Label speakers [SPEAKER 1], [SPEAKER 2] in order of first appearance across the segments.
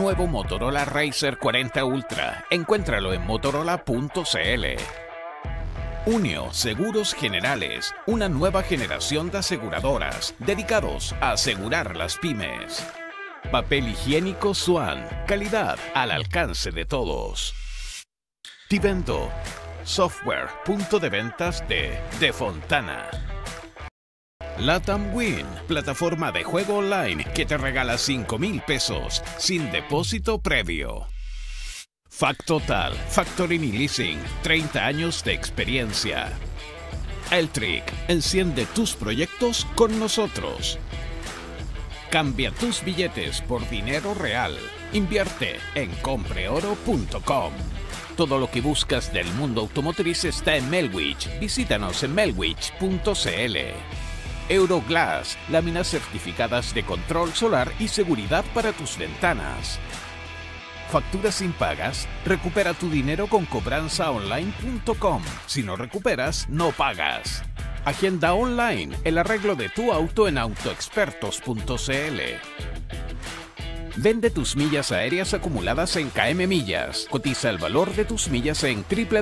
[SPEAKER 1] Nuevo Motorola Razr 40 Ultra. Encuéntralo en motorola.cl. Unio Seguros Generales, una nueva generación de aseguradoras dedicados a asegurar las pymes. Papel higiénico Swan, calidad al alcance de todos. Tivendo, software, punto de ventas de Fontana. Latam Win, plataforma de juego online que te regala 5,000 pesos sin depósito previo. Factotal, Factoring y Leasing, 30 años de experiencia. Eltric, enciende tus proyectos con nosotros. Cambia tus billetes por dinero real. Invierte en compreoro.com. Todo lo que buscas del mundo automotriz está en Melwich. Visítanos en melwich.cl. Euroglass, láminas certificadas de control solar y seguridad para tus ventanas. Facturas impagas, recupera tu dinero con cobranzaonline.com. Si no recuperas, no pagas. Agenda online, el arreglo de tu auto en autoexpertos.cl. Vende tus millas aéreas acumuladas en KM Millas. Cotiza el valor de tus millas en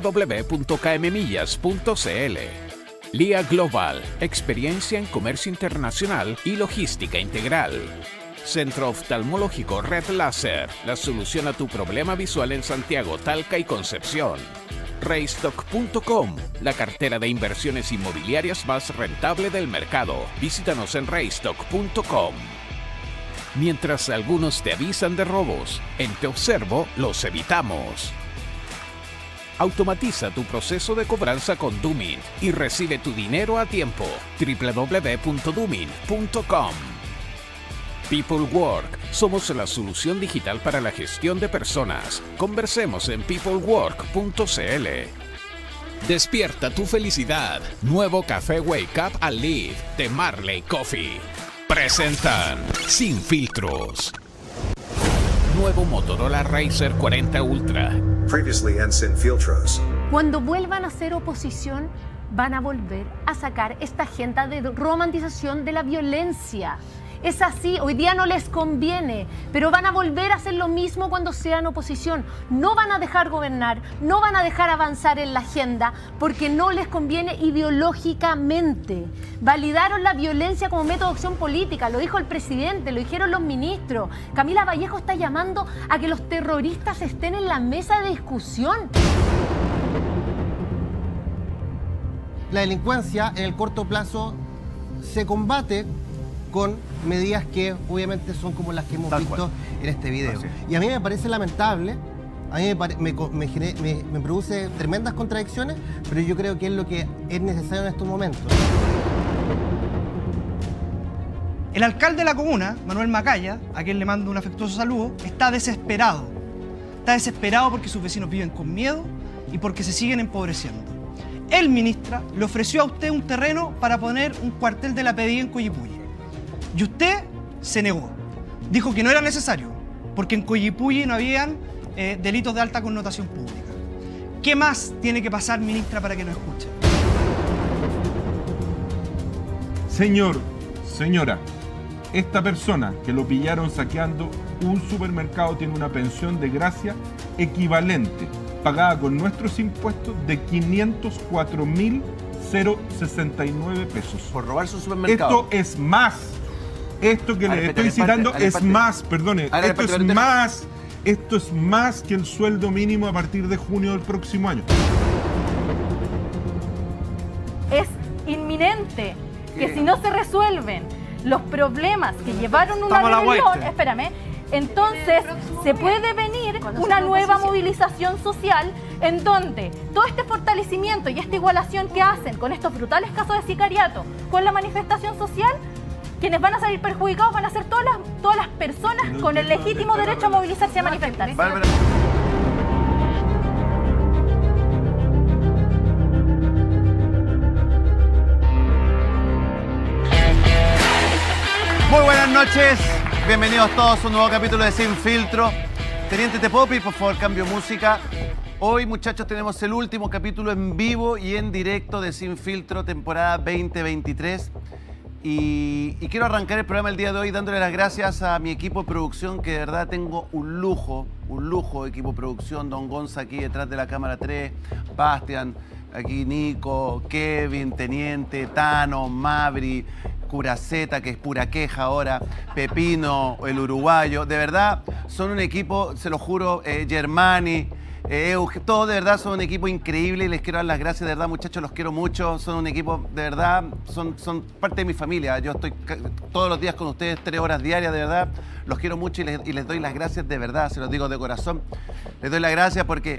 [SPEAKER 1] www.kmmillas.cl. LIA Global, experiencia en comercio internacional y logística integral. Centro Oftalmológico Red Láser, la solución a tu problema visual en Santiago, Talca y Concepción. Raystock.com, la cartera de inversiones inmobiliarias más rentable del mercado. Visítanos en raystock.com. Mientras algunos te avisan de robos, en Te Observo los evitamos. Automatiza tu proceso de cobranza con Doomint y recibe tu dinero a tiempo. www.doomint.com. People Work. Somos la solución digital para la gestión de personas. Conversemos en peoplework.cl. Despierta tu felicidad. Nuevo café Wake Up and Live de Marley Coffee. Presentan Sin Filtros. Nuevo Motorola Razr 40 Ultra.
[SPEAKER 2] Previously en Sin Filtros.
[SPEAKER 3] Cuando vuelvan a ser oposición, van a volver a sacar esta agenda de romantización de la violencia. Es así, hoy día no les conviene, pero van a volver a hacer lo mismo cuando sean oposición. No van a dejar gobernar, no van a dejar avanzar en la agenda, porque no les conviene ideológicamente. Validaron la violencia como método de acción política, lo dijo el presidente, lo dijeron los ministros. Camila Vallejo está llamando a que los terroristas estén en la mesa de discusión.
[SPEAKER 4] La delincuencia en el corto plazo se combate con medidas que obviamente son como las que hemos visto en este video. Y a mí me parece lamentable, a mí me produce tremendas contradicciones, pero yo creo que es lo que es necesario en estos momentos.
[SPEAKER 5] El alcalde de la comuna, Manuel Macaya, a quien le mando un afectuoso saludo, está desesperado. Está desesperado porque sus vecinos viven con miedo y porque se siguen empobreciendo. Él, ministra, le ofreció a usted un terreno para poner un cuartel de la PDI en Coyipulli. Y usted se negó. Dijo que no era necesario, porque en Coyipulli no habían delitos de alta connotación pública. ¿Qué más tiene que pasar, ministra, para que nos escuche?
[SPEAKER 6] Señora, esta persona que lo pillaron saqueando un supermercado tiene una pensión de gracia equivalente, pagada con nuestros impuestos, de 504.069 pesos.
[SPEAKER 7] Por robarse un supermercado.
[SPEAKER 6] Esto es más. Esto que le estoy citando es más, perdone, esto es más que el sueldo mínimo a partir de junio del próximo año.
[SPEAKER 8] Es inminente que si no se resuelven los problemas que llevaron una rebelión, espérame, entonces se puede venir una nueva movilización social en donde todo este fortalecimiento y esta igualación que hacen con estos brutales casos de sicariato con la manifestación social, quienes van a salir perjudicados van a ser todas las personas con el legítimo derecho a movilizarse y a manifestarse.
[SPEAKER 7] Muy buenas noches, bienvenidos todos a un nuevo capítulo de Sin Filtro. Teniente, ¿te puedo pedir por favor cambio música? Hoy, muchachos, tenemos el último capítulo en vivo y en directo de Sin Filtro, temporada 2023. Y quiero arrancar el programa el día de hoy dándole las gracias a mi equipo de producción, que de verdad tengo un lujo de equipo de producción. Don Gonza aquí detrás de la cámara 3, Bastian, aquí Nico, Kevin, Teniente, Tano, Mabri, Curaceta, que es pura queja ahora, Pepino, el uruguayo. De verdad, son un equipo, se lo juro, Germani, todos de verdad son un equipo increíble y les quiero dar las gracias, de verdad, muchachos, los quiero mucho. Son un equipo, de verdad, son parte de mi familia. Yo estoy todos los días con ustedes, 3 horas diarias, de verdad. Los quiero mucho y les doy las gracias de verdad, se los digo de corazón. Les doy las gracias porque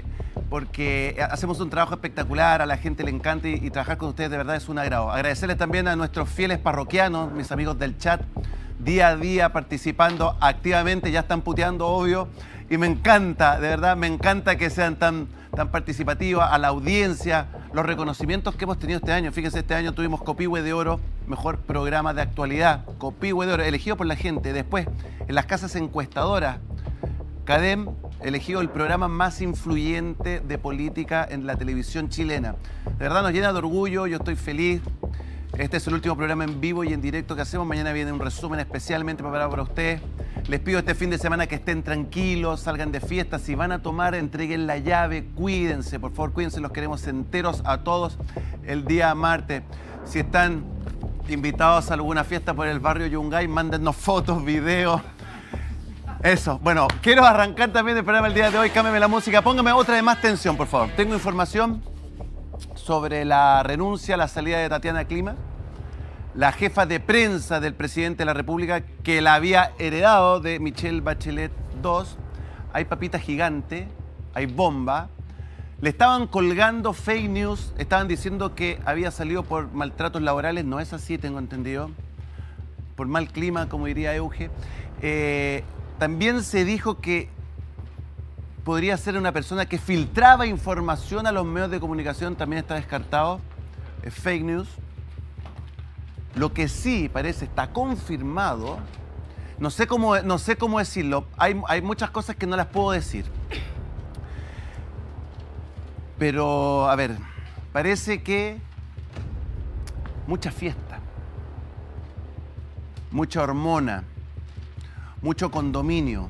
[SPEAKER 7] hacemos un trabajo espectacular, a la gente le encanta y trabajar con ustedes de verdad es un agrado. Agradecerles también a nuestros fieles parroquianos, mis amigos del chat, día a día participando activamente, ya están puteando, obvio, y me encanta, de verdad, me encanta que sean tan participativas, a la audiencia, los reconocimientos que hemos tenido este año. Fíjense, este año tuvimos Copihue de Oro, mejor programa de actualidad, Copihue de Oro, elegido por la gente. Después, en las casas encuestadoras, CADEM, elegido el programa más influyente de política en la televisión chilena. De verdad nos llena de orgullo, yo estoy feliz. Este es el último programa en vivo y en directo que hacemos. Mañana viene un resumen especialmente preparado para ustedes. Les pido este fin de semana que estén tranquilos, salgan de fiesta. Si van a tomar, entreguen la llave, cuídense, por favor, cuídense, los queremos enteros a todos el día martes. Si están invitados a alguna fiesta por el barrio Yungay, mándennos fotos, videos. Eso, bueno, quiero arrancar también el programa el día de hoy. Cámbiame la música, póngame otra de más tensión, por favor. Tengo información sobre la renuncia, la salida de Tatiana Clima, la jefa de prensa del presidente de la República, que la había heredado de Michelle Bachelet II. Hay papita gigante, hay bomba. Le estaban colgando fake news, estaban diciendo que había salido por maltratos laborales. No es así, tengo entendido. Por mal clima, como diría Euge. También se dijo que podría ser una persona que filtraba información a los medios de comunicación, también está descartado. Es fake news. Lo que sí parece está confirmado, no sé cómo decirlo, hay muchas cosas que no las puedo decir. Pero, a ver, parece que mucha fiesta, mucha hormona, mucho condominio.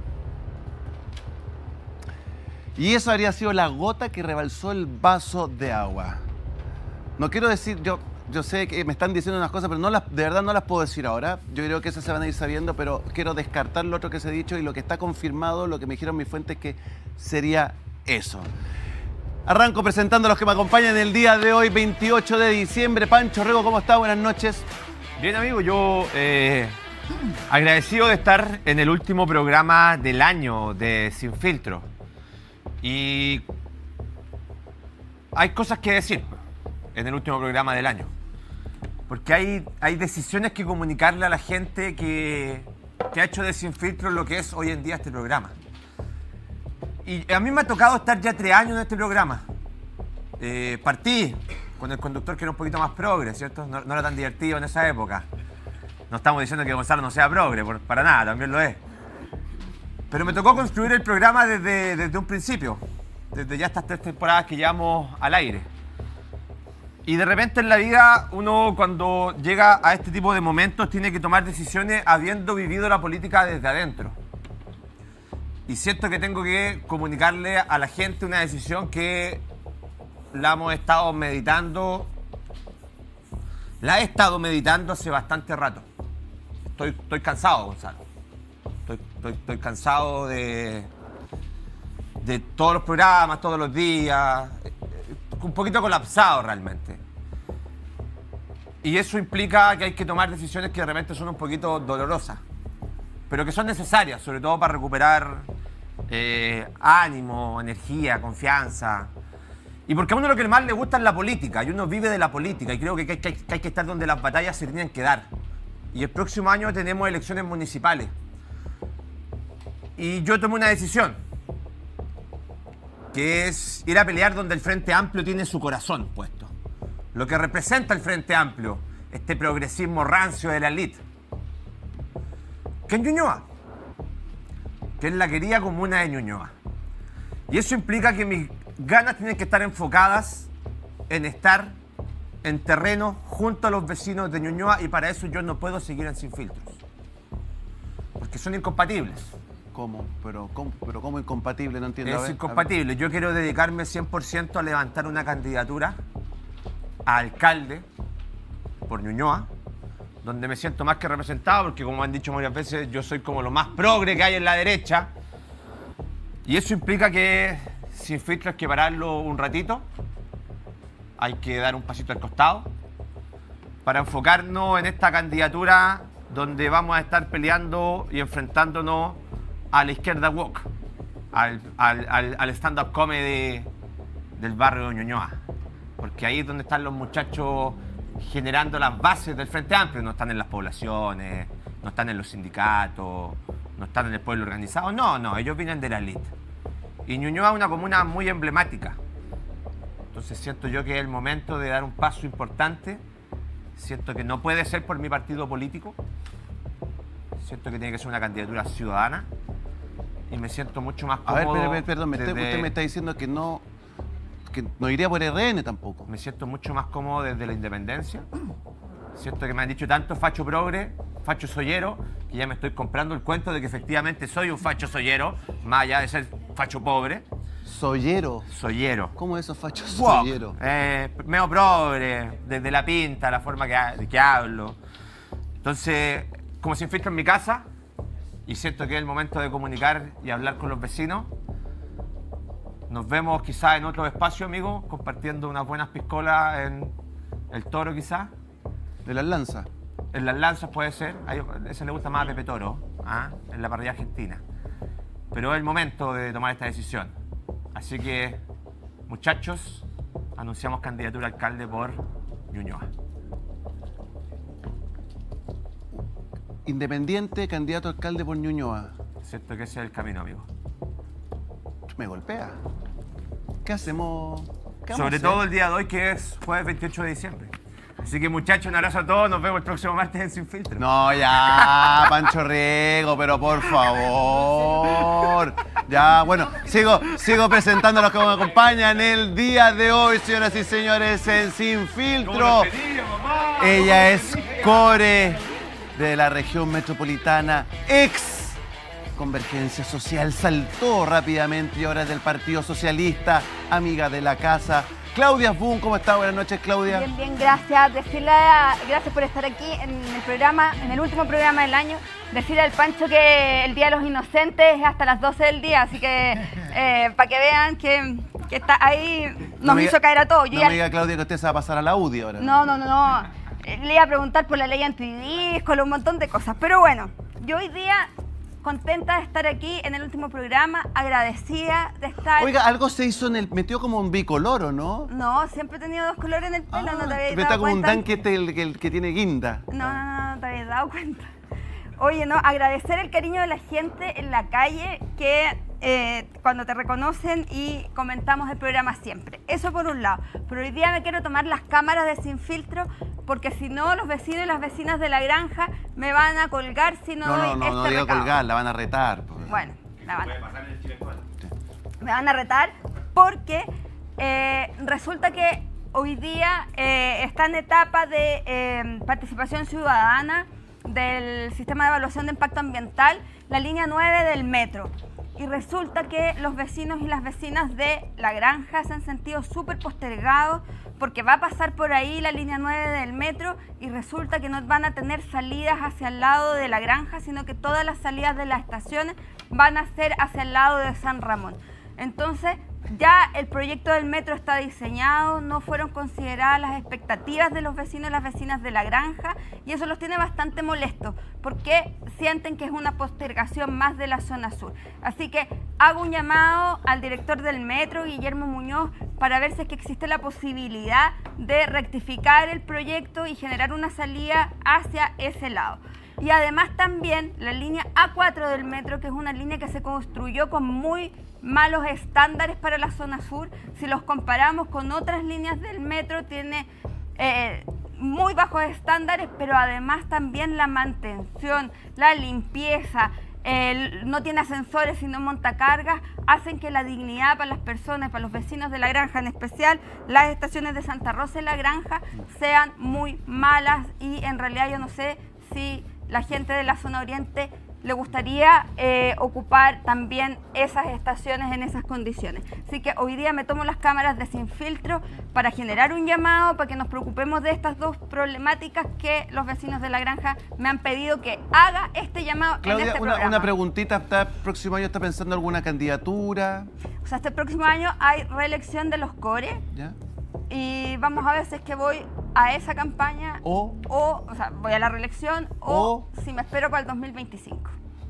[SPEAKER 7] Y eso habría sido la gota que rebalsó el vaso de agua. No quiero decir, yo sé que me están diciendo unas cosas, pero de verdad no las puedo decir ahora. Yo creo que esas se van a ir sabiendo, pero quiero descartar lo otro que se ha dicho y lo que está confirmado, lo que me dijeron mis fuentes, que sería eso. Arranco presentando a los que me acompañan el día de hoy, 28 de diciembre. Pancho Rego, ¿cómo está? Buenas noches.
[SPEAKER 9] Bien, amigo, yo agradecido de estar en el último programa del año de Sin Filtro. Y hay cosas que decir en el último programa del año. Porque hay decisiones que comunicarle a la gente que ha hecho de Sin Filtro lo que es hoy en día este programa. Y a mí me ha tocado estar ya 3 años en este programa. Partí con el conductor que era un poquito más progre, ¿cierto? No era tan divertido en esa época. No estamos diciendo que Gonzalo no sea progre, para nada, también lo es. Pero me tocó construir el programa desde un principio, desde ya estas 3 temporadas que llevamos al aire. Y de repente en la vida uno, cuando llega a este tipo de momentos, tiene que tomar decisiones habiendo vivido la política desde adentro. Y siento que tengo que comunicarle a la gente una decisión que la hemos estado meditando. La he estado meditando hace bastante rato. Estoy cansado, Gonzalo. Estoy cansado de todos los programas, todos los días. Un poquito colapsado realmente. Y eso implica que hay que tomar decisiones que de repente son un poquito dolorosas, pero que son necesarias, sobre todo para recuperar ánimo, energía, confianza. Y porque a uno lo que más le gusta es la política, y uno vive de la política, y creo que hay que estar donde las batallas se tienen que dar. Y el próximo año tenemos elecciones municipales. Y yo tomé una decisión, que es ir a pelear donde el Frente Amplio tiene su corazón puesto. Lo que representa el Frente Amplio, este progresismo rancio de la élite, que es Ñuñoa, que es la querida comuna de Ñuñoa. Y eso implica que mis ganas tienen que estar enfocadas en estar en terreno junto a los vecinos de Ñuñoa y para eso yo no puedo seguir en Sin Filtros. Porque son incompatibles.
[SPEAKER 7] ¿Cómo? ¿Pero cómo incompatible? No entiendo.
[SPEAKER 9] Es incompatible. Yo quiero dedicarme 100% a levantar una candidatura a alcalde por Ñuñoa, donde me siento más que representado, porque como han dicho varias veces, yo soy como lo más progre que hay en la derecha. Y eso implica que Sin Filtro hay que pararlo un ratito, hay que dar un pasito al costado, para enfocarnos en esta candidatura donde vamos a estar peleando y enfrentándonos a la izquierda woke, al stand-up comedy del barrio de Ñuñoa. Porque ahí es donde están los muchachos generando las bases del Frente Amplio. No están en las poblaciones, no están en los sindicatos, no están en el pueblo organizado. No, ellos vienen de la elite. Y Ñuñoa es una comuna muy emblemática. Entonces siento yo que es el momento de dar un paso importante. Siento que no puede ser por mi partido político. Siento que tiene que ser una candidatura ciudadana. Y me siento mucho más cómodo.
[SPEAKER 7] A ver, perdón, usted me está diciendo que no iría por RN tampoco.
[SPEAKER 9] Me siento mucho más cómodo desde la independencia. Siento que me han dicho tanto facho progre, facho soyero, que ya me estoy comprando el cuento de que efectivamente soy un facho soyero, más allá de ser facho pobre.
[SPEAKER 7] ¿Soyero?
[SPEAKER 9] Soyero.
[SPEAKER 7] ¿Cómo es eso, facho soyero?
[SPEAKER 9] Medio progre, desde la pinta, la forma que hablo. Entonces, como Sin Filtro en mi casa, y siento que es el momento de comunicar y hablar con los vecinos. Nos vemos quizás en otro espacio, amigos, compartiendo unas buenas piscolas en El Toro, quizás.
[SPEAKER 7] ¿De las lanzas?
[SPEAKER 9] En las lanzas puede ser. Ese le gusta más a Pepe Toro, en la parrilla argentina. Pero es el momento de tomar esta decisión. Así que, muchachos, anunciamos candidatura a alcalde por Ñuñoa.
[SPEAKER 7] Independiente, candidato a alcalde por Ñuñoa.
[SPEAKER 9] Siento que ese es el camino, amigo.
[SPEAKER 7] Me golpea. ¿Qué hacemos?
[SPEAKER 9] Sobre todo el día de hoy, que es jueves 28 de diciembre. Así que, muchachos, un abrazo a todos. Nos vemos el próximo martes en Sin Filtro.
[SPEAKER 7] No, ya, Pancho Riego, pero por favor. Ya, bueno, sigo presentando a los que me acompañan el día de hoy, señoras y señores, en Sin Filtro. Ella es Core de la región metropolitana, ex Convergencia Social, saltó rápidamente y ahora es del Partido Socialista, amiga de la casa. Claudia Boone, ¿cómo está? Buenas noches, Claudia.
[SPEAKER 10] Bien, gracias. Gracias por estar aquí en el programa, en el último programa del año. Decirle al Pancho que el Día de los Inocentes es hasta las 12 del día, así que para que vean que está ahí, nos hizo caer a todos.
[SPEAKER 7] No me diga, Claudia, que usted se va a pasar a la UDI ahora.
[SPEAKER 10] No. Le iba a preguntar por la ley antidisco, un montón de cosas. Pero bueno, yo hoy día contenta de estar aquí en el último programa, agradecida de estar...
[SPEAKER 7] Oiga, algo se hizo metió como un bicolor, ¿o no?
[SPEAKER 10] No, siempre he tenido dos colores en el pelo, no te habías dado cuenta.
[SPEAKER 7] Está como un Dan que tiene guinda.
[SPEAKER 10] No te habías dado cuenta. Oye, no, agradecer el cariño de la gente en la calle que cuando te reconocen y comentamos el programa siempre. Eso por un lado. Pero hoy día me quiero tomar las cámaras de Sin Filtro porque si no, los vecinos y las vecinas de la granja me van a colgar si no doy este recado.
[SPEAKER 7] No digo colgar, la van a retar.
[SPEAKER 10] Bueno, me van a retar porque resulta que hoy día está en etapa de participación ciudadana del sistema de evaluación de impacto ambiental, la línea 9 del metro. Y resulta que los vecinos y las vecinas de la granja se han sentido súper postergados porque va a pasar por ahí la línea 9 del metro y resulta que no van a tener salidas hacia el lado de la granja, sino que todas las salidas de las estaciones van a ser hacia el lado de San Ramón. Entonces, ya el proyecto del metro está diseñado, no fueron consideradas las expectativas de los vecinos y las vecinas de la granja y eso los tiene bastante molestos porque sienten que es una postergación más de la zona sur. Así que hago un llamado al director del metro, Guillermo Muñoz, para ver si es que existe la posibilidad de rectificar el proyecto y generar una salida hacia ese lado. Y además también la línea A4 del metro, que es una línea que se construyó con muy malos estándares para la zona sur. Si los comparamos con otras líneas del metro, tiene muy bajos estándares, pero además también la mantención, la limpieza, no tiene ascensores sino montacargas, hacen que la dignidad para las personas, para los vecinos de La Granja, en especial las estaciones de Santa Rosa y La Granja, sean muy malas, y en realidad yo no sé si la gente de la zona oriente le gustaría ocupar también esas estaciones en esas condiciones. Así que hoy día me tomo las cámaras de Sin Filtro para generar un llamado, para que nos preocupemos de estas dos problemáticas que los vecinos de La Granja me han pedido que haga este llamado.
[SPEAKER 7] Claudia,
[SPEAKER 10] en este programa.
[SPEAKER 7] una preguntita, ¿el próximo año está pensando alguna candidatura?
[SPEAKER 10] O sea, este próximo año hay reelección de los CORE.
[SPEAKER 7] ¿Ya?
[SPEAKER 10] Y vamos a ver si es que voy a esa campaña o sea, voy a la reelección o si me espero para el 2025.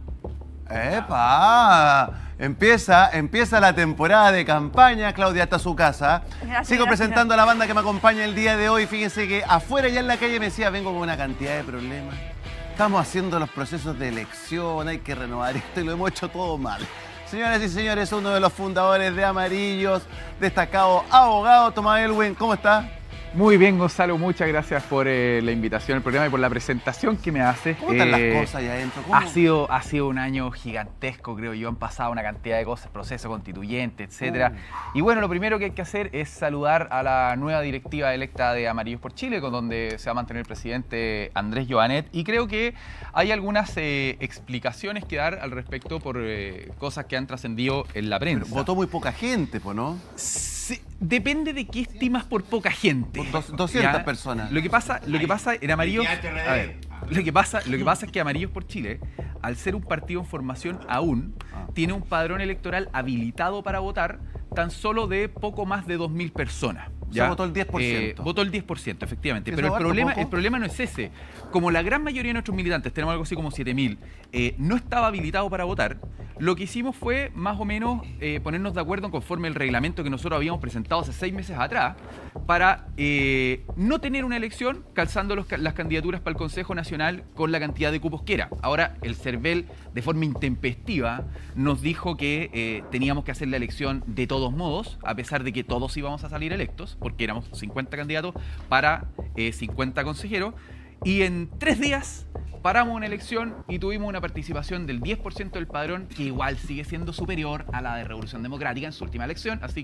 [SPEAKER 7] ¡Epa! Empieza la temporada de campaña. Claudia, hasta su casa. Sigo presentando a la banda que me acompaña el día de hoy. Fíjense que afuera ya en la calle me decía, vengo con una cantidad de problemas. Estamos haciendo los procesos de elección, hay que renovar esto y lo hemos hecho todo mal. Señoras y señores, uno de los fundadores de Amarillos, destacado abogado, Tomás Elwin, ¿cómo está?
[SPEAKER 11] Muy bien, Gonzalo, muchas gracias por la invitación al programa y por la presentación que me hace.
[SPEAKER 7] ¿Cómo están las cosas allá adentro?
[SPEAKER 11] Ha sido un año gigantesco, creo yo. Han pasado una cantidad de cosas, proceso constituyente, etcétera. Y bueno, lo primero que hay que hacer es saludar a la nueva directiva electa de Amarillos por Chile, con donde se va a mantener el presidente Andrés Joanet. Y creo que hay algunas explicaciones que dar al respecto por cosas que han trascendido en la prensa.
[SPEAKER 7] Pero votó muy poca gente, ¿no?
[SPEAKER 11] Sí, depende de qué estimas por poca gente.
[SPEAKER 7] 200 personas.
[SPEAKER 11] Lo que pasa en Amarillos... A ver, lo que pasa es que Amarillos por Chile, al ser un partido en formación aún, tiene un padrón electoral habilitado para votar tan solo de poco más de 2.000 personas.
[SPEAKER 7] ¿Ya? Votó el 10%.
[SPEAKER 11] Votó el 10%, efectivamente. Pero el problema no es ese. Como la gran mayoría de nuestros militantes, tenemos algo así como 7.000, no estaba habilitado para votar, lo que hicimos fue más o menos ponernos de acuerdo conforme el reglamento que nosotros habíamos presentado hace 6 meses atrás para no tener una elección calzando las candidaturas para el Consejo Nacional con la cantidad de cupos que era. Ahora, el CERVEL, de forma intempestiva, nos dijo que teníamos que hacer la elección de todos modos, a pesar de que todos íbamos a salir electos, porque éramos 50 candidatos para 50 consejeros, y en 3 días paramos una elección y tuvimos una participación del 10% del padrón, que igual sigue siendo superior a la de Revolución Democrática en su última elección, así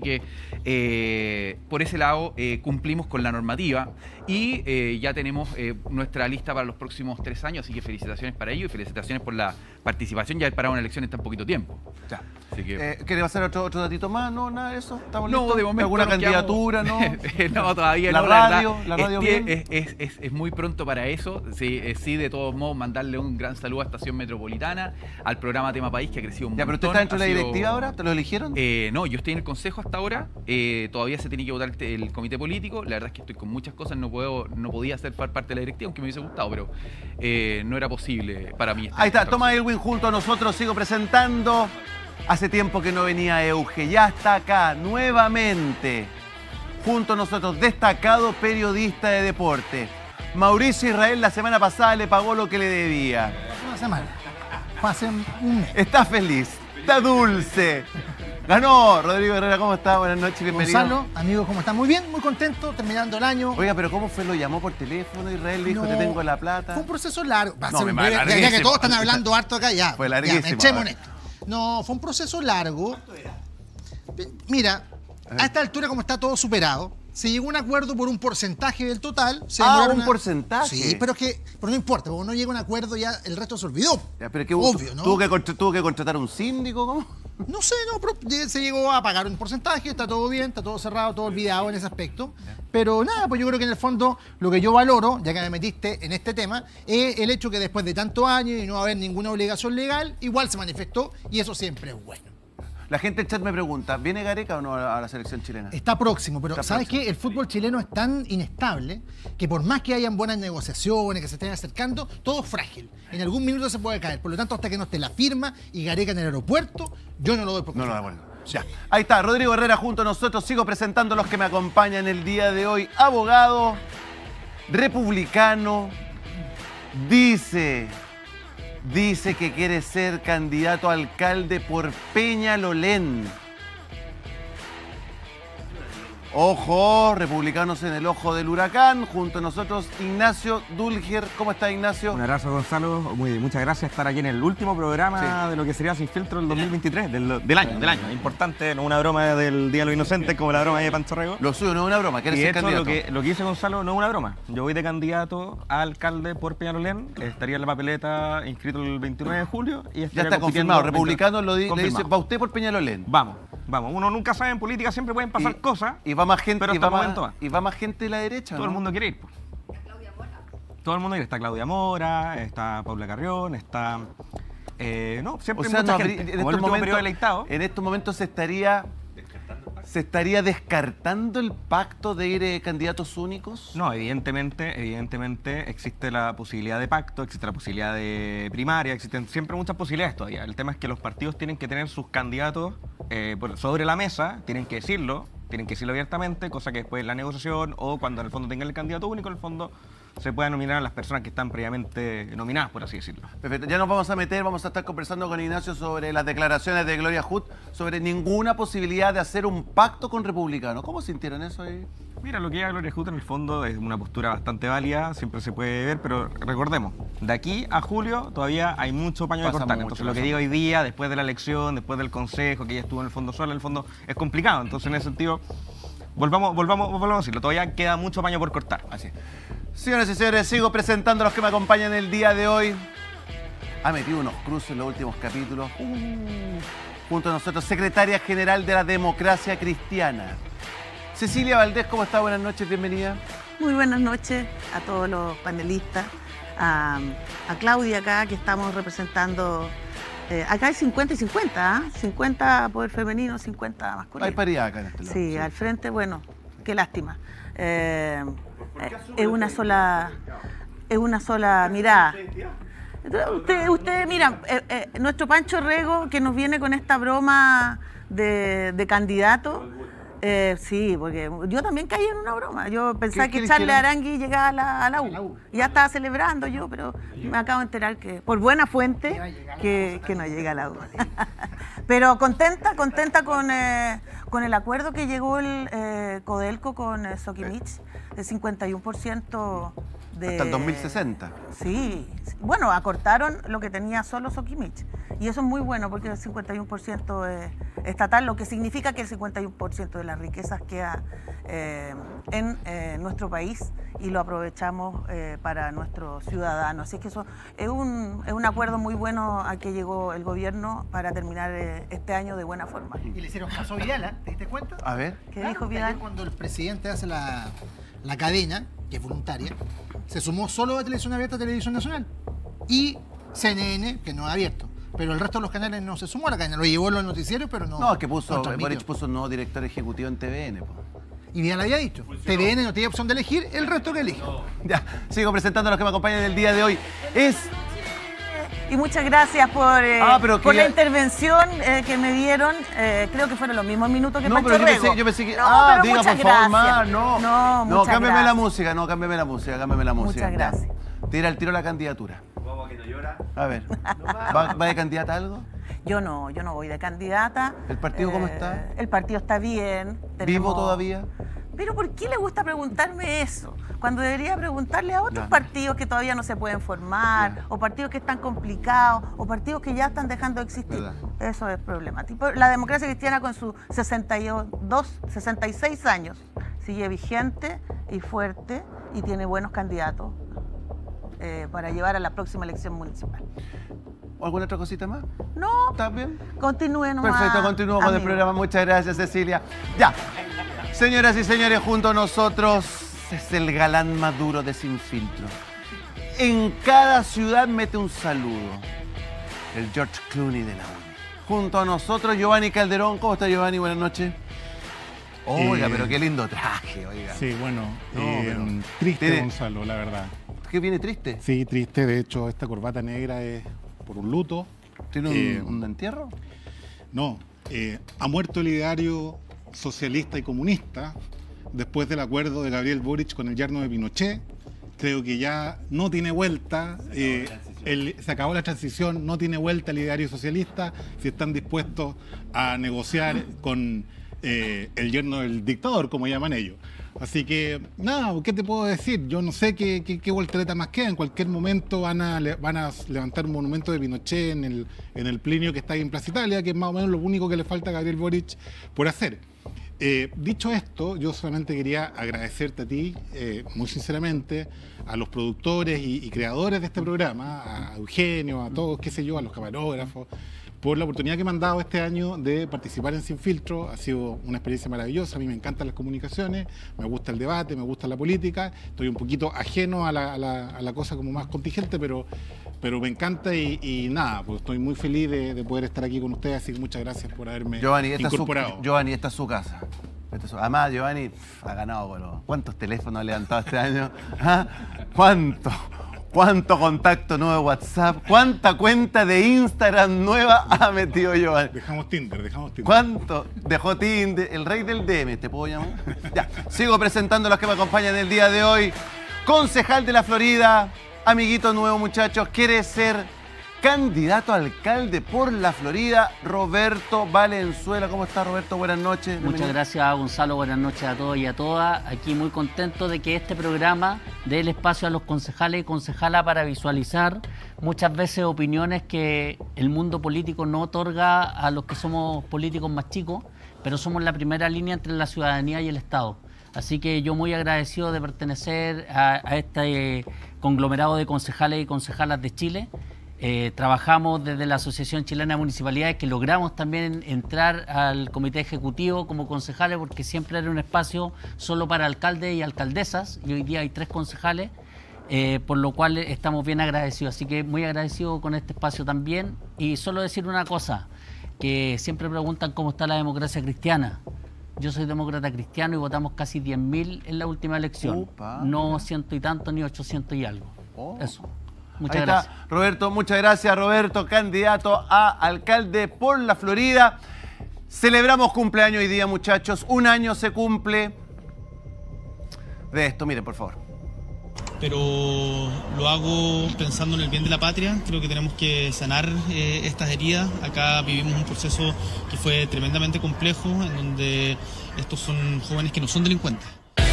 [SPEAKER 11] que por ese lado cumplimos con la normativa y ya tenemos nuestra lista para los próximos 3 años, así que felicitaciones para ello y felicitaciones por la participación, ya para una elección en tan poquito tiempo.
[SPEAKER 7] Ya. ¿Quiere hacer otro datito más? ¿No? ¿Nada de eso? ¿Estamos listos?
[SPEAKER 11] No, de momento
[SPEAKER 7] ¿Alguna candidatura? ¿No?
[SPEAKER 11] No, todavía
[SPEAKER 7] la
[SPEAKER 11] no.
[SPEAKER 7] Radio bien.
[SPEAKER 11] Es muy pronto para eso. Sí, de todos modos, mandarle un gran saludo a Estación Metropolitana, al programa Tema País, que ha crecido un montón.
[SPEAKER 7] ¿Pero usted está dentro de la directiva ahora? ¿Te lo eligieron?
[SPEAKER 11] No, yo estoy en el Consejo hasta ahora. Todavía se tiene que votar el comité político. La verdad es que estoy con muchas cosas. No podía ser parte de la directiva, aunque me hubiese gustado, pero no era posible para mí.
[SPEAKER 7] Ahí está, Tomás Elwin junto a nosotros. Sigo presentando. Hace tiempo que no venía Euge, ya está acá nuevamente, junto a nosotros, destacado periodista de deporte. Mauricio Israel la semana pasada le pagó lo que le debía.
[SPEAKER 12] Una semana, hace un mes.
[SPEAKER 7] Está feliz, está dulce. Ganó. Rodrigo Herrera, ¿cómo está? Buenas noches, bienvenido.
[SPEAKER 12] Gonzalo, amigos, ¿cómo están? Muy bien, muy contento, terminando el año.
[SPEAKER 7] Oiga, pero ¿cómo fue? ¿Lo llamó por teléfono Israel? Dijo, te tengo la plata.
[SPEAKER 12] Fue un proceso largo.
[SPEAKER 7] Ya
[SPEAKER 12] que todos están hablando harto acá, ya.
[SPEAKER 7] Fue larguísimo.
[SPEAKER 12] Echemos en esto. No, fue un proceso largo. ¿Cuánto era? Mira, a esta altura, como está todo superado, se llegó a un acuerdo por un porcentaje del total.
[SPEAKER 7] ¿Un porcentaje?
[SPEAKER 12] Sí, pero no importa, porque no llega a un acuerdo, ya el resto se olvidó.
[SPEAKER 7] Ya, pero ¿qué
[SPEAKER 12] obvio, ¿no?
[SPEAKER 7] ¿Tuvo que contratar un síndico? ¿Cómo?
[SPEAKER 12] No sé, pero se llegó a pagar un porcentaje, está todo bien, está todo cerrado, todo olvidado en ese aspecto. Pero nada, pues yo creo que en el fondo lo que yo valoro, ya que me metiste en este tema, es el hecho que después de tantos años y no haber ninguna obligación legal, igual se manifestó y eso siempre es bueno.
[SPEAKER 7] La gente en chat me pregunta, ¿viene Gareca o no a la selección chilena?
[SPEAKER 12] Está próximo, pero ¿sabes qué? El fútbol chileno es tan inestable que por más que hayan buenas negociaciones, que se estén acercando, todo es frágil. En algún minuto se puede caer. Por lo tanto, hasta que no esté la firma y Gareca en el aeropuerto, yo no lo doy por
[SPEAKER 7] no, bueno. Ya. Ahí está, Rodrigo Herrera junto a nosotros. Sigo presentando a los que me acompañan el día de hoy. Abogado, republicano, dice que quiere ser candidato a alcalde por Peñalolén. Ojo, republicanos en el ojo del huracán. Junto a nosotros, Ignacio Dulger. ¿Cómo está, Ignacio?
[SPEAKER 13] Un abrazo, Gonzalo. Muchas gracias por estar aquí en el último programa de lo que sería Sin Filtro del 2023, del año. Importante, no una broma del Día de los Inocentes como la broma de Pancho Rego.
[SPEAKER 7] Lo suyo no es una broma, ¿quieres ser candidato?
[SPEAKER 13] Lo que dice Gonzalo no es una broma. Yo voy de candidato a alcalde por Peñalolén. Estaría en la papeleta inscrito el 29 de julio. Y
[SPEAKER 7] ya está confirmado. Republicanos le dice, va usted por Peñalolén.
[SPEAKER 13] Vamos. Uno nunca sabe, en política siempre pueden pasar cosas.
[SPEAKER 7] Y va más gente,
[SPEAKER 13] pero
[SPEAKER 7] va más gente de la derecha.
[SPEAKER 13] Todo el mundo quiere ir. Pues. Todo el mundo quiere. Está Claudia Mora, está Paula Carrión, está... siempre mucha gente.
[SPEAKER 7] En estos momentos se estaría descartando el pacto de ir candidatos únicos.
[SPEAKER 13] No, evidentemente existe la posibilidad de pacto, existe la posibilidad de primaria, existen siempre muchas posibilidades todavía. El tema es que los partidos tienen que tener sus candidatos sobre la mesa, tienen que decirlo abiertamente, cosa que después en la negociación o cuando en el fondo tengan el candidato único, en el fondo se pueda nominar a las personas que están previamente nominadas, por así decirlo.
[SPEAKER 7] Perfecto, ya nos vamos a estar conversando con Ignacio sobre las declaraciones de Gloria Hood, sobre ninguna posibilidad de hacer un pacto con republicanos. ¿Cómo sintieron eso ahí?
[SPEAKER 13] Mira, lo que diga Gloria Hood en el fondo es una postura bastante válida, siempre se puede ver, pero recordemos, de aquí a julio todavía hay mucho paño de cortar. Entonces lo que diga hoy día, después de la elección, después del consejo, que ella estuvo en el fondo sola, en el fondo es complicado. Entonces en ese sentido, volvamos a decirlo, todavía queda mucho paño por cortar.
[SPEAKER 7] Así es. Señoras y señores, sigo presentando a los que me acompañan el día de hoy. Ha metido unos cruces en los últimos capítulos. Junto a nosotros, secretaria general de la Democracia Cristiana. Cecilia Valdés, ¿cómo está? Buenas noches, bienvenida.
[SPEAKER 14] Muy buenas noches a todos los panelistas. A Claudia acá, que estamos representando... acá hay 50 y 50, ¿eh? 50 poder femenino, 50 masculino.
[SPEAKER 7] Hay paridad acá en este lado.
[SPEAKER 14] Sí, al frente, bueno, qué lástima. Es una sola mirada. Usted mira, nuestro Pancho Rego, que nos viene con esta broma de candidato. Sí, porque yo también caí en una broma. Yo pensaba que Charles Arangui llegaba a la U. Ya estaba celebrando yo, pero me acabo de enterar que, por buena fuente, que no llega a la U. Pero contenta con el acuerdo que llegó el Codelco con Sokimich, de 51% de...
[SPEAKER 7] Hasta el 2060.
[SPEAKER 14] Sí. Bueno, acortaron lo que tenía solo Sokimich. Y eso es muy bueno porque el 51% es estatal, lo que significa que el 51% de las riquezas queda en nuestro país y lo aprovechamos para nuestros ciudadanos. Así que eso es un acuerdo muy bueno a que llegó el gobierno para terminar este año de buena forma.
[SPEAKER 12] Y le hicieron caso a Vidal, ¿te diste cuenta?
[SPEAKER 7] A ver.
[SPEAKER 14] ¿Qué dijo Vidal?
[SPEAKER 12] Cuando el presidente hace la cadena, que es voluntaria, se sumó solo a Televisión Abierta a Televisión Nacional y CNN, que no es abierto. Pero el resto de los canales no se sumó a la cadena. Lo llevó en los noticieros, pero no.
[SPEAKER 7] No, es que Boric puso un nuevo director ejecutivo en TVN.
[SPEAKER 12] Y Vidal había dicho, TVN no tiene opción de elegir, el resto que elige.
[SPEAKER 7] Ya, sigo presentando a los que me acompañan el día de hoy.
[SPEAKER 14] Y muchas gracias por la intervención que me dieron. Creo que fueron los mismos minutos que Pancho Rego.
[SPEAKER 7] Yo pensé que...
[SPEAKER 14] No,
[SPEAKER 7] diga por favor más.
[SPEAKER 14] No,
[SPEAKER 7] cámbiame la música.
[SPEAKER 14] Muchas gracias.
[SPEAKER 7] Tira al tiro la candidatura.
[SPEAKER 9] Vamos, que no llora.
[SPEAKER 7] A ver, ¿va de candidata a algo?
[SPEAKER 14] Yo no voy de candidata.
[SPEAKER 7] ¿El partido cómo está?
[SPEAKER 14] El partido está bien.
[SPEAKER 7] ¿Vivo todavía?
[SPEAKER 14] Pero ¿por qué le gusta preguntarme eso? Cuando debería preguntarle a otros partidos que todavía no se pueden formar, o partidos que están complicados, o partidos que ya están dejando de existir. Eso es problemático. La Democracia Cristiana con sus 66 años sigue vigente y fuerte y tiene buenos candidatos para llevar a la próxima elección municipal.
[SPEAKER 7] ¿Alguna otra cosita más?
[SPEAKER 14] No.
[SPEAKER 7] ¿Está bien?
[SPEAKER 14] Continúe nomás.
[SPEAKER 7] Perfecto, continúo con el programa. Muchas gracias, Cecilia. Ya. Señoras y señores, junto a nosotros es el galán más duro de Sin Filtro. En cada ciudad mete un saludo. El George Clooney de la UNI. Junto a nosotros, Giovanni Calderón. ¿Cómo está, Giovanni? Buenas noches. Oiga, pero qué lindo traje, oiga.
[SPEAKER 15] Sí, bueno, triste, Gonzalo, la verdad.
[SPEAKER 7] ¿Qué viene triste?
[SPEAKER 15] Sí, triste. De hecho, esta corbata negra es por un luto.
[SPEAKER 7] ¿Tiene un entierro?
[SPEAKER 15] No. Ha muerto el ideario socialista y comunista después del acuerdo de Gabriel Boric con el yerno de Pinochet. Creo que ya no tiene vuelta. Se acabó la transición, no tiene vuelta el ideario socialista. Si están dispuestos a negociar con el yerno del dictador, como llaman ellos. Así que, nada, ¿qué te puedo decir? Yo no sé qué voltereta más queda. En cualquier momento van a levantar un monumento de Pinochet en el Plinio que está ahí en Plaza Italia, que es más o menos lo único que le falta a Gabriel Boric por hacer. Dicho esto, yo solamente quería agradecerte a ti, muy sinceramente, a los productores y creadores de este programa, a Eugenio, a todos, qué sé yo, a los camarógrafos, por la oportunidad que me han dado este año de participar en Sin Filtro. Ha sido una experiencia maravillosa. A mí me encantan las comunicaciones, me gusta el debate, me gusta la política. Estoy un poquito ajeno a la cosa como más contingente, pero me encanta y nada, pues estoy muy feliz de poder estar aquí con ustedes, así que muchas gracias por haberme incorporado.
[SPEAKER 7] Giovanni, esta es su casa. Además, Giovanni ha ganado, bueno, ¿cuántos teléfonos ha levantado este año? ¿Ah? ¿Cuánto contacto nuevo de WhatsApp? ¿Cuánta cuenta de Instagram nueva ha metido Giovanni?
[SPEAKER 15] Dejamos Tinder.
[SPEAKER 7] ¿Cuánto? Dejó Tinder, el rey del DM, ¿te puedo llamar? Ya, sigo presentando a los que me acompañan el día de hoy. Concejal de la Florida, amiguito nuevo, muchachos, quiere ser candidato a alcalde por la Florida, Roberto Valenzuela. ¿Cómo está, Roberto? Buenas noches.
[SPEAKER 16] Muchas gracias, Gonzalo. Buenas noches a todos y a todas. Aquí muy contento de que este programa dé el espacio a los concejales y concejalas para visualizar muchas veces opiniones que el mundo político no otorga a los que somos políticos más chicos, pero somos la primera línea entre la ciudadanía y el Estado. Así que yo muy agradecido de pertenecer a este conglomerado de concejales y concejalas de Chile. Trabajamos desde la Asociación Chilena de Municipalidades, que logramos también entrar al comité ejecutivo como concejales, porque siempre era un espacio solo para alcaldes y alcaldesas, y hoy día hay 3 concejales, por lo cual estamos bien agradecidos. Así que muy agradecido con este espacio también. Y solo decir una cosa, que siempre preguntan cómo está la democracia cristiana. Yo soy demócrata cristiano y votamos casi 10.000 en la última elección. No 100 y tanto ni 800 y algo. Eso. Muchas gracias.
[SPEAKER 7] Roberto, muchas gracias, Roberto, candidato a alcalde por la Florida. Celebramos cumpleaños hoy día, muchachos. Un año se cumple de esto. Miren, por favor.
[SPEAKER 17] Pero lo hago pensando en el bien de la patria. Creo que tenemos que sanar estas heridas. Acá vivimos un proceso que fue tremendamente complejo, en donde estos son jóvenes que no son delincuentes.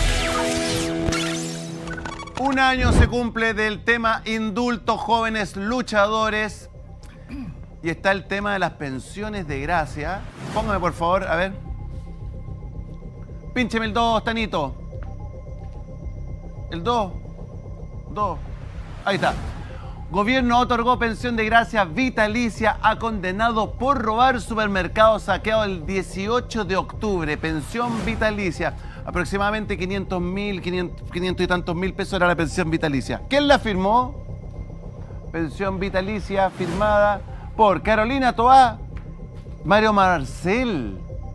[SPEAKER 7] Un año se cumple del tema indulto, jóvenes luchadores. Y está el tema de las pensiones de gracia. Póngame, por favor, a ver. Píncheme el 2, Tanito. El 2. Ahí está. Gobierno otorgó pensión de gracia vitalicia a condenado por robar supermercado saqueado el 18 de octubre. Pensión vitalicia. Aproximadamente 500 y tantos mil pesos era la pensión vitalicia. ¿Quién la firmó? Pensión vitalicia firmada por Carolina Toá, Mario Marcel.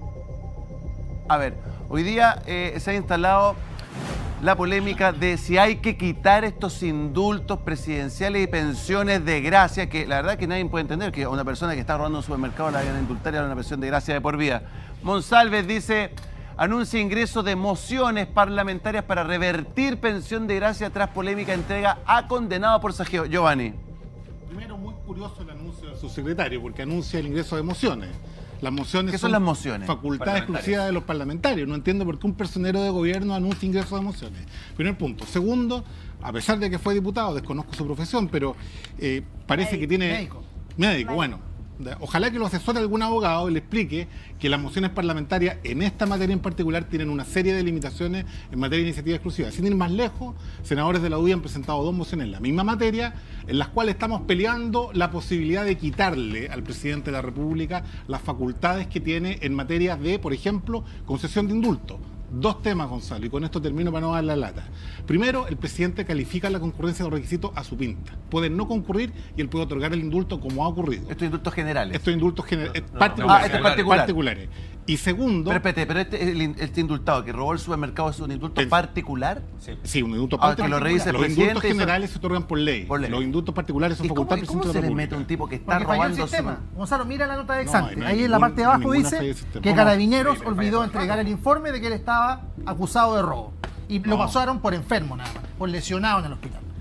[SPEAKER 7] A ver, hoy día se ha instalado la polémica de si hay que quitar estos indultos presidenciales y pensiones de gracia, que la verdad que nadie puede entender que a una persona que está robando un supermercado la vayan a indultar y a una pensión de gracia de por vida. Monsalves dice: anuncia ingreso de mociones parlamentarias para revertir pensión de gracia tras polémica entrega a condenado por saqueo. Giovanni.
[SPEAKER 15] Primero, muy curioso el anuncio del subsecretario, porque anuncia el ingreso de mociones. Las mociones
[SPEAKER 7] ¿Qué son las mociones?
[SPEAKER 15] Facultad exclusiva de los parlamentarios. No entiendo por qué un personero de gobierno anuncia ingreso de mociones. Primer punto. Segundo, a pesar de que fue diputado, desconozco su profesión, pero parece que tiene... Médico, bueno. Ojalá que lo asesore algún abogado y le explique que las mociones parlamentarias en esta materia en particular tienen una serie de limitaciones en materia de iniciativa exclusiva. Sin ir más lejos, senadores de la UDI han presentado 2 mociones en la misma materia, en las cuales estamos peleando la posibilidad de quitarle al presidente de la República las facultades que tiene en materia de, por ejemplo, concesión de indulto. 2 temas, Gonzalo, y con esto termino para no dar la lata. Primero, el presidente califica la concurrencia de los requisitos a su pinta. Puede no concurrir y él puede otorgar el indulto como ha ocurrido.
[SPEAKER 7] Estos indultos generales.
[SPEAKER 15] Estos indultos particulares. Y segundo...
[SPEAKER 7] Pero este indultado que robó el supermercado es un indulto particular.
[SPEAKER 15] Sí, un indulto particular.
[SPEAKER 7] Que lo revise el presidente.
[SPEAKER 15] Los indultos generales se otorgan por ley. Los indultos particulares son facultad del presidente de la República.
[SPEAKER 7] ¿Cómo se le mete un tipo que está robando?
[SPEAKER 12] Gonzalo, mira la nota de exante. Ahí en la parte de abajo dice que Carabineros olvidó entregar el informe de que él estaba acusado de robo. Y lo pasaron por enfermo nada más, por lesionado en el hospital.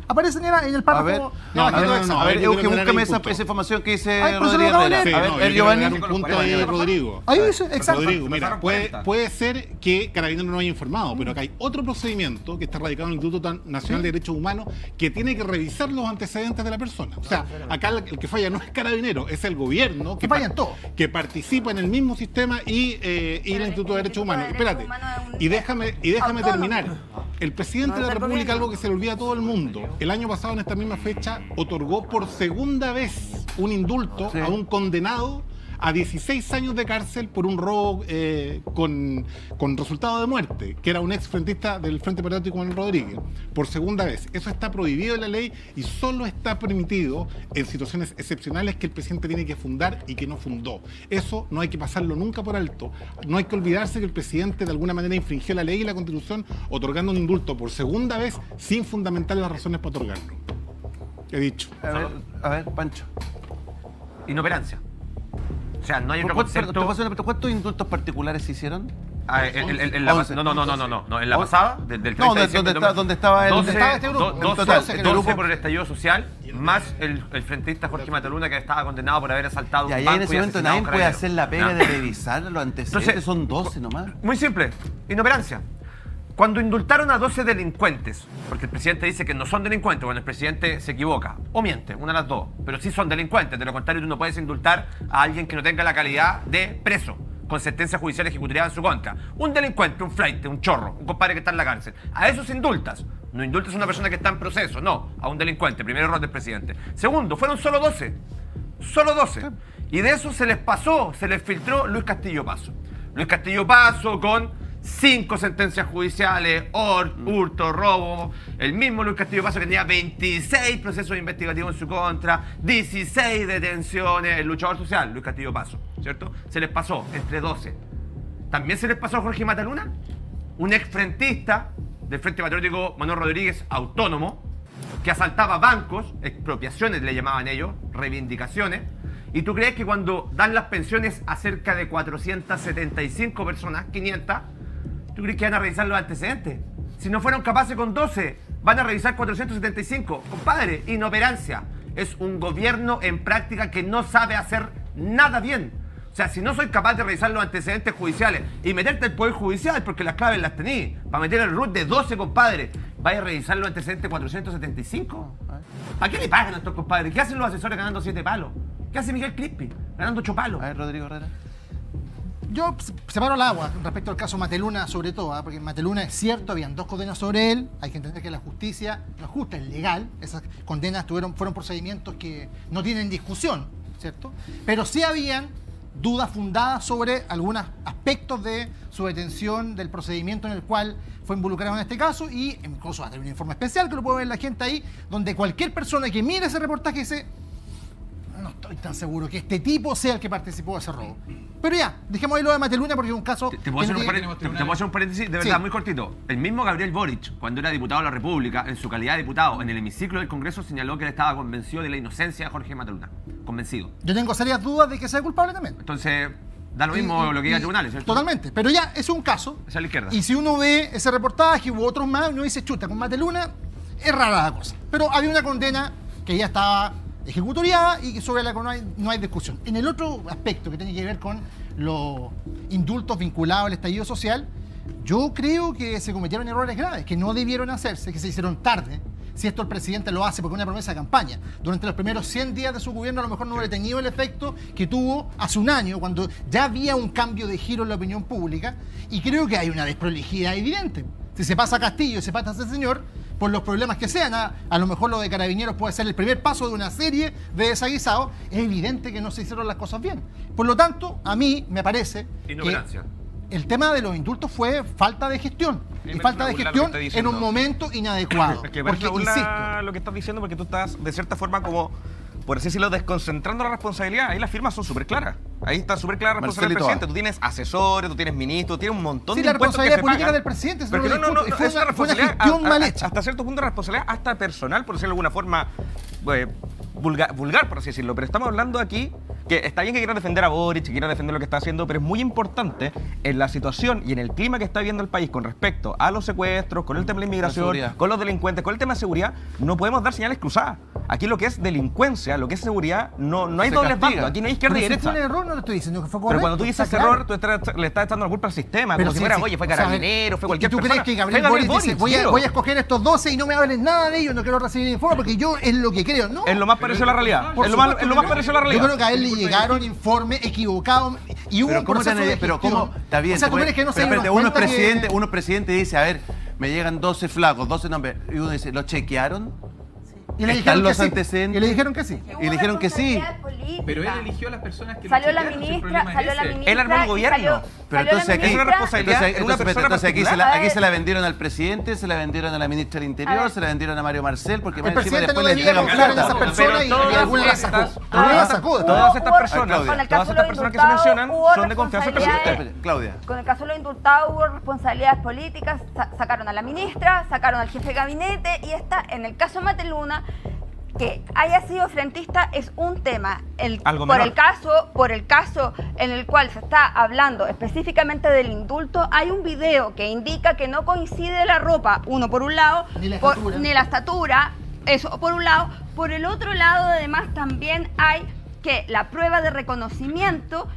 [SPEAKER 12] Aparece en el párrafo.
[SPEAKER 7] A ver, Euge, búscame esa información que dice Rodríguez Herrera.
[SPEAKER 15] A ver, Giovanni. Un punto ahí, Rodrigo.
[SPEAKER 12] Ahí dice, exacto.
[SPEAKER 15] Rodrigo, mira, puede ser que Carabineros no haya informado, pero acá hay otro procedimiento que está radicado en el Instituto Nacional de Derechos Humanos que tiene que revisar los antecedentes de la persona. O sea, acá el que falla no es Carabinero, es el gobierno que participa en el mismo sistema y el Instituto de Derechos Humanos. Espérate, y déjame terminar. El presidente de la República, algo que se le olvida a todo el mundo, el año pasado en esta misma fecha otorgó por segunda vez un indulto a un condenado a 16 años de cárcel por un robo con resultado de muerte, que era un ex frentista del Frente Patriótico Manuel Rodríguez, por segunda vez. Eso está prohibido en la ley y solo está permitido en situaciones excepcionales que el presidente tiene que fundar y que no fundó. Eso no hay que pasarlo nunca por alto. No hay que olvidarse que el presidente de alguna manera infringió la ley y la Constitución otorgando un indulto por segunda vez sin fundamentar las razones para otorgarlo. He dicho.
[SPEAKER 7] A ver, Pancho.
[SPEAKER 9] Inoperancia. O sea, no hay otro concepto.
[SPEAKER 7] ¿Cuántos indultos particulares se hicieron?
[SPEAKER 9] En la pasada, del 30 de diciembre.
[SPEAKER 7] ¿Dónde estaba el
[SPEAKER 9] 12 por el estallido social, más el frentista Jorge Mataluna, que estaba condenado por haber asaltado un banco.
[SPEAKER 7] Y en ese momento nadie puede hacer la pega de revisar los antecedentes. Entonces, son 12 nomás.
[SPEAKER 9] Muy simple, inoperancia. Cuando indultaron a 12 delincuentes, porque el presidente dice que no son delincuentes, bueno, el presidente se equivoca o miente, una de las dos, pero sí son delincuentes. De lo contrario, tú no puedes indultar a alguien que no tenga la calidad de preso, con sentencia judicial ejecutoriada en su contra. Un delincuente, un flaite, un chorro, un compadre que está en la cárcel. A esos indultas. No indultas a una persona que está en proceso, no, a un delincuente. Primer error del presidente. Segundo, fueron solo 12. Solo 12. Y de eso se les pasó, se les filtró Luis Castillo Paso. Luis Castillo Paso con 5 sentencias judiciales, hurto, robo. El mismo Luis Castillo Paso que tenía 26 procesos investigativos en su contra, 16 detenciones, el luchador social, Luis Castillo Paso, ¿cierto? Se les pasó entre 12. También se les pasó a Jorge Mataluna, un exfrentista del Frente Patriótico Manuel Rodríguez autónomo, que asaltaba bancos, expropiaciones le llamaban ellos, reivindicaciones. ¿Y tú crees que cuando dan las pensiones a cerca de 475 personas, 500, tú crees que van a revisar los antecedentes? Si no fueron capaces con 12, van a revisar 475. Compadre, inoperancia. Es un gobierno en práctica que no sabe hacer nada bien. O sea, si no soy capaz de revisar los antecedentes judiciales y meterte el Poder Judicial, porque las claves las tení, para meter el RUT de 12, compadre, ¿vaya a revisar los antecedentes 475? ¿Para qué le pagan a estos compadres? ¿Qué hacen los asesores ganando 7 palos? ¿Qué hace Miguel Crispi ganando 8 palos?
[SPEAKER 7] A ver, Rodrigo Herrera.
[SPEAKER 12] Yo separo el agua respecto al caso Mateluna, sobre todo, porque Mateluna es cierto, habían 2 condenas sobre él. Hay que entender que la justicia no es justa, es legal. Esas condenas fueron procedimientos que no tienen discusión, ¿cierto? Pero sí habían dudas fundadas sobre algunos aspectos de su detención, del procedimiento en el cual fue involucrado en este caso, y incluso va a tener un informe especial que lo puede ver la gente ahí, donde cualquier persona que mire ese reportaje dice: no estoy tan seguro que este tipo sea el que participó de ese robo. Pero ya, dejemos ahí lo de Mateluna porque es un caso...
[SPEAKER 9] ¿Te puedo hacer un paréntesis de verdad muy cortito? El mismo Gabriel Boric, cuando era diputado de la República, en su calidad de diputado, en el hemiciclo del Congreso, señaló que él estaba convencido de la inocencia de Jorge Mateluna. Convencido.
[SPEAKER 12] Yo tengo serias dudas de que sea culpable también.
[SPEAKER 9] Entonces, da lo mismo lo que diga el tribunal, ¿cierto?
[SPEAKER 12] Totalmente. Pero ya, es un caso.
[SPEAKER 9] Es a la izquierda.
[SPEAKER 12] Y si uno ve ese reportaje u otros más, uno dice: chuta, con Mateluna es rara la cosa. Pero había una condena que ya estaba ejecutoriada y sobre la que no hay discusión. En el otro aspecto que tiene que ver con los indultos vinculados al estallido social, yo creo que se cometieron errores graves, que no debieron hacerse, que se hicieron tarde. Si esto el presidente lo hace porque es una promesa de campaña, durante los primeros 100 días de su gobierno a lo mejor no hubiera tenido el efecto que tuvo hace un año, cuando ya había un cambio de giro en la opinión pública, y creo que hay una desprolijidad evidente. Si se pasa a Castillo y se pasa a ese señor, por los problemas que sean, a lo mejor lo de Carabineros puede ser el primer paso de una serie de desaguisados, es evidente que no se hicieron las cosas bien. Por lo tanto, a mí me parece que el tema de los indultos fue falta de gestión. Y falta de gestión en un momento inadecuado.
[SPEAKER 13] Es que porque, insisto, lo que estás diciendo, porque tú estás de cierta forma como, por así decirlo, desconcentrando la responsabilidad. Ahí las firmas son súper claras. Ahí está súper clara la responsabilidad del presidente. Tú tienes asesores, tú tienes ministros, tienes un montón de impuestos que se pagan. Sí, la responsabilidad política del presidente.
[SPEAKER 12] Fue una gestión mal hecha.
[SPEAKER 13] Hasta cierto punto de responsabilidad, hasta personal, por decirlo de alguna forma vulgar, por así decirlo. Pero estamos hablando aquí que está bien que quiera defender a Boric, que quiera defender lo que está haciendo, pero es muy importante en la situación y en el clima que está viviendo el país con respecto a los secuestros, con el tema de la inmigración, con los delincuentes, con el tema de seguridad, no podemos dar señales cruzadas. Aquí lo que es delincuencia, lo que es seguridad, no hay dobles bandos, aquí no hay izquierda y derecha.
[SPEAKER 12] Fue un error, no te estoy diciendo que fue correcto.
[SPEAKER 13] Pero cuando tú dices error, tú le estás echando la culpa al sistema, como si fuera, oye, fue Carabinero, fue cualquier persona.
[SPEAKER 12] ¿Y tú crees que Gabriel Boric dice, voy a escoger estos 12 y no me hablen nada de ellos, no quiero recibir informe porque yo es lo que creo? No.
[SPEAKER 13] Es lo más parecido a la realidad. Es lo más parecido a la realidad.
[SPEAKER 12] Yo creo que a él le llegaron informes equivocados y hubo un proceso de
[SPEAKER 7] pero ¿cómo? Está bien.
[SPEAKER 12] O sea, ¿tú crees que no se
[SPEAKER 7] espérate, uno presidente dice, a ver, me llegan 12 flacos, 12 nombres, y uno dice, ¿lo chequearon?
[SPEAKER 12] Y le
[SPEAKER 7] ¿Están los
[SPEAKER 12] sí.
[SPEAKER 7] antecedentes?
[SPEAKER 12] Y le dijeron que sí.
[SPEAKER 7] Y le dijeron que sí.
[SPEAKER 11] Pero él eligió a las personas que
[SPEAKER 8] salió la ministra.
[SPEAKER 13] Él armó el gobierno.
[SPEAKER 7] Pero entonces aquí
[SPEAKER 13] es una responsabilidad en una persona
[SPEAKER 7] entonces aquí se la vendieron al presidente, se la vendieron a la ministra del Interior, se la vendieron a Mario Marcel, porque
[SPEAKER 12] el presidente no debía confiar en esas personas y alguna la sacó.
[SPEAKER 13] Todas estas personas que se mencionan son de confianza del presidente.
[SPEAKER 7] Claudia.
[SPEAKER 10] Con el caso de los indultados hubo responsabilidades políticas, sacaron a la ministra, sacaron al jefe de gabinete y está en el caso Mateluna. Que haya sido frentista es un tema. Por el caso en el cual se está hablando específicamente del indulto, hay un video que indica que no coincide la ropa, uno por un lado, ni la estatura, eso por un lado. Por el otro lado, además, también hay que la prueba de reconocimiento,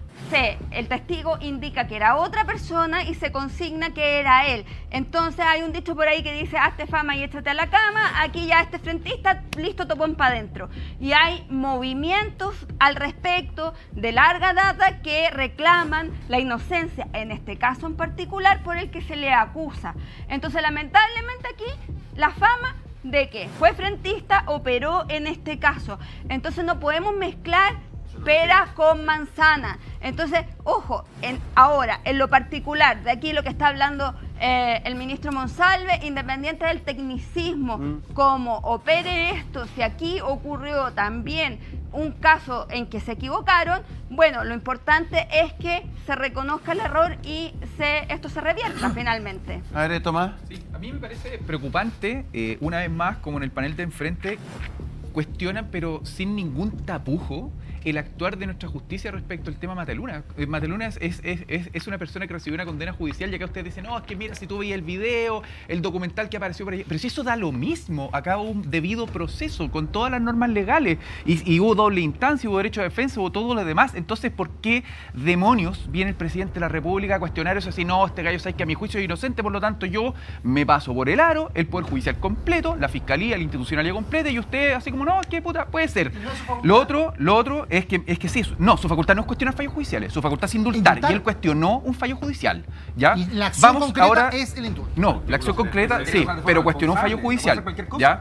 [SPEAKER 10] el testigo indica que era otra persona y se consigna que era él. Entonces hay un dicho por ahí que dice, hazte fama y échate a la cama, aquí ya este frentista, listo, topón para adentro. Y hay movimientos al respecto de larga data que reclaman la inocencia, en este caso en particular, por el que se le acusa. Entonces, lamentablemente aquí, la fama de que fue frentista operó en este caso. Entonces no podemos mezclar peras con manzana. Entonces, ojo, ahora, en lo particular, de aquí lo que está hablando el ministro Monsalve, independiente del tecnicismo, cómo opere esto, si aquí ocurrió también un caso en que se equivocaron, bueno, lo importante es que se reconozca el error y esto se revierta finalmente.
[SPEAKER 7] A ver, Tomás.
[SPEAKER 11] Sí, a mí me parece preocupante, una vez más, como en el panel de enfrente, cuestionan, pero sin ningún tapujo, el actuar de nuestra justicia respecto al tema Mateluna. Mateluna es una persona que recibió una condena judicial y acá ustedes dicen, no, es que mira, si tú veías el video, el documental que apareció por ahí, pero si eso da lo mismo, acá hubo un debido proceso con todas las normas legales y hubo doble instancia, hubo derecho de defensa, hubo todo lo demás. Entonces, ¿por qué demonios viene el presidente de la República a cuestionar eso así? No, este gallo sabe que a mi juicio es inocente, por lo tanto yo me paso por el aro, el Poder Judicial completo, la Fiscalía, la institucionalidad completa, y usted así como, no, es que puta, puede ser. Lo otro es que sí, no, su facultad no es cuestionar fallos judiciales, su facultad es indultar. Y él cuestionó un fallo judicial, ¿ya?
[SPEAKER 12] Y la acción concreta es el indulto.
[SPEAKER 11] No, la acción concreta, sí, pero cuestionó un fallo judicial, ¿ya?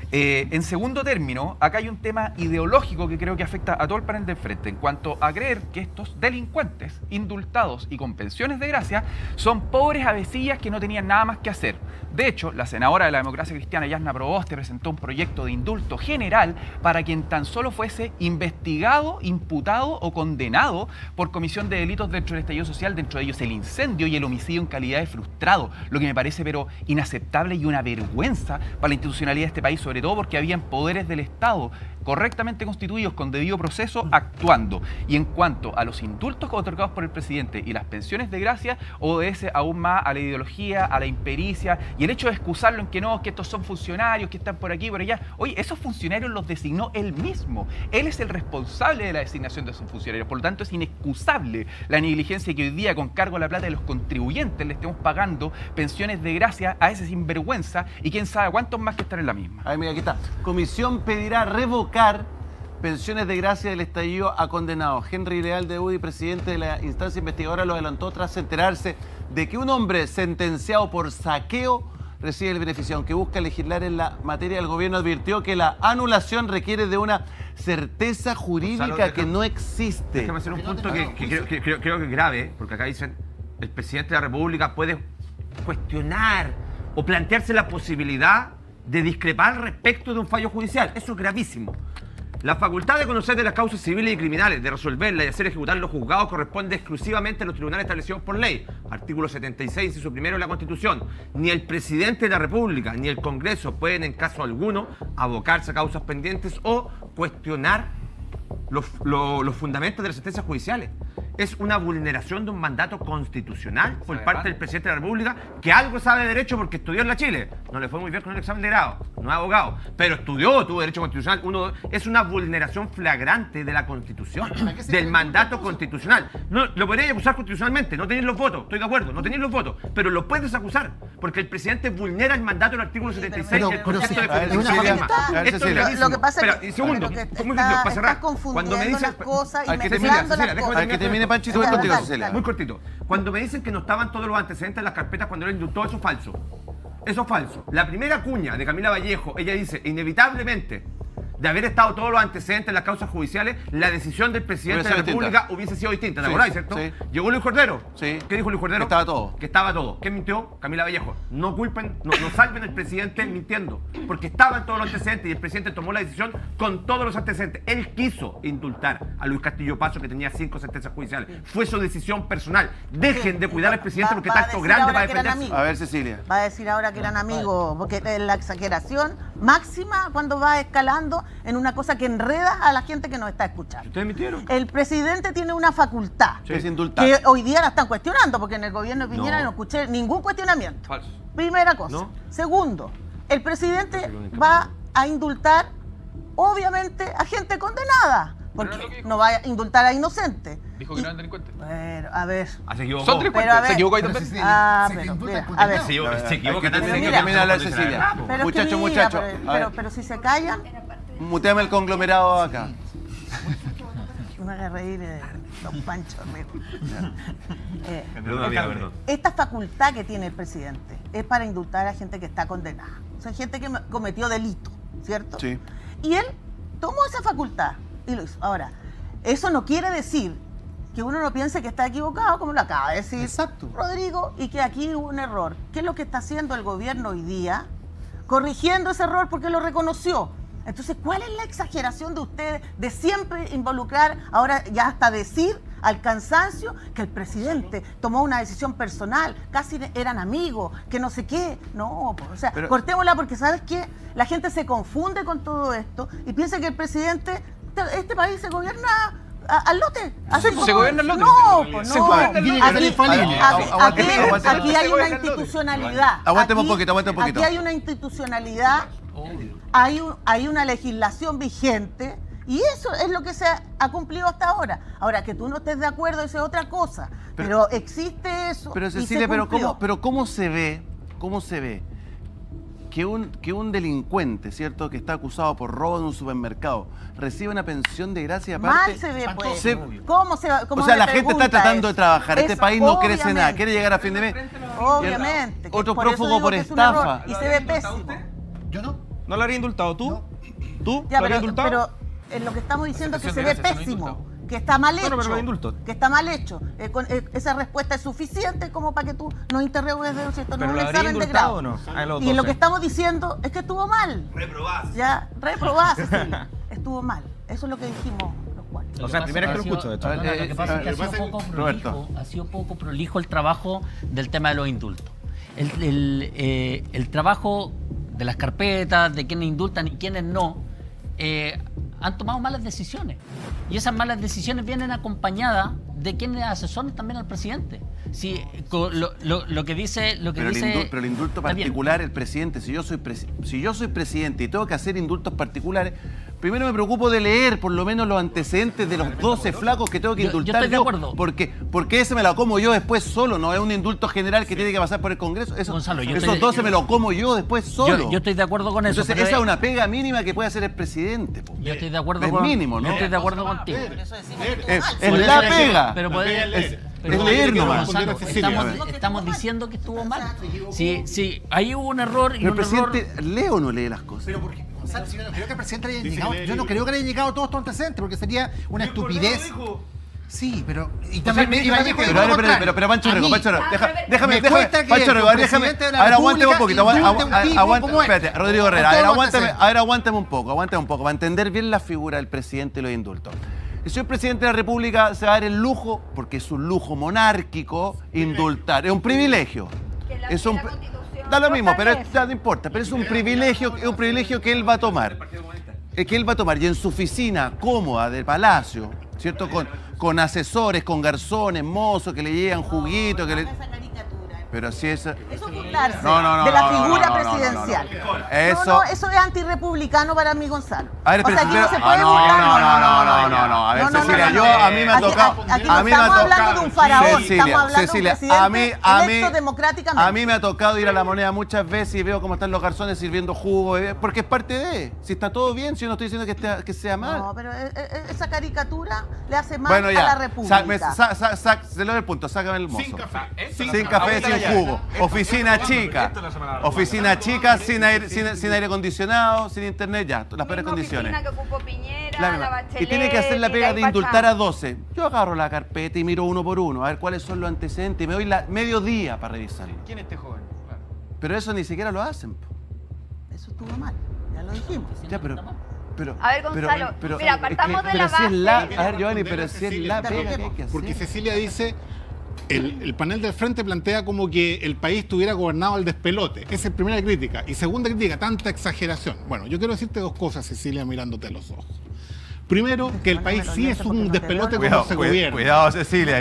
[SPEAKER 11] En segundo término, acá hay un tema ideológico que creo que afecta a todo el panel de enfrente en cuanto a creer que estos delincuentes indultados y con pensiones de gracia son pobres avecillas que no tenían nada más que hacer. De hecho, la senadora de la Democracia Cristiana, Yasna Proboste, presentó un proyecto de indulto general para quien tan solo fuese investigado, imputado o condenado por comisión de delitos dentro del estallido social, dentro de ellos el incendio y el homicidio en calidad de frustrado, lo que me parece pero inaceptable y una vergüenza para la institucionalidad de este país, sobre todo porque habían poderes del Estado correctamente constituidos con debido proceso actuando. Y en cuanto a los indultos otorgados por el presidente y las pensiones de gracia, obedece aún más a la ideología, a la impericia y el hecho de excusarlo en que no, que estos son funcionarios que están por aquí, por allá. Oye, esos funcionarios los designó él mismo. Él es el responsable de la designación de esos funcionarios. Por lo tanto, es inexcusable la negligencia que hoy día, con cargo a la plata de los contribuyentes, le estemos pagando pensiones de gracia a ese sinvergüenza y quién sabe cuántos más que están en la misma.
[SPEAKER 7] Ay, mira, aquí está. Comisión pedirá revocar pensiones de gracia del estallido a condenados. Henry Leal de UDI, presidente de la instancia investigadora, lo adelantó tras enterarse de que un hombre sentenciado por saqueo recibe el beneficio. Aunque busca legislar en la materia, el gobierno advirtió que la anulación requiere de una certeza jurídica que no existe.
[SPEAKER 9] Déjame hacer un punto que creo que es grave, porque acá dicen el presidente de la República puede cuestionar o plantearse la posibilidad de discrepar respecto de un fallo judicial. Eso es gravísimo. La facultad de conocer de las causas civiles y criminales, de resolverlas y hacer ejecutar los juzgados corresponde exclusivamente a los tribunales establecidos por ley. Artículo 76, inciso primero de la Constitución. Ni el presidente de la República ni el Congreso pueden en caso alguno abocarse a causas pendientes o cuestionar los fundamentos de las sentencias judiciales. Es una vulneración de un mandato constitucional por parte del presidente de la República, que algo sabe de derecho porque estudió en la Chile. No le fue muy bien con el examen de grado, no es abogado, pero estudió, tuvo derecho constitucional. Es una vulneración flagrante de la Constitución, del mandato constitucional. No, lo podrías acusar constitucionalmente, no tenéis los votos, estoy de acuerdo, no tenéis los votos, pero lo puedes acusar porque el presidente vulnera el mandato del artículo 76 del concepto de constitucionalismo.
[SPEAKER 14] Lo que pasa es que
[SPEAKER 9] estás
[SPEAKER 14] confundiendo las cosas y mezclando las cosas.
[SPEAKER 7] Panchito, voy contigo, Cecilia.
[SPEAKER 9] Muy cortito. Cuando me dicen que no estaban todos los antecedentes en las carpetas cuando él indultó, eso es falso. Eso es falso. La primera cuña de Camila Vallejo, ella dice, inevitablemente, de haber estado todos los antecedentes en las causas judiciales, la decisión del presidente de la República hubiese sido distinta. ¿Te acordás, cierto? Sí. Llegó Luis Cordero.
[SPEAKER 7] Sí.
[SPEAKER 9] ¿Qué dijo Luis Cordero?
[SPEAKER 7] Que estaba todo.
[SPEAKER 9] Que estaba todo. ¿Quién mintió? Camila Vallejo. No culpen, no salven al presidente mintiendo, porque estaban todos los antecedentes y el presidente tomó la decisión con todos los antecedentes. Él quiso indultar a Luis Castillo Paso, que tenía 5 sentencias judiciales. Fue su decisión personal. Dejen de cuidar al presidente porque está acto grande para defenderse.
[SPEAKER 7] A ver, Cecilia.
[SPEAKER 14] Va a decir ahora que eran amigos, porque es la exageración máxima cuando va escalando en una cosa que enreda a la gente que nos está escuchando.
[SPEAKER 9] ¿Ustedes mintieron?
[SPEAKER 14] El presidente tiene una facultad
[SPEAKER 7] que es indultar,
[SPEAKER 14] que hoy día la están cuestionando, porque en el gobierno de Piñera no escuché ningún cuestionamiento.
[SPEAKER 9] Falso.
[SPEAKER 14] Primera cosa.
[SPEAKER 9] ¿No?
[SPEAKER 14] Segundo, el presidente va a indultar, obviamente, a gente condenada, porque no va a indultar a inocentes.
[SPEAKER 11] Dijo que no eran delincuentes.
[SPEAKER 14] Pero, a ver.
[SPEAKER 9] Se equivocó.
[SPEAKER 11] Son delincuentes. Se equivocó ahí también.
[SPEAKER 14] Pero, mira, a ver.
[SPEAKER 9] Se equivoca también.
[SPEAKER 7] Cecilia. Muchachos.
[SPEAKER 14] Pero si se callan.
[SPEAKER 7] Muteame el conglomerado acá.
[SPEAKER 14] No me haga reír, don Pancho
[SPEAKER 9] Perdón.
[SPEAKER 14] Esta facultad que tiene el presidente es para indultar a gente que está condenada. O sea, gente que cometió delito, ¿cierto?
[SPEAKER 7] Sí.
[SPEAKER 14] Y él tomó esa facultad y lo hizo. Ahora, eso no quiere decir que uno no piense que está equivocado, como lo acaba de decir Rodrigo, y que aquí hubo un error. ¿Qué es lo que está haciendo el gobierno hoy día? Corrigiendo ese error porque lo reconoció. Entonces, ¿cuál es la exageración de ustedes de siempre involucrar, ahora ya hasta decir al cansancio, que el presidente tomó una decisión personal, casi eran amigos, que no sé qué? No, o sea, cortémosla porque, ¿sabes qué? La gente se confunde con todo esto y piensa que el presidente, este país se gobierna al lote.
[SPEAKER 11] ¿Se gobierna al lote?
[SPEAKER 14] No, pues no. Aquí hay una institucionalidad.
[SPEAKER 7] Aguánteme un poquito.
[SPEAKER 14] Aquí hay una institucionalidad. Hay una legislación vigente y eso es lo que se ha cumplido hasta ahora. Ahora, que tú no estés de acuerdo, eso es otra cosa. Pero existe eso.
[SPEAKER 7] Pero Cecilia, ¿cómo se ve que un delincuente, ¿cierto?, que está acusado por robo en un supermercado, recibe una pensión de gracia aparte?
[SPEAKER 14] Mal se ve, pues. ¿Cómo se va?
[SPEAKER 7] O sea, la gente está tratando de trabajar. Este país no crece nada. Quiere llegar a fin de mes.
[SPEAKER 14] Obviamente.
[SPEAKER 7] Otro prófugo por estafa.
[SPEAKER 14] Y se ve pésimo.
[SPEAKER 12] Yo no.
[SPEAKER 13] ¿No lo habría indultado tú?
[SPEAKER 12] No.
[SPEAKER 13] ¿Tú?
[SPEAKER 14] Ya,
[SPEAKER 13] ¿Lo habrías indultado?
[SPEAKER 14] pero lo que estamos diciendo es que se ve pésimo, que está mal hecho.
[SPEAKER 13] Pero lo indulto.
[SPEAKER 14] Que está mal hecho. Esa respuesta es suficiente como para que tú nos interrogues de si esto no es un examen de grado.
[SPEAKER 13] ¿O no?
[SPEAKER 14] Y lo que estamos diciendo es que estuvo mal.
[SPEAKER 7] Reprobás.
[SPEAKER 14] Ya, reprobás, Cecilia. Estuvo mal. Eso es lo que dijimos los cuatro.
[SPEAKER 13] O sea, primera vez que lo escucho, de hecho.
[SPEAKER 16] Lo que pasa es que ha sido poco prolijo el trabajo del tema de los indultos. El trabajo de las carpetas, de quienes indultan y quienes no, han tomado malas decisiones. Y esas malas decisiones vienen acompañadas de quienes asesoran también al presidente. Si, lo que dice...
[SPEAKER 7] Pero el indulto particular, el presidente, si yo soy presidente y tengo que hacer indultos particulares, primero me preocupo de leer por lo menos los antecedentes de los 12 flacos que tengo que indultar.
[SPEAKER 16] Yo estoy de acuerdo.
[SPEAKER 7] Porque ese me lo como yo después solo, no es un indulto general que tiene que pasar por el Congreso.
[SPEAKER 16] Gonzalo,
[SPEAKER 7] esos 12 me lo como yo después solo.
[SPEAKER 16] Yo estoy de acuerdo con eso.
[SPEAKER 7] Entonces, esa es una pega mínima que puede hacer el presidente.
[SPEAKER 16] Yo estoy de acuerdo
[SPEAKER 7] con... Es mínimo, ¿no?
[SPEAKER 16] Yo estoy de acuerdo contigo.
[SPEAKER 7] Es la pega.
[SPEAKER 16] Pero
[SPEAKER 7] es leer nomás.
[SPEAKER 16] Estamos diciendo que estuvo mal. Sí, ahí hubo un error.
[SPEAKER 7] ¿El presidente lee o no lee las cosas?
[SPEAKER 12] Pero porque, Gonzalo, yo no creo que el presidente le haya llegado. Yo no creo que le haya llegado todos estos antecedentes, porque sería una estupidez. Sí, pero... Y también
[SPEAKER 7] pero Pancho Rego, déjame, Pancho Rego,
[SPEAKER 12] a ver,
[SPEAKER 7] aguántame un poquito, espérate, Rodrigo Herrera, a ver, aguántame un poco, para entender bien la figura del presidente y los indultos. El señor presidente de la República se va a dar el lujo, porque es un lujo monárquico, indultar, es un privilegio. Da lo mismo, pero ya no importa, pero es un privilegio que él va a tomar. que él va a tomar. Y en su oficina cómoda del Palacio, ¿cierto? Con asesores, con garzones, mozos que le llegan juguitos, que le... Pero si eso...
[SPEAKER 14] Eso es burlarse
[SPEAKER 7] de
[SPEAKER 14] la figura presidencial.
[SPEAKER 7] Eso...
[SPEAKER 14] eso es antirrepublicano para mí, Gonzalo.
[SPEAKER 7] A ver, pero...
[SPEAKER 14] no se puede
[SPEAKER 7] no. A ver, Cecilia, a mí me ha tocado...
[SPEAKER 14] Aquí no estamos hablando de un faraón, estamos hablando de un presidente electo democráticamente.
[SPEAKER 7] A mí me ha tocado ir a La Moneda muchas veces y veo cómo están los garzones sirviendo jugo, porque es parte de... Si está todo bien, si yo no estoy diciendo que sea mal.
[SPEAKER 14] No, pero esa caricatura le hace mal a la República.
[SPEAKER 7] Se le doy el punto, sácame el mozo. Sin café, sin jugo. Oficina chica. Oficina chica, sin aire acondicionado, sin internet, ya, las peores condiciones.
[SPEAKER 10] Que ocupó Piñera, la Bachelet,
[SPEAKER 7] y tiene que hacer la pega de indultar a 12. Yo agarro la carpeta y miro uno por uno, a ver cuáles son los antecedentes y me doy medio día para revisarlo.
[SPEAKER 11] ¿Quién es este joven? Claro.
[SPEAKER 7] Pero eso ni siquiera lo hacen.
[SPEAKER 14] Eso estuvo mal, ya lo dijimos.
[SPEAKER 7] Ya, pero
[SPEAKER 10] a ver, Gonzalo, mira, partamos de la base.
[SPEAKER 7] A ver, Giovanni, pero si es la pega que hay que hacer.
[SPEAKER 15] Porque Cecilia dice... El panel del frente plantea como que el país estuviera gobernado al despelote. Esa es primera crítica. Y segunda crítica, tanta exageración. Bueno, yo quiero decirte dos cosas, Cecilia, mirándote a los ojos. Primero, que el país sí es un despelote como se gobierna.
[SPEAKER 7] Cuidado, Cecilia.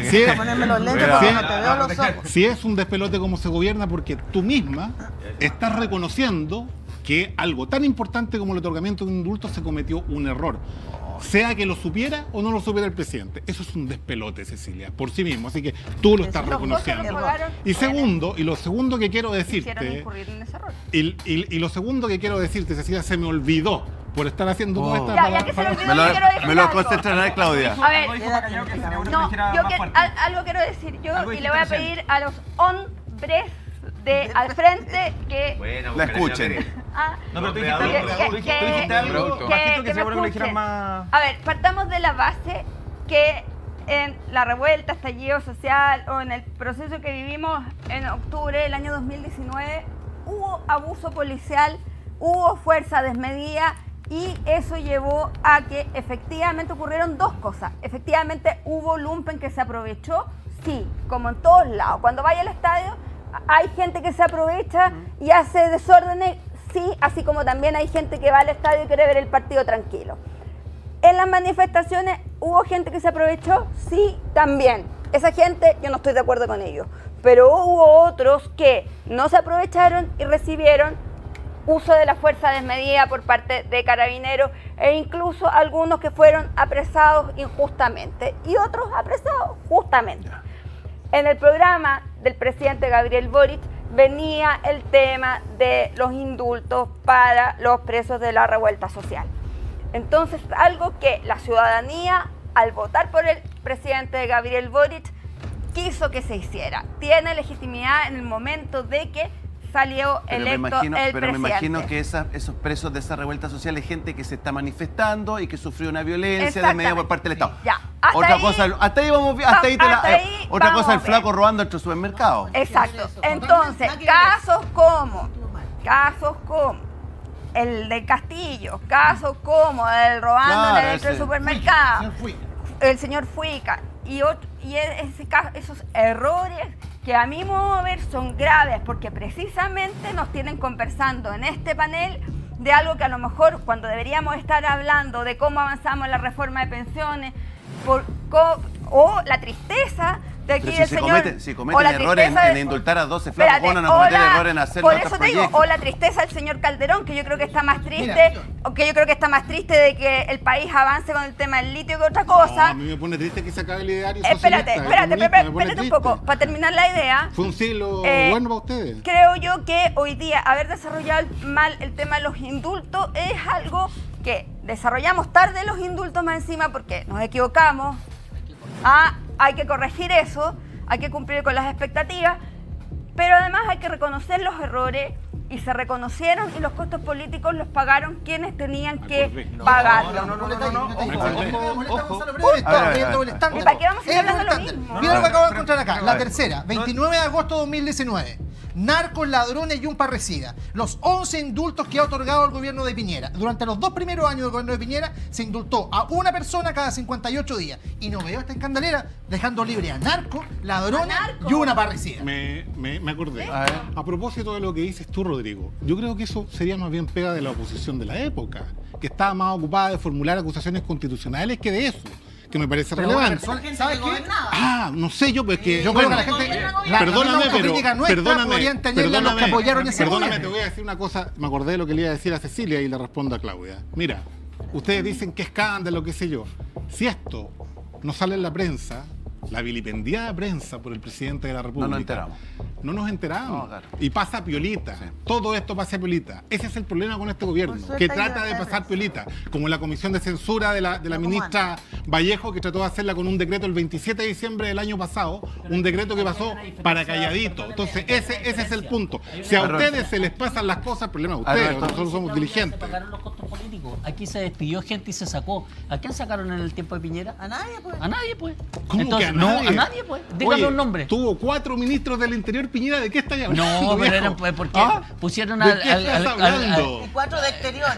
[SPEAKER 15] Sí es un despelote como se gobierna porque tú misma estás reconociendo que algo tan importante como el otorgamiento de un indulto se cometió un error. Sea que lo supiera o no lo supiera el presidente. Eso es un despelote, Cecilia, por sí mismo. Así que tú lo estás reconociendo. Y lo segundo que quiero decirte... Y lo segundo que quiero decirte, Cecilia, se me olvidó por estar haciendo toda esta...
[SPEAKER 10] Ya que se me olvidó,
[SPEAKER 7] me lo concentraré, Claudia.
[SPEAKER 10] A ver, algo quiero decir yo y le voy a pedir a los hombres al frente que...
[SPEAKER 7] La escuchen.
[SPEAKER 10] No, pero tú dijiste algo bajito que seguro que le dijeran más... A ver, partamos de la base que en la revuelta, estallido social o en el proceso que vivimos en octubre del año 2019 hubo abuso policial, hubo fuerza desmedida y eso llevó a que efectivamente ocurrieron dos cosas. Efectivamente hubo lumpen que se aprovechó, sí, como en todos lados. Cuando vaya al estadio hay gente que se aprovecha y hace desórdenes, sí, así como también hay gente que va al estadio y quiere ver el partido tranquilo. En las manifestaciones hubo gente que se aprovechó, sí, también. Esa gente, yo no estoy de acuerdo con ellos, pero hubo otros que no se aprovecharon y recibieron uso de la fuerza desmedida por parte de carabineros e incluso algunos que fueron apresados injustamente y otros apresados justamente. En el programa del presidente Gabriel Boric venía el tema de los indultos para los presos de la revuelta social. Entonces, algo que la ciudadanía, al votar por el presidente Gabriel Boric, quiso que se hiciera. Tiene legitimidad en el momento de que salió electo el presidente.
[SPEAKER 7] Pero me imagino que esos presos de esa revuelta social es gente que se está manifestando y que sufrió una violencia de medio por parte del Estado.
[SPEAKER 10] Ya,
[SPEAKER 7] otra cosa, hasta ahí vamos bien, otra cosa el flaco robando entre supermercados.
[SPEAKER 10] Exacto. Entonces, casos como el de Castillo, casos como el robando dentro del supermercado, el señor Fuica y esos errores que a mi modo de ver son graves porque precisamente nos tienen conversando en este panel de algo que a lo mejor cuando deberíamos estar hablando de cómo avanzamos en la reforma de pensiones o la tristeza de aquí del señor...
[SPEAKER 7] Si cometen errores en indultar a 12 flacos, ¿cómo no cometer errores en hacer
[SPEAKER 10] por eso te digo, o la tristeza del señor Calderón, que yo creo que está más triste, de que el país avance con el tema del litio que otra cosa.
[SPEAKER 15] No, a mí me pone triste que se acabe el ideario
[SPEAKER 10] espérate un poco, para terminar la idea.
[SPEAKER 15] Fue un siglo bueno para ustedes.
[SPEAKER 10] Creo yo que hoy día haber desarrollado mal el tema de los indultos es algo que desarrollamos tarde los indultos más encima porque nos equivocamos. Hay que corregir eso, hay que cumplir con las expectativas, pero además hay que reconocer los errores y se reconocieron y los costos políticos los pagaron quienes tenían que pagarlos.
[SPEAKER 12] ¿Y para qué vamos a seguir hablando lo mismo? Mira lo que acabo de encontrar acá, la tercera, 29 de agosto de 2019. narcos, ladrones y un parricida. Los 11 indultos que ha otorgado el gobierno de Piñera. Durante los 2 primeros años del gobierno de Piñera se indultó a una persona cada 58 días. Y no veo esta escandalera dejando libre a narcos, ladrones y una parricida.
[SPEAKER 15] Me acordé. A propósito de lo que dices tú, Rodrigo, yo creo que eso sería más bien pega de la oposición de la época, que estaba más ocupada de formular acusaciones constitucionales que de eso, que me parece relevante.
[SPEAKER 12] ¿Sabes qué?
[SPEAKER 15] No sé yo, pero es que...
[SPEAKER 12] Yo creo que la gente...
[SPEAKER 15] Perdóname,
[SPEAKER 12] los que apoyaron ese
[SPEAKER 15] Perdóname, te voy a decir una cosa. Me acordé de lo que le iba a decir a Cecilia y le respondo a Claudia. Mira, ustedes dicen que escándalo, qué sé yo. Si esto no sale en la prensa, la vilipendiada prensa por el presidente de la República... No nos enteramos. Y pasa piolita. Sí. Todo esto pasa piolita. Ese es el problema con este gobierno, que trata de pasar piolita. Como la comisión de censura de la ministra Vallejo, que trató de hacerla con un decreto el 27 de diciembre del año pasado, un decreto que pasó para calladito. Entonces, ese es el punto. Si a ustedes se les pasan las cosas, el problema es ustedes, nosotros somos diligentes.
[SPEAKER 16] Pagaron los costos políticos. Aquí se despidió gente y se sacó. ¿A quién sacaron en el tiempo de Piñera?
[SPEAKER 14] A nadie, pues.
[SPEAKER 16] A nadie, pues.
[SPEAKER 15] ¿Cómo
[SPEAKER 16] entonces,
[SPEAKER 15] que a nadie?
[SPEAKER 16] No, a nadie, pues. Dígame un nombre.
[SPEAKER 15] Tuvo 4 ministros del Interior Piñera, ¿de qué está hablando?
[SPEAKER 16] No, pero eran porque pusieron
[SPEAKER 15] al...
[SPEAKER 14] Y 4 de exteriores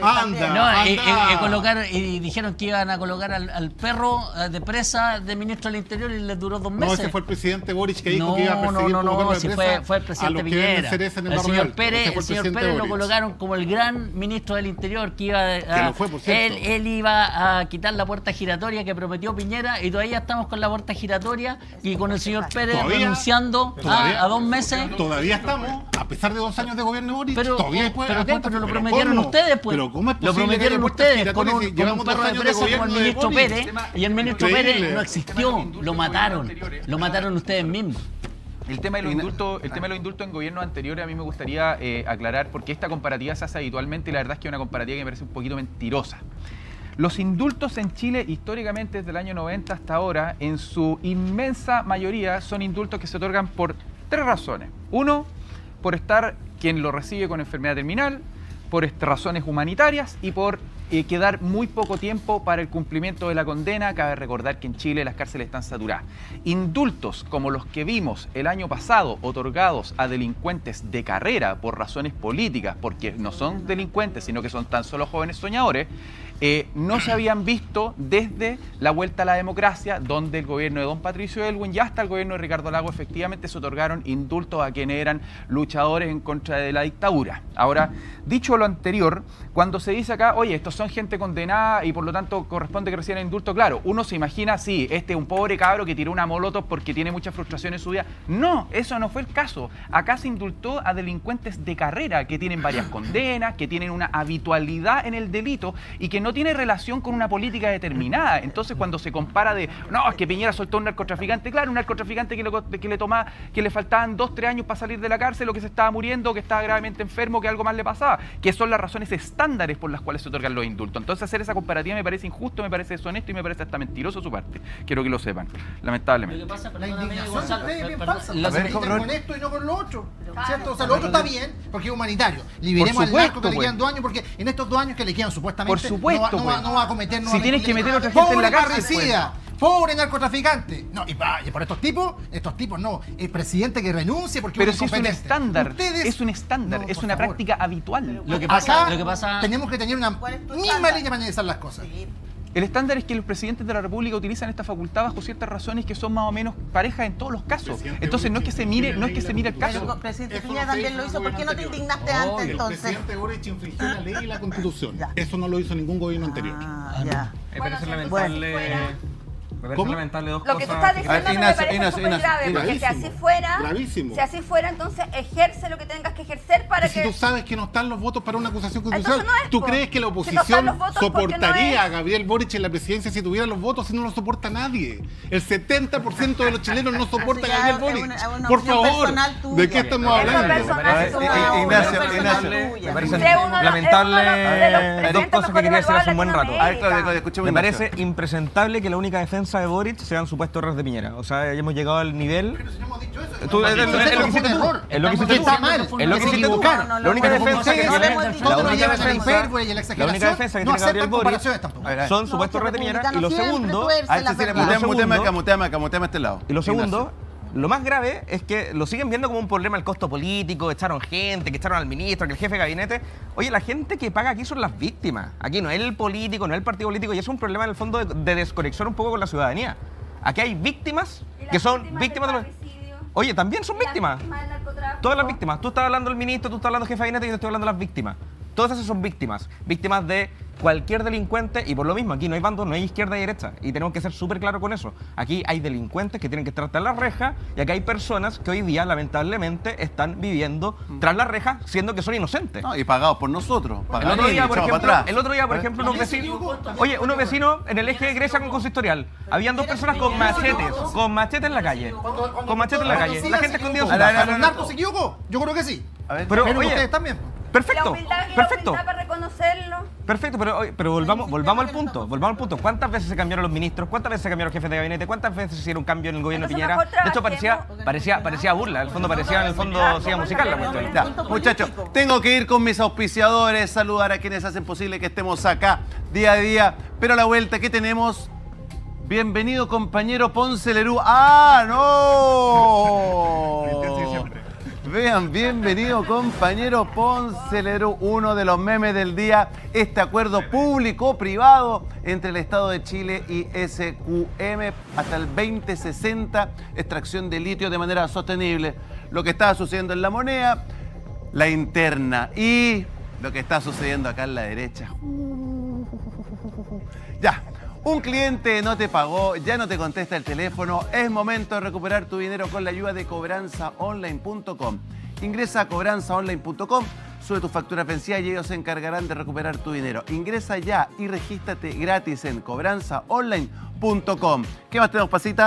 [SPEAKER 16] y dijeron que iban a colocar al perro de presa de ministro del Interior y les duró 2 meses.
[SPEAKER 15] No, ese fue el presidente Boric que dijo que iba a perseguir
[SPEAKER 16] fue el presidente Piñera. El señor Pérez lo colocaron como el gran ministro del Interior que iba a... Él iba a quitar la puerta giratoria que prometió Piñera y todavía estamos con la puerta giratoria y con el señor Pérez renunciando a 2 meses.
[SPEAKER 15] Todavía estamos, a pesar de 2 años de gobierno de Boric, todavía
[SPEAKER 16] pero lo prometieron ustedes, pues.
[SPEAKER 15] Pero ¿cómo es posible?
[SPEAKER 16] Lo prometieron ustedes con un
[SPEAKER 15] llevamos
[SPEAKER 16] perro de presa como el ministro Pérez, y el ministro Pérez no existió, lo mataron ustedes mismos.
[SPEAKER 11] El tema de los indultos en gobiernos anteriores a mí me gustaría aclarar, porque esta comparativa se hace habitualmente y la verdad es que es una comparativa que me parece un poquito mentirosa. Los indultos en Chile, históricamente desde el año 90 hasta ahora, en su inmensa mayoría son indultos que se otorgan por 3 razones. 1, por estar quien lo recibe con enfermedad terminal, por razones humanitarias y por quedar muy poco tiempo para el cumplimiento de la condena. Cabe recordar que en Chile las cárceles están saturadas. Indultos como los que vimos el año pasado otorgados a delincuentes de carrera por razones políticas, porque no son delincuentes, sino que son tan solo jóvenes soñadores, no se habían visto desde la vuelta a la democracia, donde el gobierno de don Patricio Aylwin y hasta el gobierno de Ricardo Lagos efectivamente se otorgaron indultos a quienes eran luchadores en contra de la dictadura. Ahora, dicho lo anterior, cuando se dice acá, oye, estos son gente condenada y por lo tanto corresponde que reciban indulto, claro, uno se imagina, sí, este es un pobre cabro que tiró una molotov porque tiene mucha frustración en su vida. No, eso no fue el caso. Acá se indultó a delincuentes de carrera que tienen varias condenas, que tienen una habitualidad en el delito y que no tiene relación con una política determinada. Entonces, cuando se compara de, no, es que Piñera soltó a un narcotraficante, claro, un narcotraficante que le faltaban 2-3 años para salir de la cárcel, o que se estaba muriendo, que estaba gravemente enfermo, que algo más le pasaba, que son las razones estándares por las cuales se otorgan los indultos. Entonces, hacer esa comparativa me parece injusto, me parece deshonesto y me parece hasta mentiroso su parte. Quiero que lo sepan, lamentablemente.
[SPEAKER 12] Lo que pasa, la indignación es bien falsa. Con esto y no con lo otro. ¿Cierto? O sea, lo otro está bien porque es humanitario. Liberemos al narco que le quedan 2 años, porque en estos 2 años que le quedan supuestamente no va a cometer nuevamente.
[SPEAKER 11] Si tienes que meter a otra gente en la cárcel,
[SPEAKER 12] pobre narcotraficante. No, y por estos tipos no. El presidente que renuncie porque
[SPEAKER 11] pero si es un estándar, es una práctica habitual.
[SPEAKER 12] Lo que pasa, tenemos que tener una misma línea para analizar las cosas. Sí.
[SPEAKER 11] El estándar es que los presidentes de la República utilizan esta facultad bajo ciertas razones que son más o menos parejas en todos los casos. Entonces no es que se mire el caso.
[SPEAKER 14] El presidente Piñera también lo hizo. ¿Por qué no te indignaste antes entonces?
[SPEAKER 15] El presidente Boric infringió la ley y la Constitución. Eso no lo hizo ningún gobierno anterior.
[SPEAKER 13] Me parece lamentable. Me parece lamentable 2 cosas.
[SPEAKER 10] Lo que tú estás diciendo me parece súper grave, porque si así fuera, entonces ejerce lo que tengas que ejercer para que...
[SPEAKER 15] Si tú sabes que no están los votos para una acusación constitucional, ¿tú crees que la oposición soportaría a Gabriel Boric en la presidencia si tuviera los votos? Si no lo soporta nadie. El 70% de los chilenos no soporta a Gabriel Boric. Por favor, ¿de qué estamos hablando?
[SPEAKER 13] Ignacio, me parece lamentable 2 cosas que quería decir hace un buen rato. Me parece impresentable que la única defensa de Boric sean supuestos errores de Piñera. O sea, ya hemos llegado al nivel.
[SPEAKER 12] Pero si no hemos dicho eso.
[SPEAKER 13] Es lo que hiciste tú. Es lo que hiciste tú. Es lo que hiciste tú. La única defensa que tiene Gabriel Boric son supuestos errores de Piñera. Y lo segundo.
[SPEAKER 7] Muteame este lado.
[SPEAKER 13] Y lo segundo lo más grave es que lo siguen viendo como un problema el costo político, echaron gente, que echaron al ministro, que el jefe de gabinete. Oye, la gente que paga aquí son las víctimas. Aquí no es el político, no es el partido político, y es un problema en el fondo de desconexión un poco con la ciudadanía. Aquí hay víctimas que son víctimas de los... Oye, también son víctimas. Todas las víctimas. Tú estás hablando del ministro, tú estás hablando del jefe de gabinete y yo estoy hablando de las víctimas. Todas esas son víctimas. Víctimas de cualquier delincuente, y por lo mismo, aquí no hay bandos, no hay izquierda y derecha, y tenemos que ser súper claros con eso. Aquí hay delincuentes que tienen que estar tras la reja, y acá hay personas que hoy día, lamentablemente, están viviendo tras la reja, siendo que son inocentes.
[SPEAKER 7] No, y pagados por nosotros.
[SPEAKER 13] El otro día, por ejemplo, unos vecinos en el eje de Grecia con consistorial, habían dos personas con machetes en la calle. Con machetes en la calle. La gente escondiendo su casa.
[SPEAKER 12] ¿Bernardo se equivocó? Yo creo que sí.
[SPEAKER 13] Pero oye,
[SPEAKER 12] ustedes también.
[SPEAKER 13] Perfecto, perfecto.
[SPEAKER 10] Para reconocerlo.
[SPEAKER 13] Perfecto, pero volvamos al punto. ¿Cuántas veces se cambiaron los ministros? ¿Cuántas veces se cambiaron los jefes de gabinete? ¿Cuántas veces se hicieron un cambio en el gobierno de Piñera? De hecho, parecía burla. En el fondo siga musical la cuestión.
[SPEAKER 7] Ya, muchachos, tengo que ir con mis auspiciadores, saludar a quienes hacen posible que estemos acá día a día. Pero a la vuelta, ¿qué tenemos? Bienvenido, compañero Ponce Lerú. ¡Ah, no! Vean, bienvenido, compañero Ponce Lerú, uno de los memes del día. Este acuerdo público-privado entre el Estado de Chile y SQM hasta el 2060, extracción de litio de manera sostenible. Lo que está sucediendo en la moneda, la interna, y lo que está sucediendo acá en la derecha. Ya. Un cliente no te pagó, ya no te contesta el teléfono. Es momento de recuperar tu dinero con la ayuda de cobranzaonline.com. Ingresa a cobranzaonline.com, sube tus facturas vencidas y ellos se encargarán de recuperar tu dinero. Ingresa ya y regístrate gratis en cobranzaonline.com. ¿Qué más tenemos, Pasita?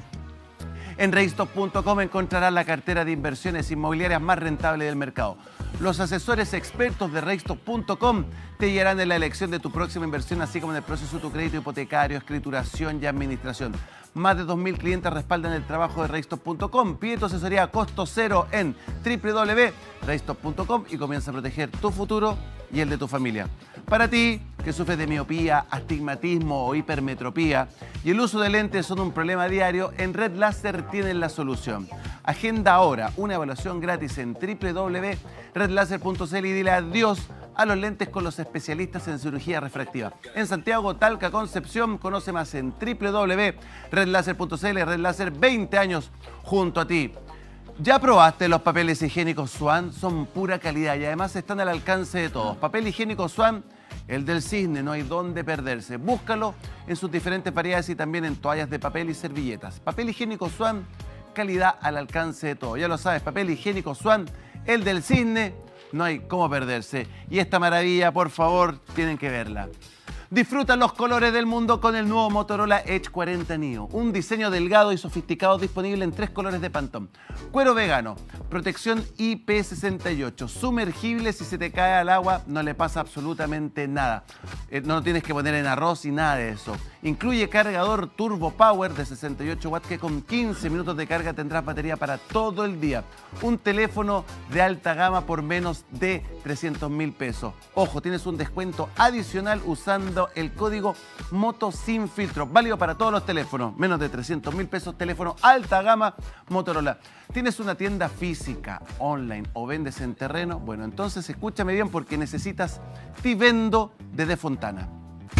[SPEAKER 7] En Reistop.com encontrarás la cartera de inversiones inmobiliarias más rentable del mercado. Los asesores expertos de Reistop.com te guiarán en la elección de tu próxima inversión, así como en el proceso de tu crédito hipotecario, escrituración y administración. Más de 2.000 clientes respaldan el trabajo de Reistop.com. Pide tu asesoría a costo cero en www.reistop.com y comienza a proteger tu futuro y el de tu familia. Para ti, que sufres de miopía, astigmatismo o hipermetropía y el uso de lentes son un problema diario, en Red Láser tienen la solución. Agenda ahora una evaluación gratis en www.redlaser.cl y dile adiós a los lentes con los especialistas en cirugía refractiva. En Santiago, Talca, Concepción, conoce más en www.redlaser.cl. Red Láser, 20 años junto a ti. ¿Ya probaste los papeles higiénicos Swan? Son pura calidad y además están al alcance de todos. Papel higiénico Swan, el del cisne, no hay dónde perderse. Búscalo en sus diferentes variedades y también en toallas de papel y servilletas. Papel higiénico Swan, calidad al alcance de todos. Ya lo sabes, papel higiénico Swan, el del cisne, no hay cómo perderse. Y esta maravilla, por favor, tienen que verla. Disfruta los colores del mundo con el nuevo Motorola Edge 40 Neo. Un diseño delgado y sofisticado disponible en 3 colores de Pantone. Cuero vegano, protección IP68, sumergible, si se te cae al agua no le pasa absolutamente nada. No lo tienes que poner en arroz y nada de eso. Incluye cargador Turbo Power de 68 watts que con 15 minutos de carga tendrás batería para todo el día. Un teléfono de alta gama por menos de 300.000 pesos. Ojo, tienes un descuento adicional usando el código Moto Sin Filtro, válido para todos los teléfonos, menos de 300.000 pesos, teléfono alta gama Motorola. ¿Tienes una tienda física, online o vendes en terreno? Bueno, entonces escúchame bien porque necesitas Tivendo de De Fontana.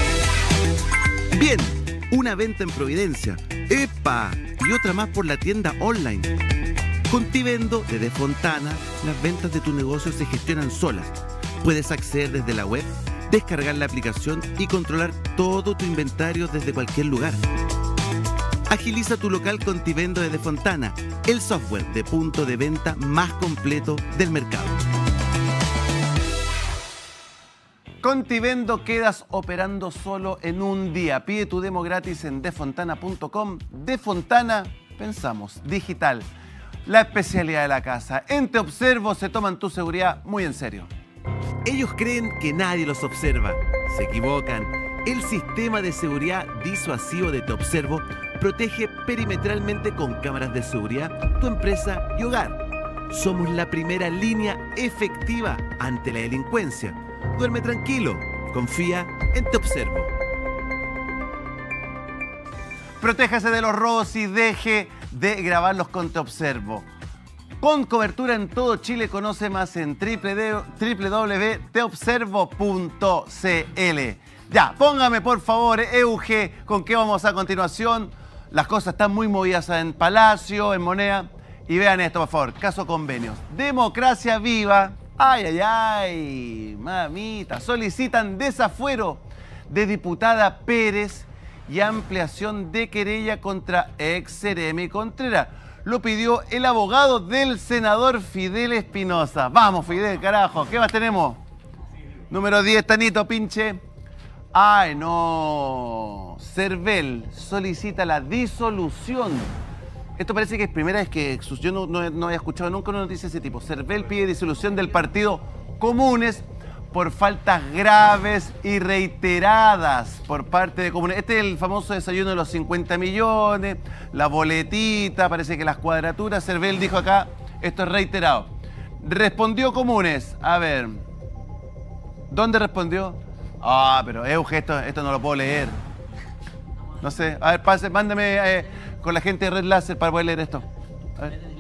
[SPEAKER 18] Bien, una venta en Providencia, ¡epa! Y otra más por la tienda online. Con Tivendo de De Fontana, las ventas de tu negocio se gestionan solas. Puedes acceder desde la web, descargar la aplicación y controlar todo tu inventario desde cualquier lugar. Agiliza tu local con Tivendo de De Fontana, el software de punto de venta más completo del mercado.
[SPEAKER 7] Con Tivendo quedas operando solo en un día. Pide tu demo gratis en defontana.com. De Fontana, pensamos, digital. La especialidad de la casa. En Te Observo se toman tu seguridad muy en serio.
[SPEAKER 18] Ellos creen que nadie los observa. Se equivocan. El sistema de seguridad disuasivo de Te Observo protege perimetralmente con cámaras de seguridad tu empresa y hogar. Somos la primera línea efectiva ante la delincuencia. Duerme tranquilo. Confía en Te Observo.
[SPEAKER 7] Protéjase de los robos y deje de grabarlos con Te Observo. Con cobertura en todo Chile, conoce más en www.teobservo.cl. Ya, póngame por favor, Euge, ¿con qué vamos a continuación? Las cosas están muy movidas en Palacio, en Moneda. Y vean esto, por favor, caso convenios. Democracia Viva, ay, ay, ay, mamita, solicitan desafuero de diputada Pérez y ampliación de querella contra ex Seremi Contreras. Lo pidió el abogado del senador Fidel Espinosa. Vamos, Fidel, carajo. ¿Qué más tenemos? Número 10, Tanito, pinche. Ay, no. Cervel solicita la disolución. Esto parece que es primera vez que yo no había escuchado nunca una noticia de ese tipo. Cervel pide disolución del partido Comunes por faltas graves y reiteradas por parte de Comunes. Este es el famoso desayuno de los 50 millones, la boletita, parece que las cuadraturas. Cervel dijo acá, esto es reiterado. Respondió Comunes. A ver, ¿dónde respondió? Ah, pero Euge, esto no lo puedo leer. No sé, a ver, pase, mándame con la gente de Red Láser para poder leer esto. A ver.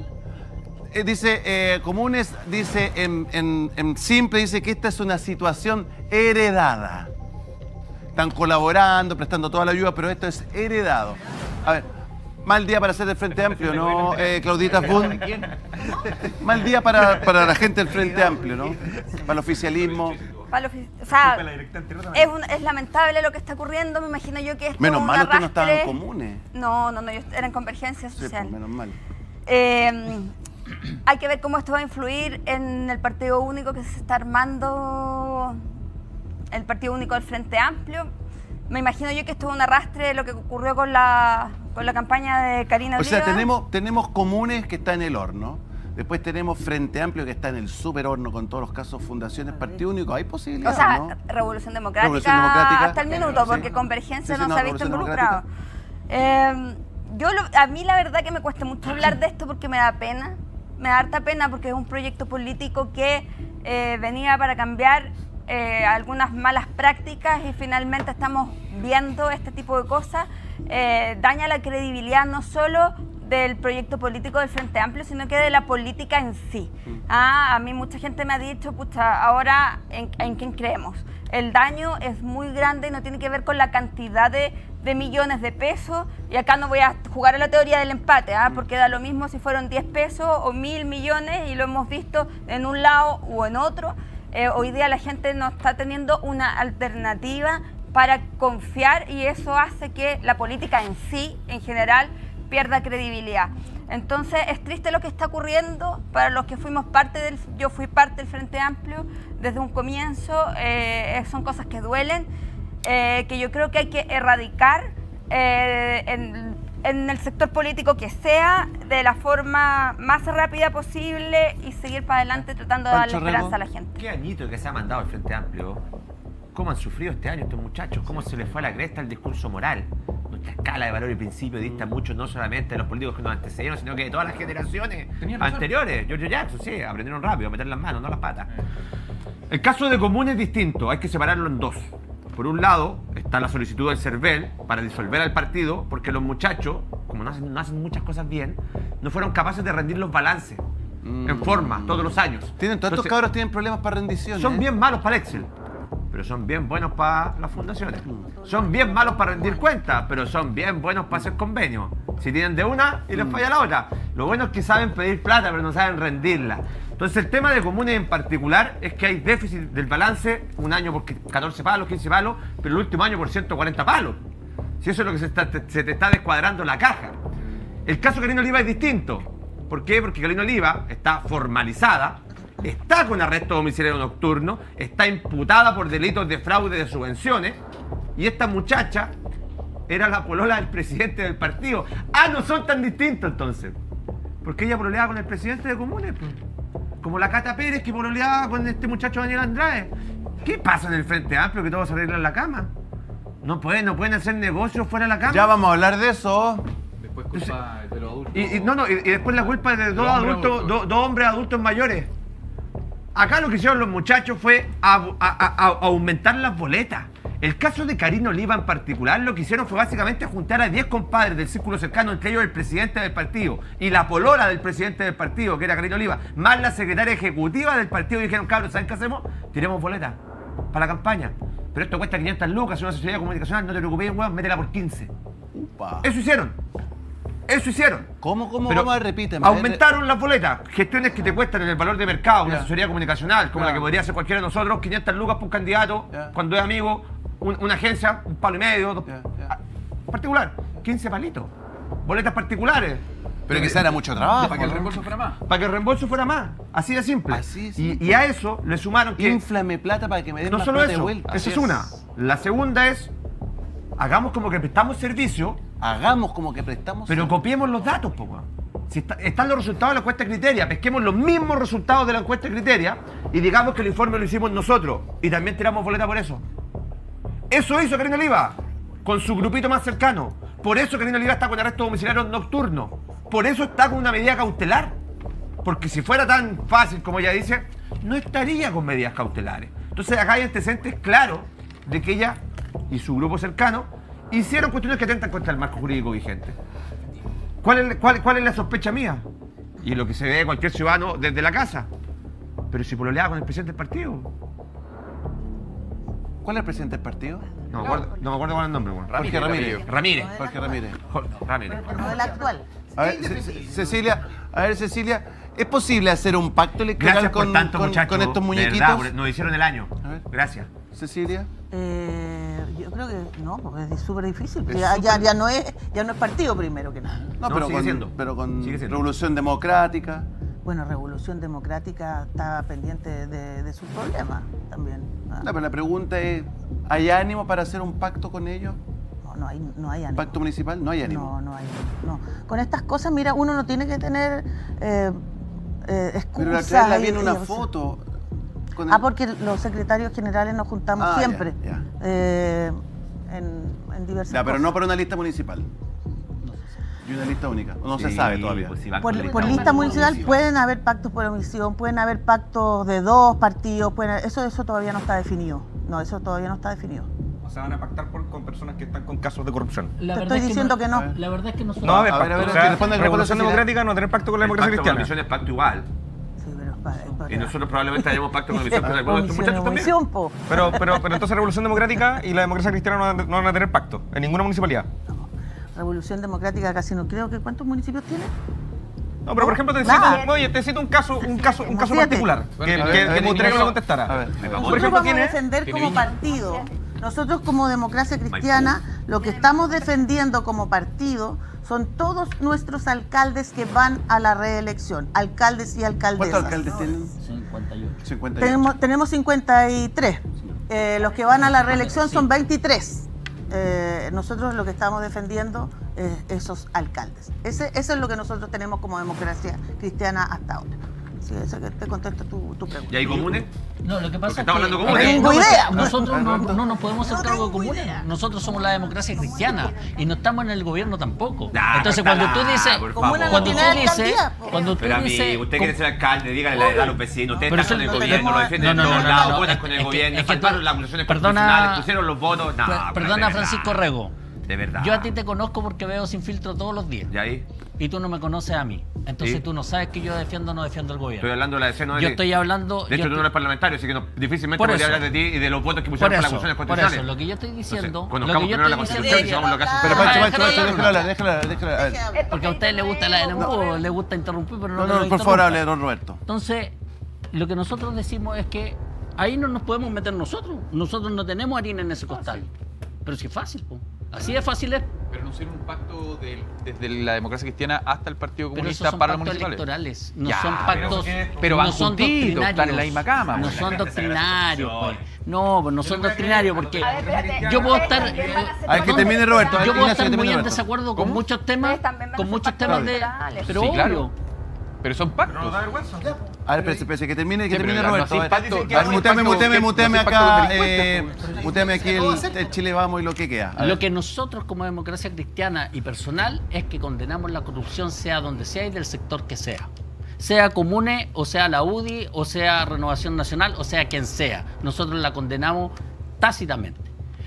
[SPEAKER 7] Dice, Comunes, dice en simple, dice que esta es una situación heredada. Están colaborando, prestando toda la ayuda, pero esto es heredado. A ver, mal día para hacer el Frente Amplio, ¿no, Claudita Fun? Mal día para la gente del Frente Amplio, ¿no? Para el oficialismo.
[SPEAKER 10] O sea, es lamentable lo que está ocurriendo, me imagino yo que esto
[SPEAKER 7] menos mal
[SPEAKER 10] arrastre...
[SPEAKER 7] que no estaban Comunes.
[SPEAKER 10] No, yo era en Convergencia Social.
[SPEAKER 7] Sí, pues, menos mal.
[SPEAKER 10] Hay que ver cómo esto va a influir en el partido único que se está armando, el partido único del Frente Amplio. Me imagino yo que esto es un arrastre de lo que ocurrió con la campaña de Karina Oliva.
[SPEAKER 7] O sea, tenemos Comunes que está en el horno. Después tenemos Frente Amplio que está en el super horno con todos los casos, fundaciones, partido único. ¿Hay posibilidades?
[SPEAKER 10] O sea,
[SPEAKER 7] ¿no?
[SPEAKER 10] Revolución Democrática hasta el minuto, porque Convergencia no se ha visto involucrado. A mí la verdad que me cuesta mucho hablar de esto porque me da pena. Me da harta pena porque es un proyecto político que venía para cambiar algunas malas prácticas y finalmente estamos viendo este tipo de cosas. Daña la credibilidad no solo del proyecto político del Frente Amplio, sino que de la política en sí. A mí mucha gente me ha dicho, pucha, ahora ¿en quién creemos? El daño es muy grande y no tiene que ver con la cantidad de millones de pesos. Y acá no voy a jugar a la teoría del empate, porque da lo mismo si fueron 10 pesos o 1.000 millones y lo hemos visto en un lado o en otro. Hoy día la gente no está teniendo una alternativa para confiar y eso hace que la política en sí, en general, pierda credibilidad. Entonces es triste lo que está ocurriendo para los que fuimos yo fui parte del Frente Amplio desde un comienzo. Son cosas que duelen, que yo creo que hay que erradicar en el sector político que sea, de la forma más rápida posible y seguir para adelante tratando de darle esperanza a la gente.
[SPEAKER 9] Qué añito que se ha mandado el Frente Amplio. ¿Cómo han sufrido este año estos muchachos? ¿Cómo se les fue a la cresta el discurso moral? Nuestra escala de valor y principio dista mucho no solamente de los políticos que nos antecedieron, sino que de todas las generaciones anteriores. George Jackson, sí, aprendieron rápido a meter las manos, no las patas. El caso de Comunes es distinto, hay que separarlo en dos. Por un lado, está la solicitud del Cervel para disolver al partido, porque los muchachos, como no hacen muchas cosas bien, no fueron capaces de rendir los balances en forma todos los años.
[SPEAKER 7] Todos estos cabros tienen problemas para rendición.
[SPEAKER 9] Son bien malos para el Excel, pero son bien buenos para las fundaciones. Son bien malos para rendir cuentas, pero son bien buenos para hacer convenios. Si tienen de una y les falla la otra. Lo bueno es que saben pedir plata, pero no saben rendirla. Entonces el tema de Comunes en particular es que hay déficit del balance, un año por 14 palos, 15 palos, pero el último año por 140 palos. Si eso es lo que se te está descuadrando la caja. El caso de Karina Oliva es distinto. ¿Por qué? Porque Karina Oliva está formalizada, está con arresto domiciliario nocturno, está imputada por delitos de fraude de subvenciones y esta muchacha era la polola del presidente del partido. No son tan distintos entonces. Porque ella pololeaba con el presidente de Comunes, pues. Como la Cata Pérez que pololeaba con este muchacho Daniel Andrade. ¿Qué pasa en el Frente Amplio que todos se arreglan en la cama? No pueden hacer negocios fuera de la cama.
[SPEAKER 7] Ya vamos a hablar de eso.
[SPEAKER 11] Después culpa de los adultos.
[SPEAKER 9] Y después la culpa de dos hombres adultos mayores. Acá lo que hicieron los muchachos fue aumentar las boletas. El caso de Karina Oliva en particular, lo que hicieron fue básicamente juntar a 10 compadres del círculo cercano, entre ellos el presidente del partido y la polola del presidente del partido, que era Karina Oliva, más la secretaria ejecutiva del partido, y dijeron, cabros, ¿saben qué hacemos? Tiremos boletas para la campaña. Pero esto cuesta 500 lucas, una sociedad comunicacional, no te preocupes, weón, métela por 15.
[SPEAKER 7] Upa.
[SPEAKER 9] Eso hicieron. Eso hicieron.
[SPEAKER 7] ¿Cómo repiten?
[SPEAKER 9] Aumentaron las boletas. Gestiones que te cuestan en el valor de mercado, una asesoría comunicacional, como la que podría hacer cualquiera de nosotros, 500 lucas por un candidato, cuando es amigo, una agencia, un palo y medio, particular, 15 palitos. Boletas particulares.
[SPEAKER 7] Pero que esa era mucho trabajo.
[SPEAKER 9] Para que el reembolso fuera más. Para que el reembolso fuera más. Así de simple. Y a eso le sumaron que...
[SPEAKER 7] Inflame plata para que me den
[SPEAKER 9] no
[SPEAKER 7] más
[SPEAKER 9] solo
[SPEAKER 7] plata
[SPEAKER 9] eso,
[SPEAKER 7] de vuelta.
[SPEAKER 9] esa es una. La segunda es, hagamos como que prestamos servicio.
[SPEAKER 7] Hagamos como que prestamos
[SPEAKER 9] pero
[SPEAKER 7] servicio.
[SPEAKER 9] copiemos los datos, po. Si están los resultados de la encuesta Criteria, pesquemos los mismos resultados de la encuesta Criteria y digamos que el informe lo hicimos nosotros y también tiramos boleta por eso. Eso hizo Karina Oliva con su grupito más cercano. Por eso Karina Oliva está con arresto domiciliario nocturno. Por eso está con una medida cautelar. Porque si fuera tan fácil como ella dice, no estaría con medidas cautelares. Entonces acá hay antecedentes claros de que ella y su grupo cercano hicieron cuestiones que atentan contra el marco jurídico vigente. ¿Cuál es la sospecha mía? Y lo que se ve de cualquier ciudadano desde la casa. Pero si pololeaba con el presidente del partido.
[SPEAKER 7] ¿Cuál es el presidente del partido?
[SPEAKER 9] No me acuerdo cuál es el nombre. Bueno.
[SPEAKER 7] Jorge Ramírez.
[SPEAKER 9] Jorge Ramírez.
[SPEAKER 14] No el actual.
[SPEAKER 7] A ver, Cecilia, ¿es posible hacer un pacto electoral con estos muñequitos?
[SPEAKER 9] De verdad, nos hicieron el año. Gracias.
[SPEAKER 7] Cecilia.
[SPEAKER 14] Yo creo que no, porque es súper difícil. Ya no es partido primero que nada.
[SPEAKER 7] No, pero con Revolución Democrática.
[SPEAKER 14] Bueno, Revolución Democrática está pendiente de sus problemas también.
[SPEAKER 7] No, pero la pregunta es, ¿hay ánimo para hacer un pacto con ellos?
[SPEAKER 14] No hay ánimo.
[SPEAKER 7] ¿Pacto municipal? No hay ánimo.
[SPEAKER 14] No hay ánimo. Con estas cosas, mira, uno no tiene que tener excusas.
[SPEAKER 7] Pero la viene una foto.
[SPEAKER 14] Porque los secretarios generales nos juntamos siempre en diversas cosas.
[SPEAKER 7] Pero no por una lista municipal. Y una lista única. No se sabe todavía.
[SPEAKER 14] Pues si por lista municipal pueden haber pactos por omisión, pueden haber pactos de 2 partidos, eso todavía no está definido. No, eso todavía no está definido.
[SPEAKER 13] O sea, van a pactar con personas que están con casos de corrupción.
[SPEAKER 14] Te estoy diciendo que no.
[SPEAKER 16] La verdad es que nosotros...
[SPEAKER 13] No, a ver, Revolución Democrática no tener pacto con la democracia cristiana.
[SPEAKER 9] Es pacto igual. Y nosotros probablemente haremos pacto con la Comisión Penal. Estos muchachos también.
[SPEAKER 13] Pero entonces Revolución Democrática y la democracia cristiana no van a tener pacto en ninguna municipalidad.
[SPEAKER 14] Revolución Democrática casi no creo que... ¿Cuántos municipios tiene?
[SPEAKER 13] No, pero por ejemplo te cito un caso particular que me gustaría que me contestara.
[SPEAKER 14] Nosotros vamos a defender como partido. Nosotros como Democracia Cristiana lo que estamos defendiendo como partido son todos nuestros alcaldes que van a la reelección, alcaldes y alcaldesas.
[SPEAKER 7] ¿Cuántos alcaldes tienen?
[SPEAKER 14] 58. Tenemos 53. Los que van a la reelección son 23. Nosotros lo que estamos defendiendo es esos alcaldes. Eso es lo que nosotros tenemos como Democracia Cristiana hasta ahora. Sí, eso que te contesto tu pregunta.
[SPEAKER 9] ¿Y hay comunes?
[SPEAKER 16] No, lo que pasa es
[SPEAKER 9] que... hablando comunes.
[SPEAKER 14] No tengo idea.
[SPEAKER 16] Nosotros no nos podemos hacer cargo de comunes. Nosotros somos la democracia cristiana y no estamos en el gobierno tampoco. Entonces cuando tú dices...
[SPEAKER 9] Pero a mí, usted quiere ser alcalde, dígale la verdad a los vecinos. Usted está con el gobierno, lo defiende de todos lados, votan con el gobierno, faltaron las acusaciones constitucionales, pusieron los votos.
[SPEAKER 16] Perdona, Francisco Rego.
[SPEAKER 9] De verdad.
[SPEAKER 16] Yo a ti te conozco porque veo Sin Filtro todos los días.
[SPEAKER 9] ¿Y ahí?
[SPEAKER 16] Y tú no me conoces a mí. Entonces tú no sabes que yo defiendo o no defiendo el gobierno.
[SPEAKER 9] Estoy hablando de la DC, no de
[SPEAKER 16] Yo
[SPEAKER 9] ti.
[SPEAKER 16] estoy hablando...
[SPEAKER 9] De hecho, tú no eres parlamentario, así que difícilmente podría hablar de ti y de los votos que pusieron para las acusaciones constitucionales.
[SPEAKER 16] Por eso, lo que yo estoy diciendo...
[SPEAKER 9] Conozcamos primero la Constitución y sabemos lo que hace.
[SPEAKER 7] Pero déjala.
[SPEAKER 16] Porque a usted le gusta la le gusta interrumpir, pero
[SPEAKER 7] no, por favor, hable, don Roberto.
[SPEAKER 16] Entonces, lo que nosotros decimos es que ahí no nos podemos meter nosotros. Nosotros no tenemos harina en ese costal. Pero sí es fácil, po. Así de fácil es.
[SPEAKER 11] Pero no hicieron un pacto desde la democracia cristiana hasta el Partido Comunista
[SPEAKER 16] para
[SPEAKER 11] los municipales.
[SPEAKER 16] Electorales, no son pactos,
[SPEAKER 11] pero
[SPEAKER 16] no son doctrinarios,
[SPEAKER 11] están en la misma cama.
[SPEAKER 16] No son doctrinarios, pues. No son doctrinarios porque yo puedo estar...
[SPEAKER 7] que termine Roberto.
[SPEAKER 16] Yo puedo estar muy en desacuerdo con muchos temas, de... Pero
[SPEAKER 11] sí, claro. Pero son pactos. No da vergüenza.
[SPEAKER 7] A ver, espérese, que termine Roberto. Muteame acá. Muteame aquí el Chile Vamos y lo que queda.
[SPEAKER 16] Lo que nosotros como democracia cristiana y personal es que condenamos la corrupción sea donde sea y del sector que sea. Sea Comune, o sea la UDI, o sea Renovación Nacional, o sea quien sea. Nosotros la condenamos tácitamente.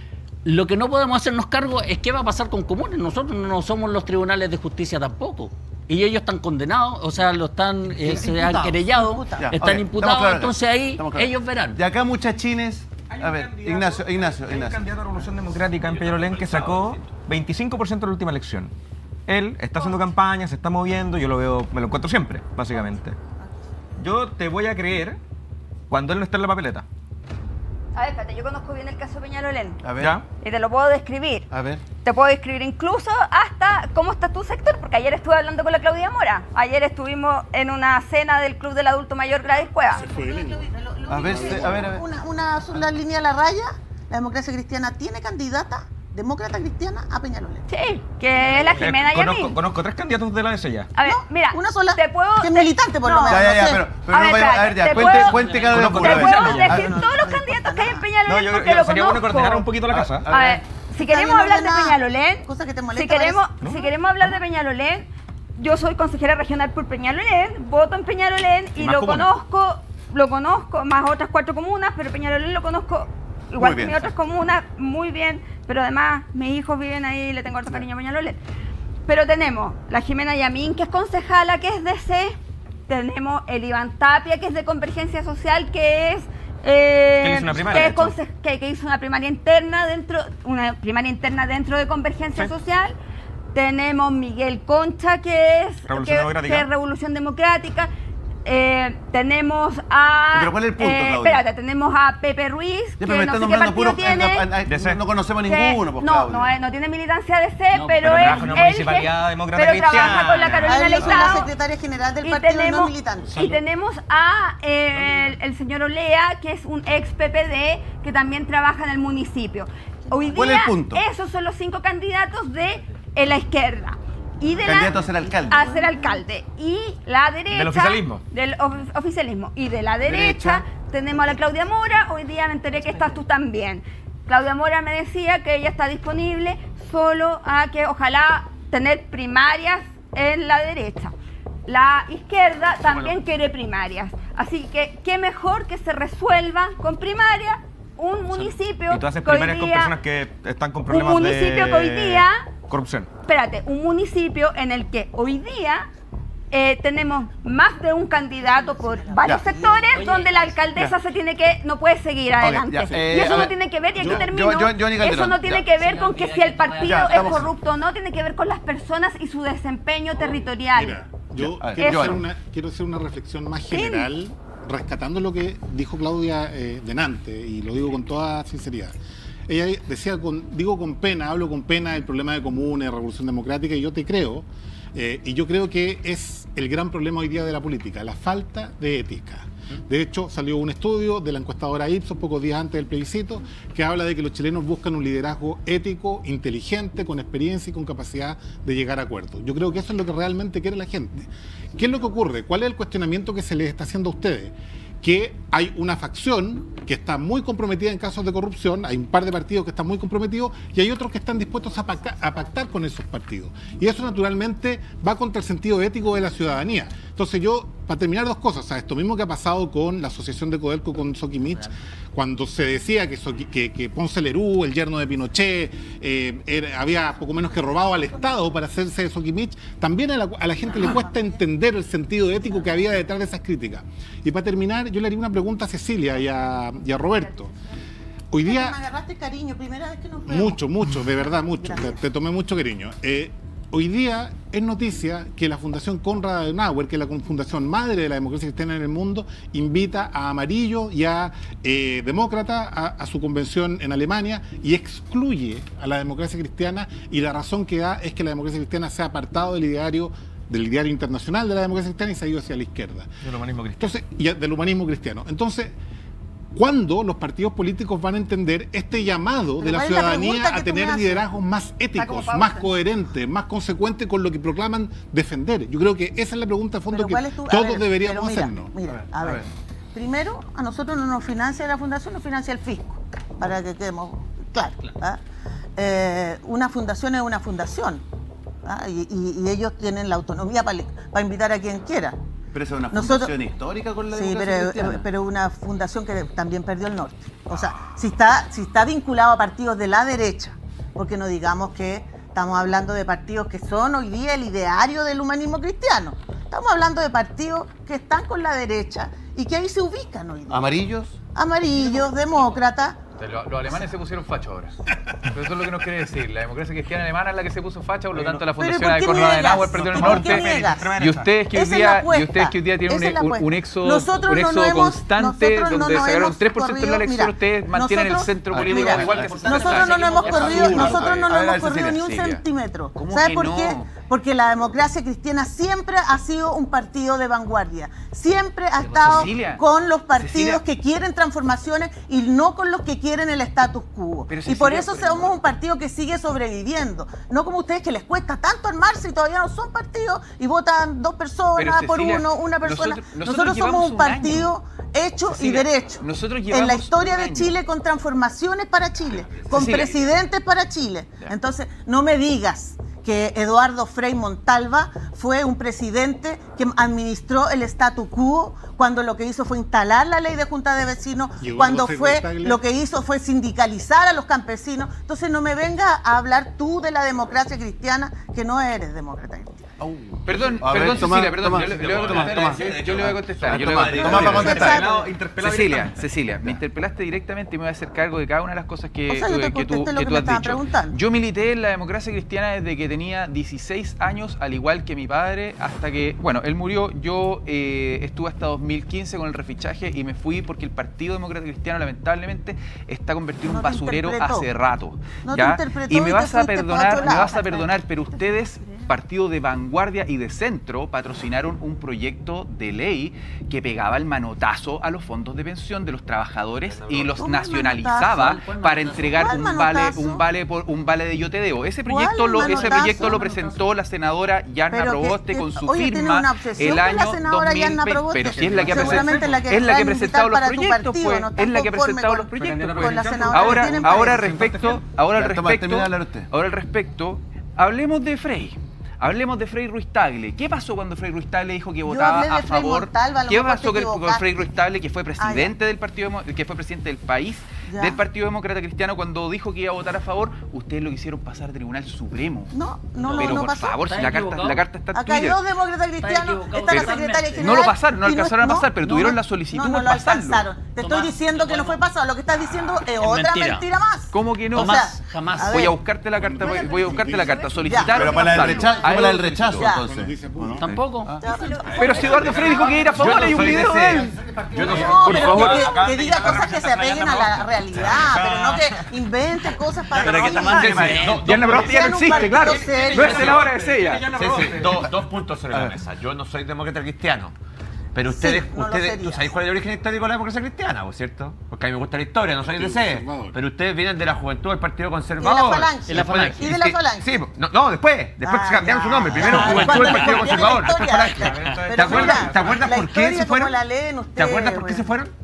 [SPEAKER 16] Lo que no podemos hacernos cargo es qué va a pasar con comunes. Nosotros no somos los tribunales de justicia tampoco. Y ellos están condenados, o sea, se han querellado, están imputados, entonces ahí ellos verán.
[SPEAKER 7] Y acá muchachines, a ver, Ignacio.
[SPEAKER 13] Hay un candidato a Revolución Democrática en Peñalolén que sacó 25% de la última elección. Él está haciendo campaña, se está moviendo, yo lo veo, me lo encuentro siempre, básicamente. Yo te voy a creer cuando él no esté en la papeleta.
[SPEAKER 10] A ver, espérate, yo conozco bien el caso de Peñalolén.
[SPEAKER 7] A ver.
[SPEAKER 13] ¿Ya?
[SPEAKER 10] Y te lo puedo describir.
[SPEAKER 7] A ver.
[SPEAKER 10] Te puedo describir incluso hasta cómo está tu sector, porque ayer estuve hablando con la Claudia Mora. Ayer estuvimos en una cena del Club del Adulto Mayor Gladys Cueva.
[SPEAKER 7] A ver.
[SPEAKER 14] Una línea a la raya, la democracia cristiana tiene candidata demócrata cristiana a Peñalolén.
[SPEAKER 10] Sí, que es la Jimena Yamín.
[SPEAKER 13] Conozco 3 candidatos de la DS ya.
[SPEAKER 10] A ver, mira,
[SPEAKER 14] una sola.
[SPEAKER 10] Te puedo.
[SPEAKER 14] Que es militante por lo menos.
[SPEAKER 7] Pero no vaya a ver, ya, cuente cada uno.
[SPEAKER 10] Te puedo decir todos los candidatos que hay en Peñalolén.
[SPEAKER 13] No, yo
[SPEAKER 10] porque
[SPEAKER 13] creo
[SPEAKER 10] lo
[SPEAKER 13] que sería bueno coordinar un poquito la casa.
[SPEAKER 10] A ver, si queremos hablar de Peñalolén,
[SPEAKER 14] si
[SPEAKER 10] queremos hablar de Peñalolén, yo soy consejera regional por Peñalolén, voto en Peñalolén y lo conozco, más otras 4 comunas, pero Peñalolén lo conozco igual que mis otras comunas, muy bien, pero además mis hijos viven ahí y le tengo harto cariño a Peñalolén. Pero tenemos la Jimena Yamín, que es concejala, que es DC, tenemos el Iván Tapia, que es de Convergencia Social, que es... que hizo una primaria interna dentro de Convergencia Social. Tenemos Miguel Concha, que es Revolución Democrática. Tenemos a...
[SPEAKER 7] ¿Pero cuál es el punto, Claudia?
[SPEAKER 10] Espérate, tenemos a Pepe Ruiz, que no sé qué partido tiene.
[SPEAKER 7] No conocemos ninguno, pues, Claudia.
[SPEAKER 10] No tiene militancia de C, pero es trabaja con la Carolina Leitao.
[SPEAKER 14] la secretaria general del partido no militante.
[SPEAKER 10] Y tenemos a el señor Olea, que es un ex PPD, que también trabaja en el municipio. Hoy día,
[SPEAKER 7] ¿cuál es el punto?
[SPEAKER 10] Esos son los 5 candidatos de la izquierda.
[SPEAKER 7] Candidato a ser alcalde.
[SPEAKER 10] A ser alcalde. Y la derecha...
[SPEAKER 13] Del oficialismo.
[SPEAKER 10] Del oficialismo. Y de la derecha tenemos a la Claudia Mora. Hoy día me enteré que estás tú también. Claudia Mora me decía que ella está disponible solo a que ojalá tener primarias en la derecha. La izquierda también quiere primarias. Así que qué mejor que se resuelva con primarias un municipio...
[SPEAKER 13] Y tú haces primarias con personas que están con problemas
[SPEAKER 10] un municipio que hoy día...
[SPEAKER 13] corrupción.
[SPEAKER 10] Espérate, un municipio en el que hoy día tenemos más de un candidato por varios sectores, donde la alcaldesa no puede seguir adelante. Y eso no tiene que ver, y aquí termino, eso no tiene que ver con que si el partido es corrupto o no, tiene que ver con las personas y su desempeño territorial.
[SPEAKER 15] Mira, yo quiero hacer una reflexión más general, rescatando lo que dijo Claudia delante, y lo digo con toda sinceridad. Ella decía, hablo con pena del problema de comunes, de Revolución Democrática, y yo te creo, y yo creo que es el gran problema hoy día de la política, la falta de ética. De hecho, salió un estudio de la encuestadora Ipsos pocos días antes del plebiscito que habla de que los chilenos buscan un liderazgo ético, inteligente, con experiencia y con capacidad de llegar a acuerdos. Yo creo que eso es lo que realmente quiere la gente. ¿Qué es lo que ocurre? ¿Cuál es el cuestionamiento que se les está haciendo a ustedes? Que hay una facción que está muy comprometida en casos de corrupción, hay un par de partidos que están muy comprometidos y hay otros que están dispuestos a pactar con esos partidos. Y eso naturalmente va contra el sentido ético de la ciudadanía. Entonces yo, para terminar, 2 cosas. O sea, esto mismo que ha pasado con la asociación de Codelco con Soquimich, cuando se decía que Ponce Lerú, el yerno de Pinochet, había poco menos que robado al Estado para hacerse de Soquimich, también a la gente le cuesta entender el sentido ético que había detrás de esas críticas. Y para terminar, yo le haría una pregunta a Cecilia y a Roberto. Hoy día...
[SPEAKER 14] Me agarraste cariño, primera vez que nos vemos.
[SPEAKER 15] Mucho, de verdad, mucho. Te tomé mucho cariño. Hoy día es noticia que la Fundación Konrad Adenauer, que es la fundación madre de la democracia cristiana en el mundo, invita a Amarillo y a Demócrata a su convención en Alemania y excluye a la democracia cristiana, y la razón que da es que la democracia cristiana se ha apartado del ideario internacional de la democracia cristiana y se ha ido hacia la izquierda.
[SPEAKER 13] Del humanismo cristiano.
[SPEAKER 15] Entonces, del humanismo cristiano. Entonces, ¿cuándo los partidos políticos van a entender este llamado de la ciudadanía a tener liderazgos más éticos, más coherentes, más consecuentes con lo que proclaman defender? Yo creo que esa es la pregunta de fondo que todos deberíamos hacernos.
[SPEAKER 14] A ver. Primero, a nosotros no nos financia la fundación, nos financia el fisco, para que quedemos claros. Una fundación es una fundación, y ellos tienen la autonomía para invitar a quien quiera.
[SPEAKER 7] Pero eso es una fundación histórica con la democracia cristiana.
[SPEAKER 14] Pero una fundación que también perdió el norte. O sea, si está vinculado a partidos de la derecha, porque no digamos que estamos hablando de partidos que son hoy día el ideario del humanismo cristiano. Estamos hablando de partidos que están con la derecha y que ahí se ubican hoy día.
[SPEAKER 7] ¿Amarillos?
[SPEAKER 14] Amarillos, demócratas.
[SPEAKER 11] Los alemanes se pusieron fachos ahora. Pero eso es lo que nos quiere decir. La democracia cristiana alemana es la que se puso facha, por lo tanto la fundación de Konrad Adenauer perdió en el norte. Y ustedes que hoy día tienen un éxodo constante donde sacaron 3% de la elección, ustedes mantienen el centro político igual que
[SPEAKER 14] nosotros no nos hemos corrido ni un centímetro. ¿Sabe por qué? Porque la democracia cristiana siempre ha sido un partido de vanguardia. Siempre ha estado con los partidos que quieren transformaciones y no con los que quieren el status quo. Y por eso somos un partido que sigue sobreviviendo. No como ustedes que les cuesta tanto armarse y todavía no son partidos y votan 2 personas por una persona. Nosotros somos un partido hecho y derecho. En la historia de Chile, con transformaciones para Chile, con presidentes para Chile. Entonces, no me digas que Eduardo Frei Montalva fue un presidente que administró el statu quo cuando lo que hizo fue instalar la ley de junta de vecinos, cuando lo que hizo fue sindicalizar a los campesinos. Entonces no me vengas a hablar tú de la democracia cristiana, que no eres demócrata cristiana.
[SPEAKER 11] Perdón, Cecilia, perdón. Yo le voy a contestar. Cecilia, me interpelaste directamente y me voy a hacer cargo de cada una de las cosas que tú has dicho. Yo milité en la democracia cristiana desde que tenía 16 años, al igual que mi padre, hasta que, bueno, él murió. Yo estuve hasta 2015 con el refichaje y me fui porque el Partido Demócrata Cristiano, lamentablemente, está convertido en un basurero hace rato. Y me vas a perdonar, pero ustedes, partido de vanguardia y de centro, patrocinaron un proyecto de ley que pegaba el manotazo a los fondos de pensión de los trabajadores y los nacionalizaba para entregar un vale de yo te debo. Ese proyecto lo presentó la senadora Yarna Proboste con su firma el año 2020. Pero si es la que ha presentado los proyectos, pues. Es la que ha presentado los proyectos, pues. Ahora al respecto, hablemos de Frei. Hablemos de Frei Ruiz Tagle. ¿Qué pasó cuando Frei Ruiz Tagle dijo que votaba a favor? ¿Qué pasó con Frei Ruiz Tagle, que fue presidente del partido, que fue presidente del país, del Partido Demócrata Cristiano, cuando dijo que iba a votar a favor? Ustedes lo quisieron pasar al Tribunal Supremo. Pero por favor, si la carta está en
[SPEAKER 14] Acá hay 2 demócratas cristianos, está la secretaria general.
[SPEAKER 11] No lo pasaron, no alcanzaron a pasar, pero tuvieron la solicitud por pasarlo.
[SPEAKER 14] Te estoy diciendo que no fue pasado. Lo que estás diciendo es otra mentira más.
[SPEAKER 11] ¿Cómo que no?
[SPEAKER 16] Jamás.
[SPEAKER 11] Voy a buscarte la carta. Solicitaron.
[SPEAKER 7] Pero para el rechazo, entonces.
[SPEAKER 16] Tampoco.
[SPEAKER 11] Pero si Eduardo Frei dijo que era a favor, hay un video de él.
[SPEAKER 14] Por favor. Que diga cosas que se apeguen a la realidad, pero no que invente cosas para
[SPEAKER 11] que Yarna Proboste ya no existe, claro. No es senadora, es ella.
[SPEAKER 9] Dos puntos sobre la mesa. Yo no soy demócrata cristiano. Pero ustedes, ¿tú sabéis cuál es el origen histórico de la democracia cristiana, cierto? Porque a mí me gusta la historia, no soy de C. Pero ustedes vienen de la juventud del Partido Conservador.
[SPEAKER 14] Y de la Falange.
[SPEAKER 9] Sí, después cambiaron su nombre. Primero juventud del Partido Conservador, después Falange. ¿Te acuerdas por qué se fueron? ¿Te acuerdas por qué se fueron?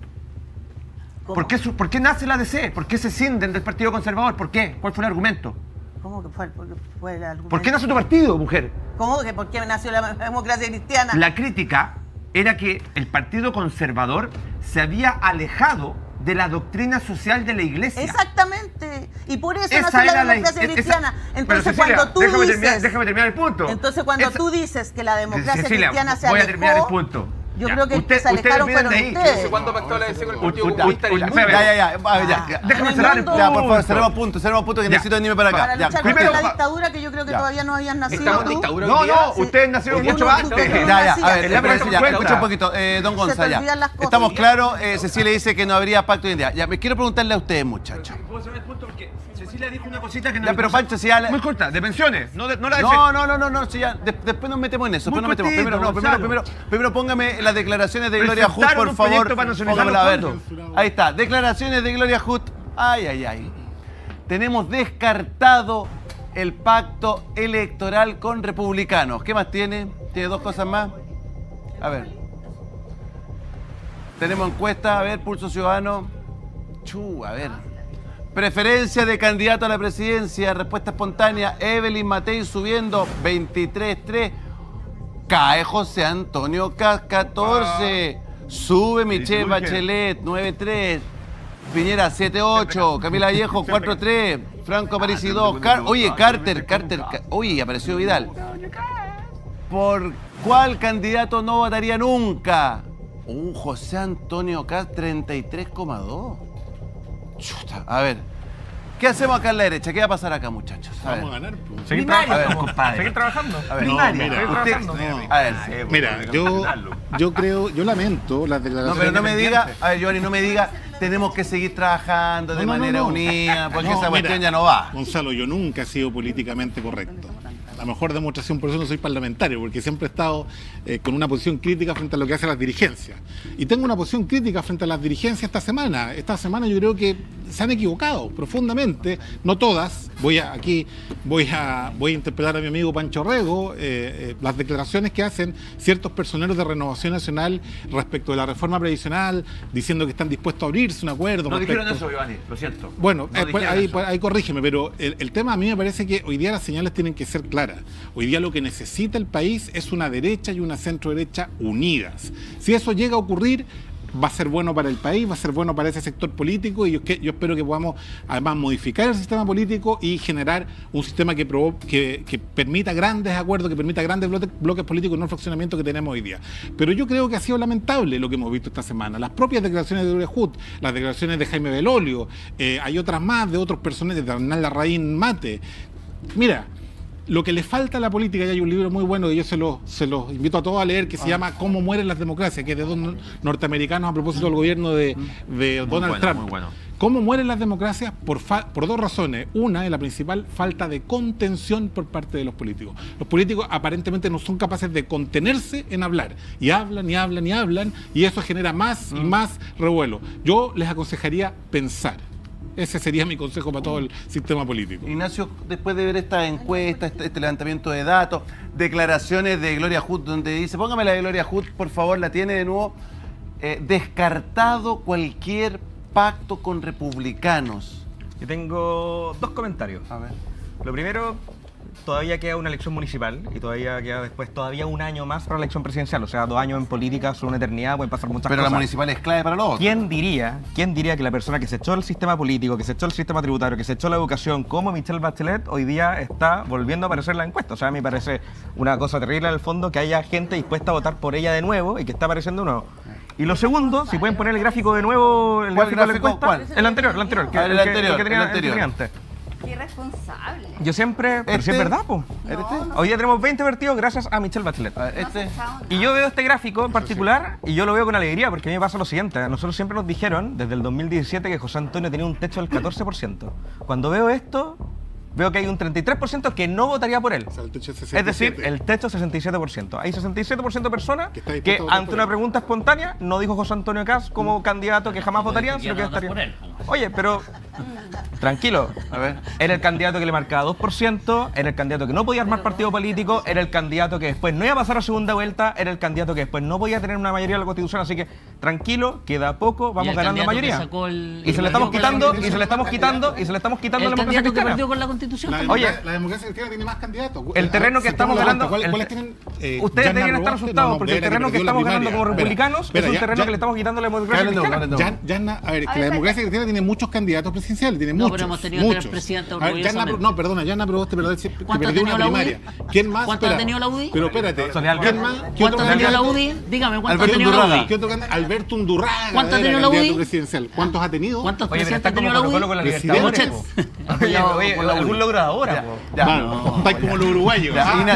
[SPEAKER 9] ¿Por qué nace la DC? ¿Por qué se cinden del Partido Conservador? ¿Por qué? ¿Cuál fue el argumento?
[SPEAKER 14] ¿Cómo que fue el argumento?
[SPEAKER 9] ¿Por qué nació tu partido, mujer?
[SPEAKER 14] ¿Cómo que por qué nació la democracia cristiana?
[SPEAKER 9] La crítica era que el Partido Conservador se había alejado de la doctrina social de la Iglesia.
[SPEAKER 14] Exactamente. Y por eso nació la democracia cristiana. Entonces, cuando tú dices...
[SPEAKER 9] Déjame terminar el punto.
[SPEAKER 14] Entonces, cuando tú dices que la democracia cristiana se alejó...
[SPEAKER 9] Voy a terminar el punto.
[SPEAKER 14] Yo creo que se alejaron fueron ustedes.
[SPEAKER 11] ¿Cuándo pactó la DC con el Partido Comunista?
[SPEAKER 7] Déjame cerrar. Ya, por favor, cerremos punto que necesito venirme para acá.
[SPEAKER 14] Para luchar contra la dictadura, que yo creo que todavía no habían nacido tú.
[SPEAKER 9] No, ustedes nacieron mucho antes.
[SPEAKER 7] A ver, escucha un poquito, don Gonzalo. Estamos claros, Cecilia dice que no habría pacto de identidad. Ya, me quiero preguntarle a ustedes, muchachos.
[SPEAKER 9] ¿Puedo cerrar el punto? Porque Cecilia dijo una cosita que no...
[SPEAKER 7] Ya, pero Pancho, si ya...
[SPEAKER 9] Muy corta, de pensiones. No,
[SPEAKER 7] si ya, después nos metemos en eso. Primero póngame las declaraciones de Gloria Hood, por favor. Póngamela a ver. Ahí está, declaraciones de Gloria Hood. Ay. Tenemos descartado el pacto electoral con republicanos. ¿Qué más tiene? ¿Tiene 2 cosas más? A ver. Tenemos encuesta, a ver, Pulso Ciudadano. A ver. Preferencia de candidato a la presidencia, respuesta espontánea. Evelyn Matei subiendo 23-3. Cae José Antonio Kast, 14. Sube Michelle Bachelet, 9-3. Piñera, 7-8. Camila Vallejo, 4-3. Franco Parisi, 2. Oye, Carter. Oye, apareció Vidal. ¿Por cuál candidato no votaría nunca? Un José Antonio Kast, 33,2. Chuta, a ver. ¿Qué hacemos acá en la derecha? ¿Qué va a pasar acá, muchachos?
[SPEAKER 15] Vamos a ganar.
[SPEAKER 13] Seguir trabajando, compadre. Seguir trabajando.
[SPEAKER 15] Mira, yo creo, yo lamento las declaraciones.
[SPEAKER 7] No, pero no me diga, a ver, Giovanni, no me diga, tenemos que seguir trabajando de manera unida, porque esa cuestión ya no va.
[SPEAKER 15] Gonzalo, yo nunca he sido políticamente correcto. La mejor demostración por eso no soy parlamentario, porque siempre he estado con una posición crítica frente a lo que hacen las dirigencias. Y tengo una posición crítica frente a las dirigencias esta semana. Esta semana yo creo que se han equivocado profundamente, no todas. Voy a interpretar a mi amigo Pancho Rego las declaraciones que hacen ciertos personeros de Renovación Nacional respecto de la reforma previsional, diciendo que están dispuestos a abrirse un acuerdo.
[SPEAKER 9] No dijeron eso, Giovanni, lo siento.
[SPEAKER 15] Bueno, ahí corrígeme, pero el tema a mí me parece que hoy día las señales tienen que ser claras. Hoy día lo que necesita el país es una derecha y una centro-derecha unidas. Si eso llega a ocurrir, va a ser bueno para el país, va a ser bueno para ese sector político, y yo espero que podamos además modificar el sistema político y generar un sistema que permita grandes acuerdos, que permita grandes bloques políticos, no el fraccionamiento que tenemos hoy día. Pero yo creo que ha sido lamentable lo que hemos visto esta semana. Las propias declaraciones de Gloria Hood, las declaraciones de Jaime Belolio, hay otras más de otros personajes, de Hernán Larraín Mate. Mira, lo que le falta a la política, y hay un libro muy bueno que yo se los invito a todos a leer, que se llama Cómo mueren las democracias, que es de dos norteamericanos a propósito del gobierno de Donald Trump.
[SPEAKER 9] Muy bueno.
[SPEAKER 15] ¿Cómo mueren las democracias? Por dos razones. Una, y la principal, falta de contención por parte de los políticos. Los políticos aparentemente no son capaces de contenerse en hablar. Y hablan, y hablan, y hablan, y eso genera más y más revuelo. Yo les aconsejaría pensar. Ese sería mi consejo para todo el sistema político.
[SPEAKER 7] Ignacio, después de ver esta encuesta, este levantamiento de datos, declaraciones de Gloria Hood, donde dice, póngame la de Gloria Hood, por favor, la tiene de nuevo, descartado cualquier pacto con republicanos.
[SPEAKER 13] Yo tengo dos comentarios.
[SPEAKER 7] A ver.
[SPEAKER 13] Lo primero, todavía queda una elección municipal y todavía queda después un año más para la elección presidencial. O sea, 2 años en política son una eternidad, pueden pasar muchas cosas.
[SPEAKER 7] Pero la municipal es clave para los otros.
[SPEAKER 13] ¿Quién diría que la persona que se echó el sistema político, que se echó el sistema tributario, que se echó la educación, como Michelle Bachelet, hoy día está volviendo a aparecer en la encuesta? O sea, a mí me parece una cosa terrible en el fondo que haya gente dispuesta a votar por ella de nuevo y que está apareciendo de nuevo. Y lo segundo, si pueden poner el gráfico de nuevo, el gráfico de la encuesta.
[SPEAKER 7] ¿Cuál?
[SPEAKER 13] El anterior, que tenía antes.
[SPEAKER 10] Qué irresponsable.
[SPEAKER 13] Yo siempre, pero si es verdad, po. Hoy día tenemos 20 vertidos gracias a Michelle Bachelet. Y yo veo este gráfico en particular y yo lo veo con alegría, porque a mí me pasa lo siguiente. A nosotros siempre nos dijeron, desde el 2017, que José Antonio tenía un techo del 14%. Cuando veo esto, veo que hay un 33% que no votaría por él. O sea, el techo es decir, el techo 67%. Hay 67% de personas que ante una pregunta espontánea no dijo José Antonio Kast como candidato que jamás votarían, sino que estaría. Oye, pero tranquilo, a ver, era el candidato que le marcaba 2%, era el candidato que no podía armar partido político, era el candidato que después no iba a pasar a segunda vuelta, era el candidato que después no podía tener una mayoría en la Constitución, así que tranquilo, queda poco, vamos ganando mayoría. Y se le estamos quitando, y se le estamos quitando la democracia cristiana.
[SPEAKER 15] Oye, la democracia cristiana tiene más candidatos.
[SPEAKER 13] El terreno que estamos ganando,
[SPEAKER 15] ¿cuáles tienen?
[SPEAKER 13] Ustedes deberían estar asustados porque el terreno que estamos ganando como republicanos es un terreno que le estamos quitando a la democracia cristiana.
[SPEAKER 15] A ver, que la democracia cristiana tiene muchos candidatos presidenciales, tiene muchos.
[SPEAKER 16] Pero hemos tenido 3 presidentes orgullosamente.
[SPEAKER 15] No, perdona, Yana Proboste perdió una primaria. ¿Quién más?
[SPEAKER 16] ¿Cuánto ha tenido la UDI?
[SPEAKER 15] Pero espérate, ¿quién más?
[SPEAKER 16] ¿Cuánto ha tenido la UDI? Dígame, ¿cuánto ha tenido la UDI?
[SPEAKER 15] Alberto Undurraga.
[SPEAKER 16] ¿Cuánto ha tenido la UDI?
[SPEAKER 15] Presidencial. ¿Cuántos ha tenido?
[SPEAKER 16] ¿Cuántos presidentes ha tenido la UDI?
[SPEAKER 13] Algún logro ahora.
[SPEAKER 15] Está como los uruguayos.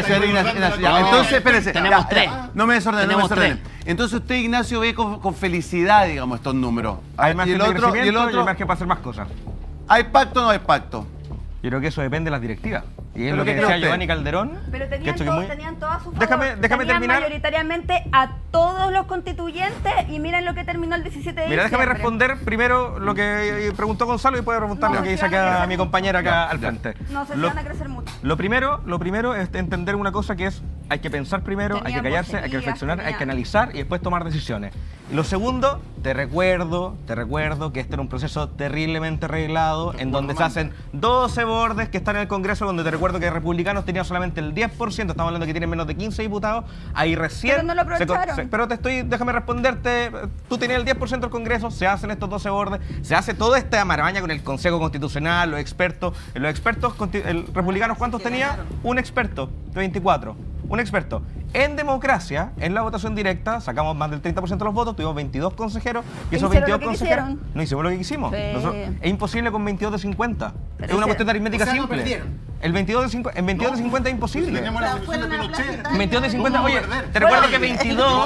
[SPEAKER 7] Entonces, espérense.
[SPEAKER 16] Tenemos 3.
[SPEAKER 7] No me desordenen. Entonces usted, Ignacio, ve con felicidad, digamos, estos números.
[SPEAKER 13] Hay más que crecimiento y hay más que para hacer más cosas.
[SPEAKER 7] ¿Hay pacto o no hay pacto?
[SPEAKER 13] Yo creo que eso depende de las directivas. Y es lo que decía Giovanni Calderón.
[SPEAKER 10] Pero tenían todo a su favor.
[SPEAKER 13] Déjame terminar.
[SPEAKER 10] Mayoritariamente a todos los constituyentes y miren lo que terminó el 17 de diciembre.
[SPEAKER 13] Déjame responder primero lo que preguntó Gonzalo y puedo preguntar lo que dice acá mi compañera acá al frente.
[SPEAKER 10] No, se van a crecer mucho.
[SPEAKER 13] Lo primero es entender una cosa que es, hay que pensar primero, hay que callarse, hay que reflexionar, hay que analizar y después tomar decisiones. Y lo segundo, te recuerdo que este era un proceso terriblemente arreglado, en donde se hacen 12 bordes que están en el Congreso, donde te recuerdo que republicanos tenían solamente el 10%, estamos hablando que tienen menos de 15 diputados, ahí recién...
[SPEAKER 10] Pero no lo aprovecharon.
[SPEAKER 13] Pero déjame responderte, tú tenías el 10% del Congreso, se hacen estos 12 bordes, se hace toda esta maraña con el Consejo Constitucional, los expertos, republicanos, ¿cuántos tenía? Un experto, de 24, un experto. En democracia, en la votación directa, sacamos más del 30% de los votos, tuvimos 22 consejeros, y esos 22 consejeros no hicimos lo que quisimos.
[SPEAKER 10] Sí.
[SPEAKER 13] Es imposible con 22 de 50. Es una cuestión de aritmética simple. El 22 de 50 es imposible.
[SPEAKER 15] Tenemos la definición de Pinochet.
[SPEAKER 13] 22 de 50, oye, te recuerdo que 22,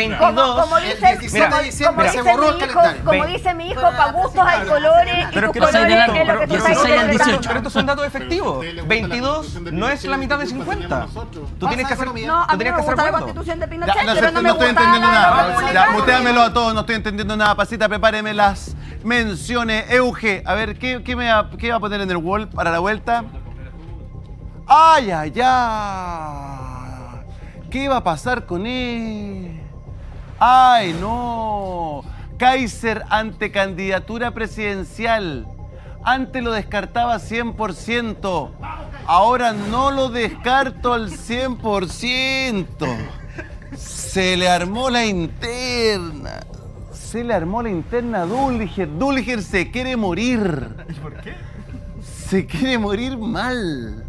[SPEAKER 10] como dice mi hijo, para gustos hay colores, y tus colores es lo que tú estás interpretando.
[SPEAKER 13] Pero estos son datos efectivos. 22 no es la mitad de 50. Tú tienes que hacer
[SPEAKER 10] la Constitución de Pinochet,
[SPEAKER 7] no
[SPEAKER 10] pero no me
[SPEAKER 7] estoy
[SPEAKER 10] gusta
[SPEAKER 7] entendiendo nada. Ya,
[SPEAKER 10] la
[SPEAKER 7] muteamelo a todos, no estoy entendiendo nada. Pasita, prepáreme las menciones. Euge, a ver, ¿qué va a poner en el wall para la vuelta? ¡Ay, ay, ay! ¿Qué va a pasar con él? ¡Ay, no! Kaiser ante candidatura presidencial. Antes lo descartaba 100%. Ahora no lo descarto al 100%. Se le armó la interna. Se le armó la interna a Duliger. Duliger se quiere morir.
[SPEAKER 15] ¿Por qué?
[SPEAKER 7] Se quiere morir mal.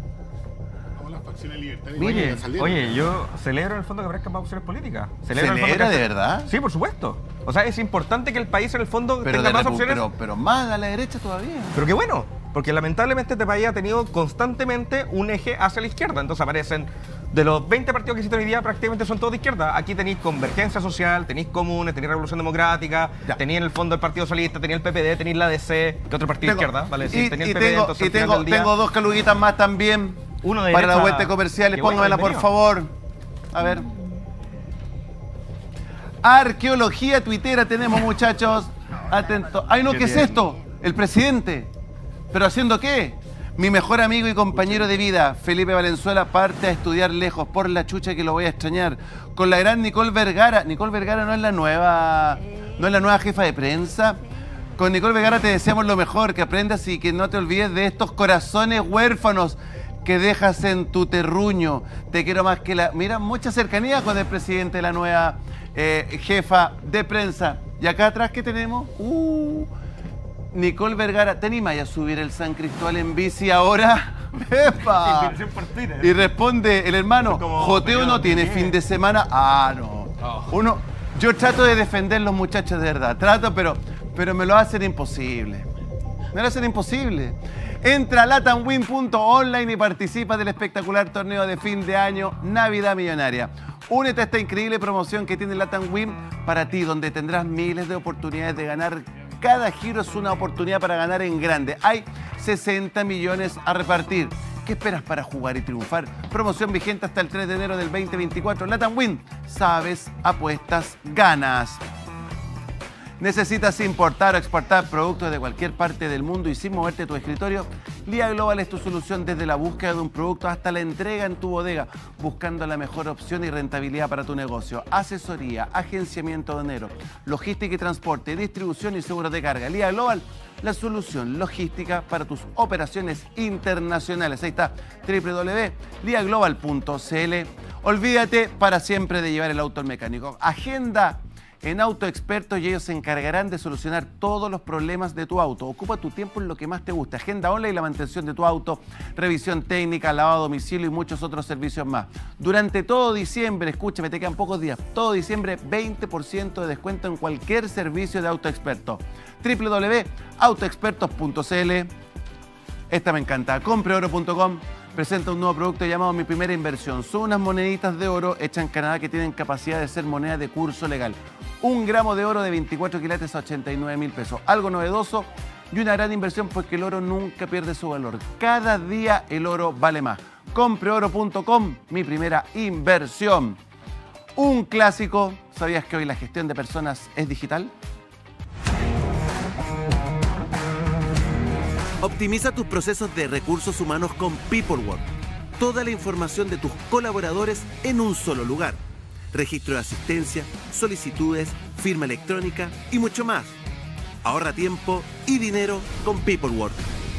[SPEAKER 13] Oye, yo celebro en el fondo que aparezcan más opciones políticas.
[SPEAKER 7] ¿Celebra de verdad?
[SPEAKER 13] Sí, por supuesto. O sea, es importante que el país en el fondo tenga más opciones.
[SPEAKER 7] Pero más a la derecha todavía.
[SPEAKER 13] Pero qué bueno, porque lamentablemente este país ha tenido constantemente un eje hacia la izquierda. Entonces aparecen, de los 20 partidos que existen hoy día, prácticamente son todos de izquierda. Aquí tenéis Convergencia Social, tenéis Comunes, tenéis Revolución Democrática, tenéis en el fondo el Partido Socialista, tenéis el PPD, tenéis la DC, que otro partido de izquierda, ¿vale? Sí, tenéis el PPD,
[SPEAKER 7] tengo dos caluguitas más también.
[SPEAKER 13] Uno de
[SPEAKER 7] para
[SPEAKER 13] derecha,
[SPEAKER 7] la vuelta de comerciales, póngamela por favor. A ver. Arqueología tuitera tenemos, muchachos. Atentos. Ay, no, ¿qué es esto? El presidente. ¿Pero haciendo qué? Mi mejor amigo y compañero de vida, Felipe Valenzuela, parte a estudiar lejos, por la chucha que lo voy a extrañar. Con la gran Nicole Vergara. Nicole Vergara no es la nueva jefa de prensa. Con Nicole Vergara te deseamos lo mejor, que aprendas y que no te olvides de estos corazones huérfanos que dejas en tu terruño. Te quiero más que la... Mira, mucha cercanía con el presidente de la nueva jefa de prensa. Y acá atrás, ¿qué tenemos? Nicole Vergara. ¿Te animas a subir el San Cristóbal en bici ahora? ¡Epa! Y responde el hermano, Joteo no tiene fin de semana. Ah, no. Yo trato de defender los muchachos de verdad. Trato, pero me lo hacen imposible. Me lo hacen imposible. Entra a latamwin.online y participa del espectacular torneo de fin de año Navidad Millonaria. Únete a esta increíble promoción que tiene LatamWin para ti, donde tendrás miles de oportunidades de ganar. Cada giro es una oportunidad para ganar en grande. Hay 60 millones a repartir. ¿Qué esperas para jugar y triunfar? Promoción vigente hasta el 3 de enero del 2024. LatamWin. Sabes, apuestas, ganas. ¿Necesitas importar o exportar productos de cualquier parte del mundo y sin moverte de tu escritorio? Lía Global es tu solución desde la búsqueda de un producto hasta la entrega en tu bodega, buscando la mejor opción y rentabilidad para tu negocio. Asesoría, agenciamiento aduanero, logística y transporte, distribución y seguros de carga. Lía Global, la solución logística para tus operaciones internacionales. Ahí está, www.liaglobal.cl. Olvídate para siempre de llevar el auto al mecánico. Agenda en AutoExpertos y ellos se encargarán de solucionar todos los problemas de tu auto. Ocupa tu tiempo en lo que más te gusta. Agenda online, la mantención de tu auto, revisión técnica, lavado a domicilio y muchos otros servicios más. Durante todo diciembre, escúchame, te quedan pocos días, todo diciembre 20% de descuento en cualquier servicio de AutoExpertos. www.autoexpertos.cl. Esta me encanta. Compreoro.com presenta un nuevo producto llamado Mi Primera Inversión. Son unas moneditas de oro hechas en Canadá que tienen capacidad de ser moneda de curso legal. 1 gramo de oro de 24 quilates a 89.000 pesos. Algo novedoso y una gran inversión porque el oro nunca pierde su valor. Cada día el oro vale más. Compreoro.com, Mi Primera Inversión. Un clásico. ¿Sabías que hoy la gestión de personas es digital?
[SPEAKER 18] Optimiza tus procesos de recursos humanos con PeopleWork. toda la información de tus colaboradores en un solo lugar. Registro de asistencia, solicitudes, firma electrónica y mucho más. Ahorra tiempo y dinero con Peoplework.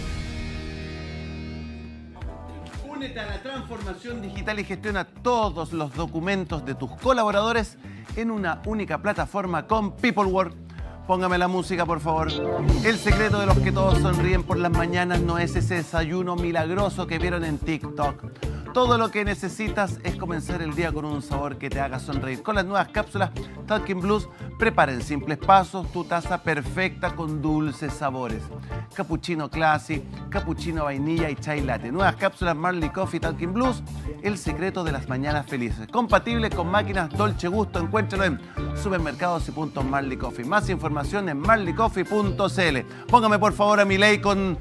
[SPEAKER 7] Únete a la transformación digital y gestiona todos los documentos de tus colaboradores en una única plataforma con Peoplework. Póngame la música, por favor. El secreto de los que todos sonríen por las mañanas no es ese desayuno milagroso que vieron en TikTok. Todo lo que necesitas es comenzar el día con un sabor que te haga sonreír. Con las nuevas cápsulas Talking Blues, prepara en simples pasos tu taza perfecta con dulces sabores. Cappuccino Classic, cappuccino vainilla y chai latte. Nuevas cápsulas Marley Coffee Talking Blues, el secreto de las mañanas felices. Compatible con máquinas Dolce Gusto. Encuéntralo en supermercados y puntos Marley Coffee. Más información en marleycoffee.cl. Póngame por favor a Milei con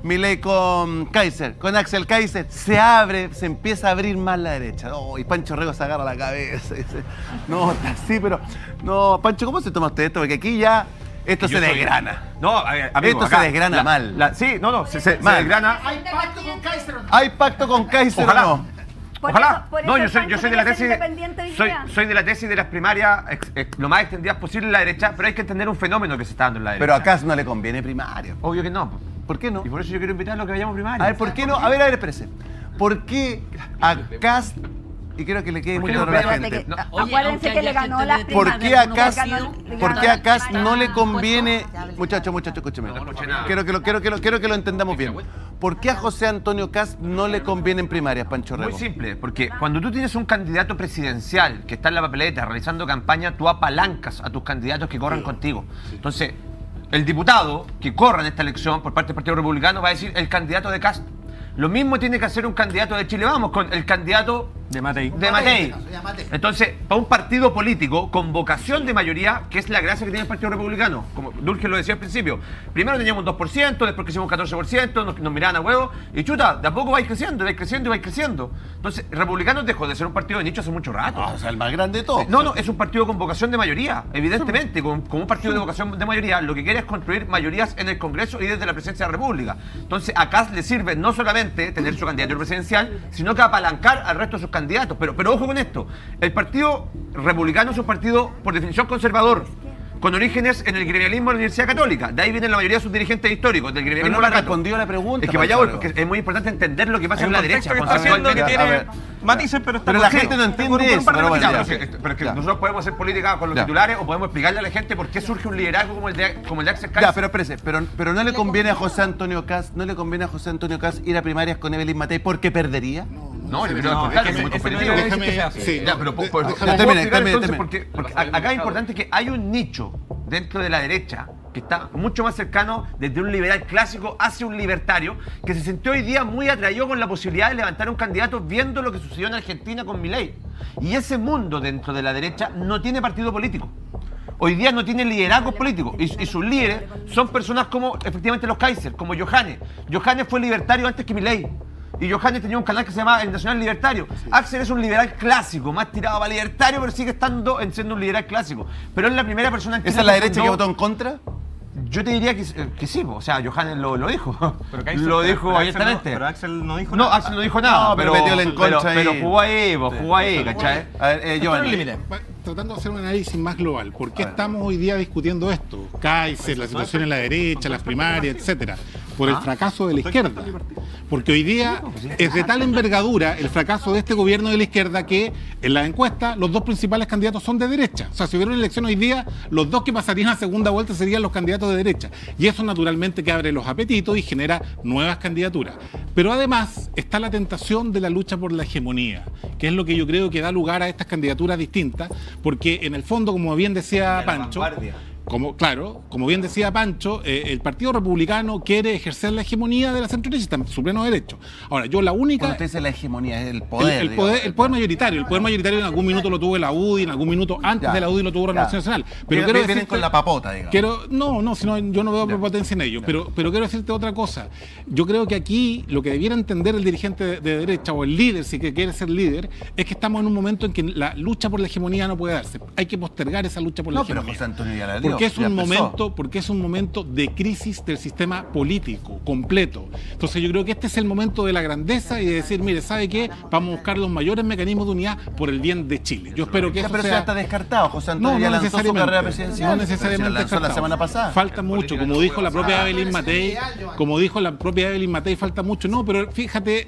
[SPEAKER 7] Kaiser, con Axel Kaiser, se empieza a abrir más la derecha. Oh, y Pancho Rego se agarra la cabeza. Dice, no, está así, pero... No, Pancho, ¿cómo se toma usted esto? Porque aquí ya esto se desgrana.
[SPEAKER 9] No, a ver, amigo,
[SPEAKER 7] esto
[SPEAKER 9] acá,
[SPEAKER 7] se desgrana mal.
[SPEAKER 9] Sí, no, se desgrana.
[SPEAKER 12] ¿Hay pacto con Kaiser o no?
[SPEAKER 7] ¿Hay pacto con Kaiser
[SPEAKER 9] Ojalá.
[SPEAKER 7] o no?
[SPEAKER 9] Ojalá.
[SPEAKER 10] Por
[SPEAKER 9] No,
[SPEAKER 10] eso
[SPEAKER 9] yo soy de la tesis. Soy de la tesis de las primarias lo más extendidas posible en la derecha, pero hay que entender un fenómeno que se está dando en la derecha.
[SPEAKER 7] Pero a Kast no le conviene primaria.
[SPEAKER 9] Obvio que no.
[SPEAKER 7] ¿Por qué no?
[SPEAKER 9] Y por eso yo quiero invitarlo a que vayamos primaria.
[SPEAKER 7] A ver, ¿por qué no? A ver, espérese. ¿Por qué a Kast, y creo que le quede muy claro a la gente,
[SPEAKER 10] Acuérdense que le ganó las
[SPEAKER 7] ¿por qué a Kast
[SPEAKER 10] no
[SPEAKER 7] no le conviene? Muchachos, escúcheme. Quiero que lo entendamos bien. ¿Por qué a José Antonio Kast no le conviene en primarias, Pancho Rego?
[SPEAKER 9] Muy simple, porque cuando tú tienes un candidato presidencial que está en la papeleta realizando campaña, tú apalancas a tus candidatos que corran contigo. Entonces, el diputado que corra en esta elección por parte del Partido Republicano va a decir el candidato de Kast. Lo mismo tiene que hacer un candidato de Chile Vamos con el candidato
[SPEAKER 13] de Matei.
[SPEAKER 9] Entonces, para un partido político con vocación de mayoría, que es la gracia que tiene el Partido Republicano, como Dulce lo decía al principio, primero teníamos un 2%, después crecimos un 14%, nos miraban a huevo, y chuta, de a poco vais creciendo. Entonces, Republicanos dejó de ser un partido de nicho hace mucho rato.
[SPEAKER 7] O sea, el más grande de todos.
[SPEAKER 9] No, es un partido con vocación de mayoría, evidentemente, como un partido de vocación de mayoría, lo que quiere es construir mayorías en el Congreso y desde la presidencia de la República. Entonces, a Kast le sirve no solamente tener su candidato presidencial, sino que apalancar al resto de sus candidatos. Pero ojo con esto, el Partido Republicano es un partido por definición conservador, con orígenes en el gremialismo de la Universidad Católica. De ahí vienen la mayoría de sus dirigentes históricos, del gremialismo.
[SPEAKER 7] Pero no le respondió a la pregunta.
[SPEAKER 9] Es que vaya, porque es muy importante entender lo que pasa en la derecha.
[SPEAKER 13] Que está haciendo que tiene matices, pero
[SPEAKER 7] la gente no entiende eso.
[SPEAKER 9] Pero es que nosotros podemos hacer política con los titulares o podemos explicarle a la gente por qué surge un liderazgo como el de Axel Kaiser.
[SPEAKER 7] Ya, pero espérese, pero no le conviene a José Antonio Kast, ir a primarias con Evelyn Matei porque perdería.
[SPEAKER 9] No, yo creo que es muy competitivo.
[SPEAKER 7] Termine.
[SPEAKER 9] Porque acá es importante que hay un nicho dentro de la derecha que está mucho más cercano desde un liberal clásico hacia un libertario, que se sintió hoy día muy atraído con la posibilidad de levantar un candidato viendo lo que sucedió en Argentina con Milei. Y ese mundo dentro de la derecha no tiene partido político. Hoy día no tiene liderazgos políticos y sus líderes son personas como efectivamente los Kaiser, como Johannes. Johannes fue libertario antes que Milei. Y Johannes tenía un canal que se llamaba El Nacional Libertario. Axel es un liberal clásico, más tirado para libertario, pero sigue siendo un liberal clásico. Pero es la primera persona en
[SPEAKER 7] ¿Esa es la derecha que votó en contra?
[SPEAKER 9] Yo te diría que sí, o sea, Johannes lo dijo.
[SPEAKER 13] Pero Kaiser,
[SPEAKER 9] lo dijo abiertamente.
[SPEAKER 13] Pero Axel no dijo nada.
[SPEAKER 9] No, Axel no dijo nada.
[SPEAKER 7] No, pero metió en contra
[SPEAKER 9] pero jugó ahí, ¿cachai?
[SPEAKER 7] A ver, Giovanni.
[SPEAKER 15] Tratando de hacer un análisis más global, ¿por qué estamos hoy día discutiendo esto? Kaiser, la situación en la derecha, las primarias, etcétera. Por el fracaso de la izquierda. Porque hoy día es de tal envergadura el fracaso de este gobierno de la izquierda que en la encuesta los dos principales candidatos son de derecha. O sea, si hubiera una elección hoy día, los dos que pasarían a segunda vuelta serían los candidatos de derecha. Y eso naturalmente que abre los apetitos y genera nuevas candidaturas. Pero además está la tentación de la lucha por la hegemonía, que es lo que yo creo que da lugar a estas candidaturas distintas, porque en el fondo, como bien decía Pancho, como bien decía Pancho, el Partido Republicano quiere ejercer la hegemonía de la centro-derecha, su pleno derecho. Ahora, yo la única...
[SPEAKER 7] Cuando usted dice la hegemonía, es el poder.
[SPEAKER 15] El poder mayoritario. El poder mayoritario en algún minuto lo tuvo la UDI, en algún minuto antes de la UDI lo tuvo la Renovación Nacional.
[SPEAKER 7] Pero vienen con la papota, digamos.
[SPEAKER 15] Yo no veo prepotencia en ello. Pero quiero decirte otra cosa. Yo creo que aquí lo que debiera entender el dirigente de derecha o el líder, si que quiere ser líder, es que estamos en un momento en que la lucha por la hegemonía no puede darse. Hay que postergar esa lucha por la hegemonía.
[SPEAKER 7] Pero José Antonio ya la dio.
[SPEAKER 15] es un momento de crisis del sistema político completo. Entonces yo creo que este es el momento de la grandeza y de decir, mire, ¿sabe qué? Vamos a buscar los mayores mecanismos de unidad por el bien de Chile. Yo espero que eso
[SPEAKER 7] pero
[SPEAKER 15] sea...
[SPEAKER 7] ya está descartado. José Antonio ya lanzó su carrera presidencial.
[SPEAKER 15] No necesariamente
[SPEAKER 7] lanzó la semana pasada.
[SPEAKER 15] Falta mucho, como dijo la propia Evelyn Matei, falta mucho. No, pero fíjate...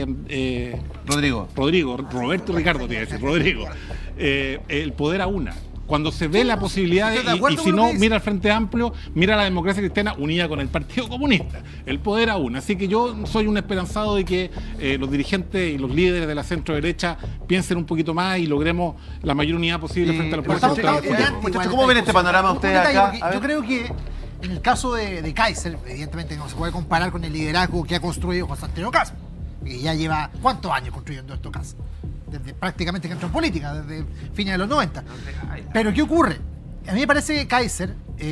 [SPEAKER 15] Roberto Ricardo te iba a decir, Rodrigo. El poder a una. Cuando se ve la posibilidad y si no, mira al Frente Amplio, mira a la democracia cristiana unida con el Partido Comunista. El poder a una. Así que yo soy un esperanzado de que los dirigentes y los líderes de la centro derecha piensen un poquito más y logremos la mayor unidad posible frente a los partidos.
[SPEAKER 7] ¿Cómo ven este panorama ustedes acá?
[SPEAKER 12] Yo creo que en el caso de Kaiser, evidentemente no se puede comparar con el liderazgo que ha construido José Antonio Kast, que ya lleva ¿cuántos años construyendo esto Kast? Desde prácticamente que entró en política, desde fines de los 90. Pero ¿qué ocurre? A mí me parece que Kaiser,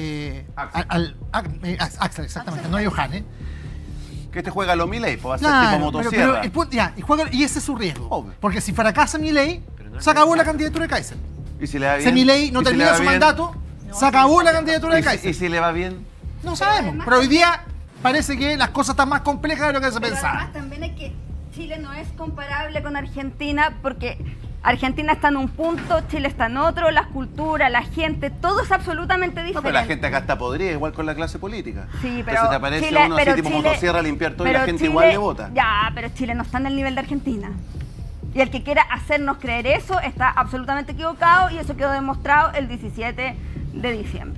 [SPEAKER 12] Axel, exactamente, no Johannes,
[SPEAKER 7] que este juega a los Milei, pues va a ser tipo motosierra.
[SPEAKER 12] Y ese es su riesgo. Obvio. Porque si fracasa Milei, se acabó la candidatura de Kaiser.
[SPEAKER 7] ¿Y si le va bien?
[SPEAKER 12] Si Milei no termina su mandato, se acabó la candidatura de Kaiser.
[SPEAKER 7] ¿Y si le va bien?
[SPEAKER 12] No sabemos. Pero hoy día parece que las cosas están más complejas de lo que se pensaba.
[SPEAKER 10] Además también es que Chile no es comparable con Argentina porque Argentina está en un punto, Chile está en otro, las culturas, la gente, todo es absolutamente diferente.
[SPEAKER 7] No, pero la gente acá está podrida, igual con la clase política.
[SPEAKER 10] Sí, pero
[SPEAKER 7] entonces te aparece uno así tipo motosierra a limpiar todo y la gente igual le vota.
[SPEAKER 10] Ya, pero Chile no está en el nivel de Argentina. Y el que quiera hacernos creer eso está absolutamente equivocado y eso quedó demostrado el 17 de diciembre.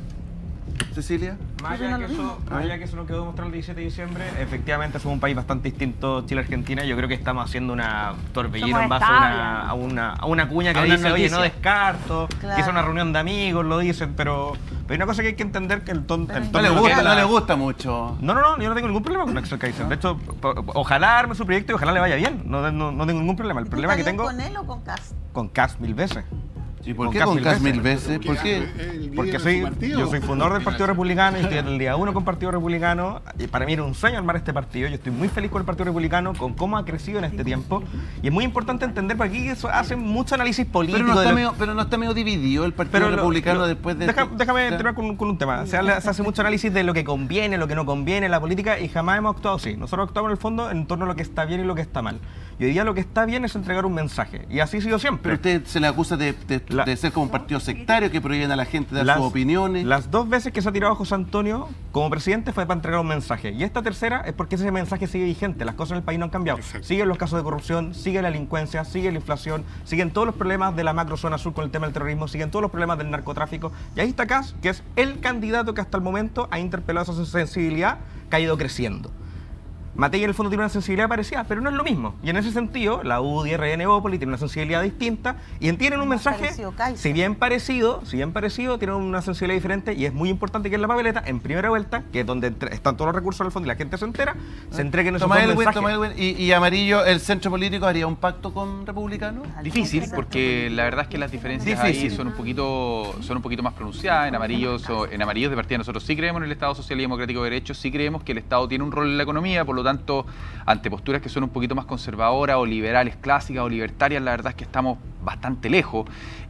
[SPEAKER 7] Cecilia.
[SPEAKER 13] Más allá que eso no quedó demostrado el 17 de diciembre, efectivamente somos un país bastante distinto, Chile-Argentina. Yo creo que estamos haciendo una torbellino en base a una cuña que dice, oye, no descarto, que es una reunión de amigos, lo dicen, pero hay una cosa que hay que entender que el tono
[SPEAKER 7] no le gusta mucho.
[SPEAKER 13] No, yo no tengo ningún problema con Axel Kaiser. De hecho, ojalá arme su proyecto y ojalá le vaya bien. No tengo ningún problema. El problema que tengo...
[SPEAKER 14] ¿Con él o con Kast?
[SPEAKER 13] Con Kast 1000 veces.
[SPEAKER 7] ¿Y por qué con Kast 1000 veces? ¿Por qué?
[SPEAKER 13] Porque yo soy fundador del Partido Republicano y estoy en el día 1 con Partido Republicano. Y para mí era un sueño armar este partido. Yo estoy muy feliz con el Partido Republicano, con cómo ha crecido en este tiempo. Y es muy importante entender, porque aquí eso hace mucho análisis político.
[SPEAKER 7] Pero no está medio dividido el Partido Republicano después de...
[SPEAKER 13] Déjame terminar con un tema. Se hace mucho análisis de lo que conviene, lo que no conviene en la política y jamás hemos actuado así. Nosotros actuamos en el fondo en torno a lo que está bien y lo que está mal. Y hoy día lo que está bien es entregar un mensaje. Y así ha sido siempre.
[SPEAKER 7] Pero usted se le acusa de ser como un partido sectario que prohíben a la gente de dar sus opiniones.
[SPEAKER 13] Las dos veces que se ha tirado José Antonio como presidente fue para entregar un mensaje. Y esta tercera es porque ese mensaje sigue vigente. Las cosas en el país no han cambiado. Perfecto. Siguen los casos de corrupción, sigue la delincuencia, sigue la inflación, siguen todos los problemas de la macrozona sur con el tema del terrorismo, siguen todos los problemas del narcotráfico. Y ahí está Kast, que es el candidato que hasta el momento ha interpelado esa sensibilidad que ha ido creciendo. Matei en el fondo tiene una sensibilidad parecida, pero no es lo mismo. Y en ese sentido, la UDI, RN, Evópolis tiene una sensibilidad distinta y tienen un mensaje, si bien parecido, tienen una sensibilidad diferente y es muy importante que en la papeleta, en primera vuelta, que es donde están todos los recursos del fondo y la gente se entera, se entreguen esos mensajes.
[SPEAKER 7] ¿Y Amarillo, el centro político, haría un pacto con republicanos?
[SPEAKER 11] Difícil, porque la verdad es que las diferencias ahí son un poquito más pronunciadas. En Amarillo de partida nosotros sí creemos en el Estado Social y Democrático de Derecho, sí creemos que el Estado tiene un rol en la economía, por lo tanto, ante posturas que son un poquito más conservadoras o liberales clásicas o libertarias, la verdad es que estamos bastante lejos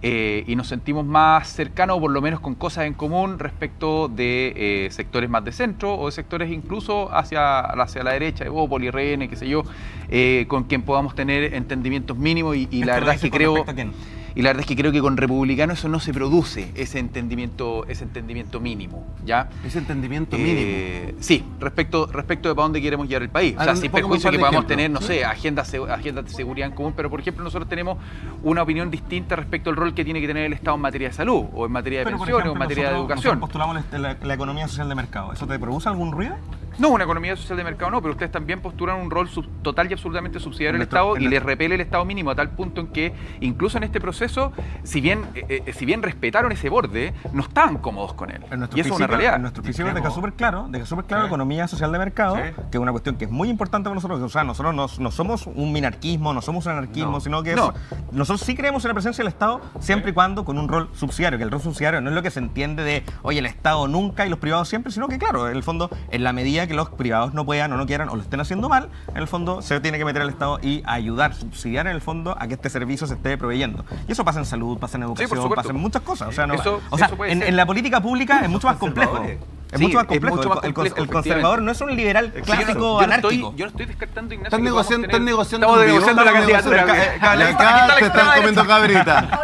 [SPEAKER 11] y nos sentimos más cercanos, o por lo menos con cosas en común respecto de sectores más de centro o de sectores incluso hacia la derecha, Evópolis, RN, qué sé yo, con quien podamos tener entendimientos mínimos y la verdad es que creo... Y la verdad es que creo que con republicanos eso no se produce, ese entendimiento mínimo, ¿ya?
[SPEAKER 7] ¿Ese entendimiento mínimo?
[SPEAKER 11] Sí, respecto de para dónde queremos llevar el país. O sea, sin perjuicio que podamos tener, no sé, agendas de seguridad en común, pero por ejemplo nosotros tenemos una opinión distinta respecto al rol que tiene que tener el Estado en materia de salud, o en materia de pensiones, o en materia de educación.
[SPEAKER 13] Nosotros postulamos la economía social de mercado. ¿Eso te produce algún ruido?
[SPEAKER 11] No, una economía social de mercado no, pero ustedes también postulan un rol total y absolutamente subsidiario del Estado y les repele el Estado mínimo a tal punto en que incluso en este proceso, si bien respetaron ese borde, no estaban cómodos con él. Y eso es una realidad.
[SPEAKER 13] En nuestro principio deja súper claro economía social de mercado, que es una cuestión que es muy importante para nosotros. O sea, nosotros no somos un minarquismo, no somos un anarquismo, sino que nosotros sí creemos en la presencia del Estado siempre y cuando con un rol subsidiario, que el rol subsidiario no es lo que se entiende de, oye, el Estado nunca y los privados siempre, sino que claro, en el fondo, en la medida medida que los privados no puedan o no quieran o lo estén haciendo mal, en el fondo se tiene que meter el Estado y ayudar, subsidiar en el fondo a que este servicio se esté proveyendo. Y eso pasa en salud, pasa en educación, pasa en muchas cosas. O sea, en la política pública es mucho más complejo. Es mucho más complejo. El conservador no es un liberal clásico anárquico.
[SPEAKER 11] Yo no estoy descartando, Ignacio.
[SPEAKER 7] Están negociando.
[SPEAKER 9] Estamos negociando la candidatura.
[SPEAKER 7] Acá te están comiendo cabrita.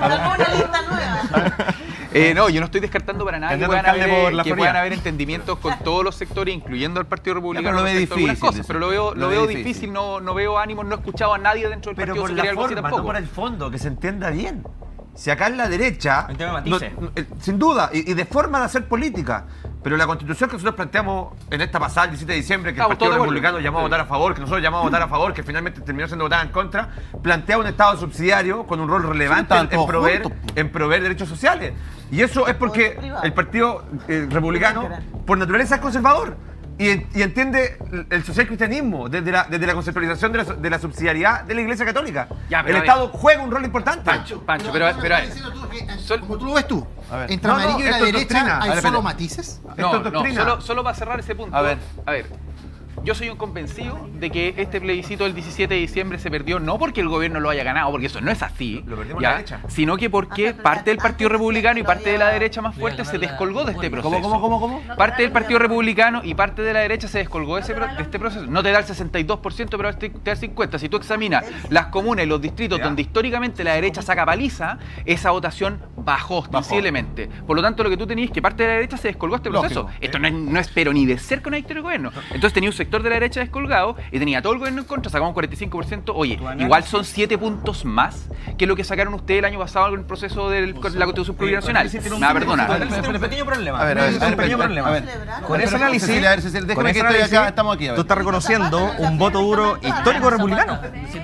[SPEAKER 11] No, yo no estoy descartando para nada que puedan haber entendimientos con todos los sectores, incluyendo al Partido Republicano.
[SPEAKER 7] Pero lo veo difícil.
[SPEAKER 11] Pero lo veo difícil, no veo ánimos, no he escuchado a nadie dentro del Partido Social algo así tampoco.
[SPEAKER 9] No por el fondo, que se entienda bien. Si acá en la derecha, sin duda, y de forma de hacer política, pero la constitución que nosotros planteamos en esta pasada, el 17 de diciembre, que el Partido Republicano llamó a votar a favor, que nosotros llamamos a votar a favor, que finalmente terminó siendo votada en contra, plantea un Estado subsidiario con un rol relevante en proveer derechos sociales. Y eso es porque el Partido Republicano, por naturaleza, es conservador. Y entiende el socialcristianismo desde la conceptualización de la subsidiariedad de la Iglesia Católica. El Estado juega un rol importante.
[SPEAKER 11] Pancho, pero
[SPEAKER 12] como tú lo ves tú, entre amarillo y la derecha hay solo matices.
[SPEAKER 11] No, solo para cerrar ese punto. A ver. Yo soy un convencido de que este plebiscito del 17 de diciembre se perdió no porque el gobierno lo haya ganado, porque eso no es así, sino que porque parte del Partido Republicano y parte de la derecha más fuerte se descolgó de este proceso.
[SPEAKER 7] ¿Cómo?
[SPEAKER 11] Parte del Partido Republicano y parte de la derecha se descolgó de este proceso. No te da el 62%, pero te da el 50%. Si tú examinas las comunas y los distritos donde históricamente la derecha saca paliza, esa votación bajó ostensiblemente. Por lo tanto, lo que tú tenías es que parte de la derecha se descolgó de este proceso. Esto no es pero ni de cerca una victoria del gobierno. Entonces tenía un sector de la derecha descolgado y tenía todo el gobierno en contra, sacamos 45%. Oye, igual son 7 puntos más que lo que sacaron ustedes el año pasado en el proceso de la Constitución Plurinacional. Me va a perdonar.
[SPEAKER 13] Un pequeño problema.
[SPEAKER 7] Un pequeño problema.
[SPEAKER 13] Con ese análisis,
[SPEAKER 7] déjame que estoy acá, estamos aquí.
[SPEAKER 13] Tú estás reconociendo un voto duro histórico republicano.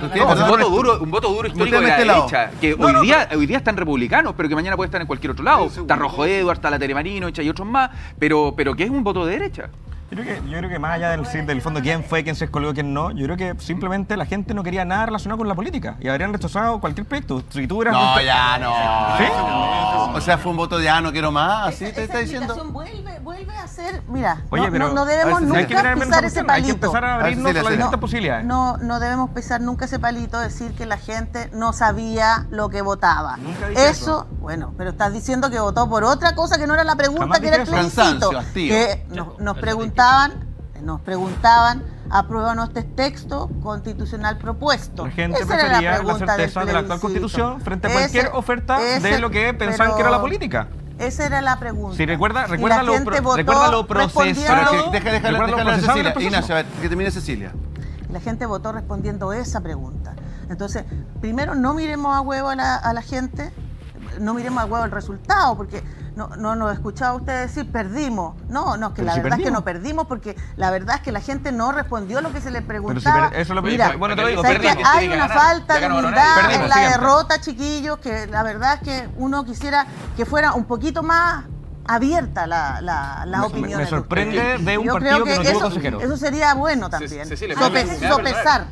[SPEAKER 11] Un voto duro histórico de la derecha, que hoy día están republicanos, pero que mañana puede estar en cualquier otro lado. Está Rojo Edwards, está la Telemarino, y otros más, pero que es un voto de derecha.
[SPEAKER 13] Yo creo que más allá del fondo quién fue, quién se escolgó, quién no, yo creo que simplemente la gente no quería nada relacionado con la política y habrían rechazado cualquier proyecto. Si tú hubieras
[SPEAKER 7] no.
[SPEAKER 13] ¿Sí?
[SPEAKER 7] O sea, fue un voto de no quiero más, así te está diciendo.
[SPEAKER 14] Vuelve a ser, mira,
[SPEAKER 13] oye,
[SPEAKER 14] no debemos nunca pisar ese palito.
[SPEAKER 13] Hay que empezar a abrirnos las distintas posibilidades.
[SPEAKER 14] No debemos pisar nunca ese palito, decir que la gente no sabía lo que votaba. Eso, bueno, pero estás diciendo que votó por otra cosa que no era la pregunta, que era el plebiscito. Que nos preguntaban, ¿aprueban este texto constitucional propuesto?
[SPEAKER 13] La gente prefería la certeza de la actual Constitución frente a cualquier oferta de lo que pensaban que era la política.
[SPEAKER 14] Esa era la pregunta.
[SPEAKER 13] Si recuerda lo procesado.
[SPEAKER 7] Déjale Cecilia. Ignacio, a ver, que termine Cecilia.
[SPEAKER 14] La gente votó respondiendo esa pregunta. Entonces, primero no miremos a huevo a la gente, no miremos a huevo el resultado, porque no he escuchado a usted decir perdimos. No, es que la verdad es que no perdimos, porque la verdad es que la gente no respondió lo que se le preguntaba. Mira,
[SPEAKER 13] bueno, te lo digo,
[SPEAKER 14] hay una falta de humildad en la derrota, chiquillos, que la verdad es que uno quisiera que fuera un poquito más abierta la opinión.
[SPEAKER 13] Me sorprende de un partido que no tuvo consejero.
[SPEAKER 14] Eso sería bueno también. Sopesar.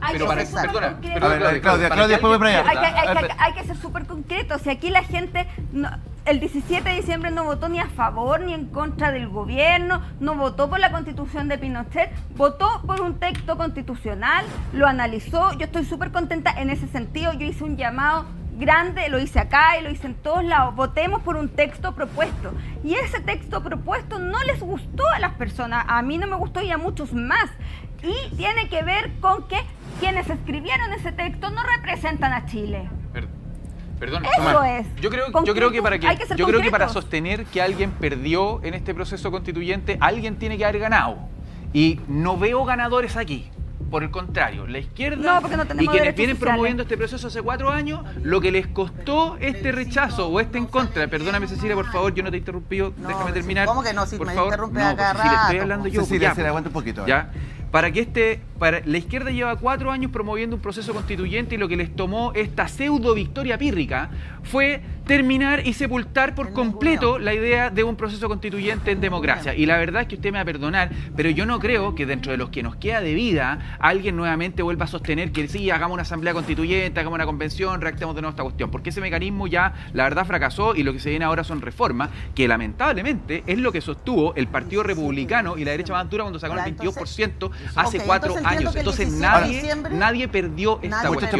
[SPEAKER 7] Claudia, después voy para
[SPEAKER 10] allá. Hay que ser súper concretos. Si aquí la gente el 17 de diciembre no votó ni a favor ni en contra del gobierno, no votó por la Constitución de Pinochet, votó por un texto constitucional, lo analizó. Yo estoy súper contenta en ese sentido. Yo hice un llamado grande, lo hice acá y lo hice en todos lados. Votemos por un texto propuesto. Y ese texto propuesto no les gustó a las personas, a mí no me gustó y a muchos más. Y tiene que ver con que quienes escribieron ese texto no representan a Chile.
[SPEAKER 11] Perdón,
[SPEAKER 10] eso es.
[SPEAKER 11] Yo creo que para sostener que alguien perdió en este proceso constituyente, alguien tiene que haber ganado. Y no veo ganadores aquí. Por el contrario, la izquierda y quienes vienen promoviendo este proceso hace 4 años, lo que les costó este rechazo o este en contra, perdóname Cecilia, por favor, yo no te he interrumpido, déjame terminar.
[SPEAKER 14] ¿Cómo que no? Si
[SPEAKER 11] por
[SPEAKER 14] me
[SPEAKER 11] favor,
[SPEAKER 14] interrumpe acá
[SPEAKER 11] Cecilia, estoy hablando yo.
[SPEAKER 7] Cecilia, se le aguanta un poquito.
[SPEAKER 11] Ya. La izquierda lleva 4 años promoviendo un proceso constituyente y lo que les tomó esta pseudo victoria pírrica fue terminar y sepultar por completo la idea de un proceso constituyente en democracia. Y la verdad es que usted me va a perdonar, pero yo no creo que dentro de los que nos queda de vida alguien nuevamente vuelva a sostener que sí, hagamos una asamblea constituyente, hagamos una convención, redactemos de nuevo esta cuestión, porque ese mecanismo ya la verdad fracasó y lo que se viene ahora son reformas que lamentablemente es lo que sostuvo el Partido Republicano y la derecha más dura cuando sacaron el 22% hace 4 años. Entonces nadie perdió esta cuestión.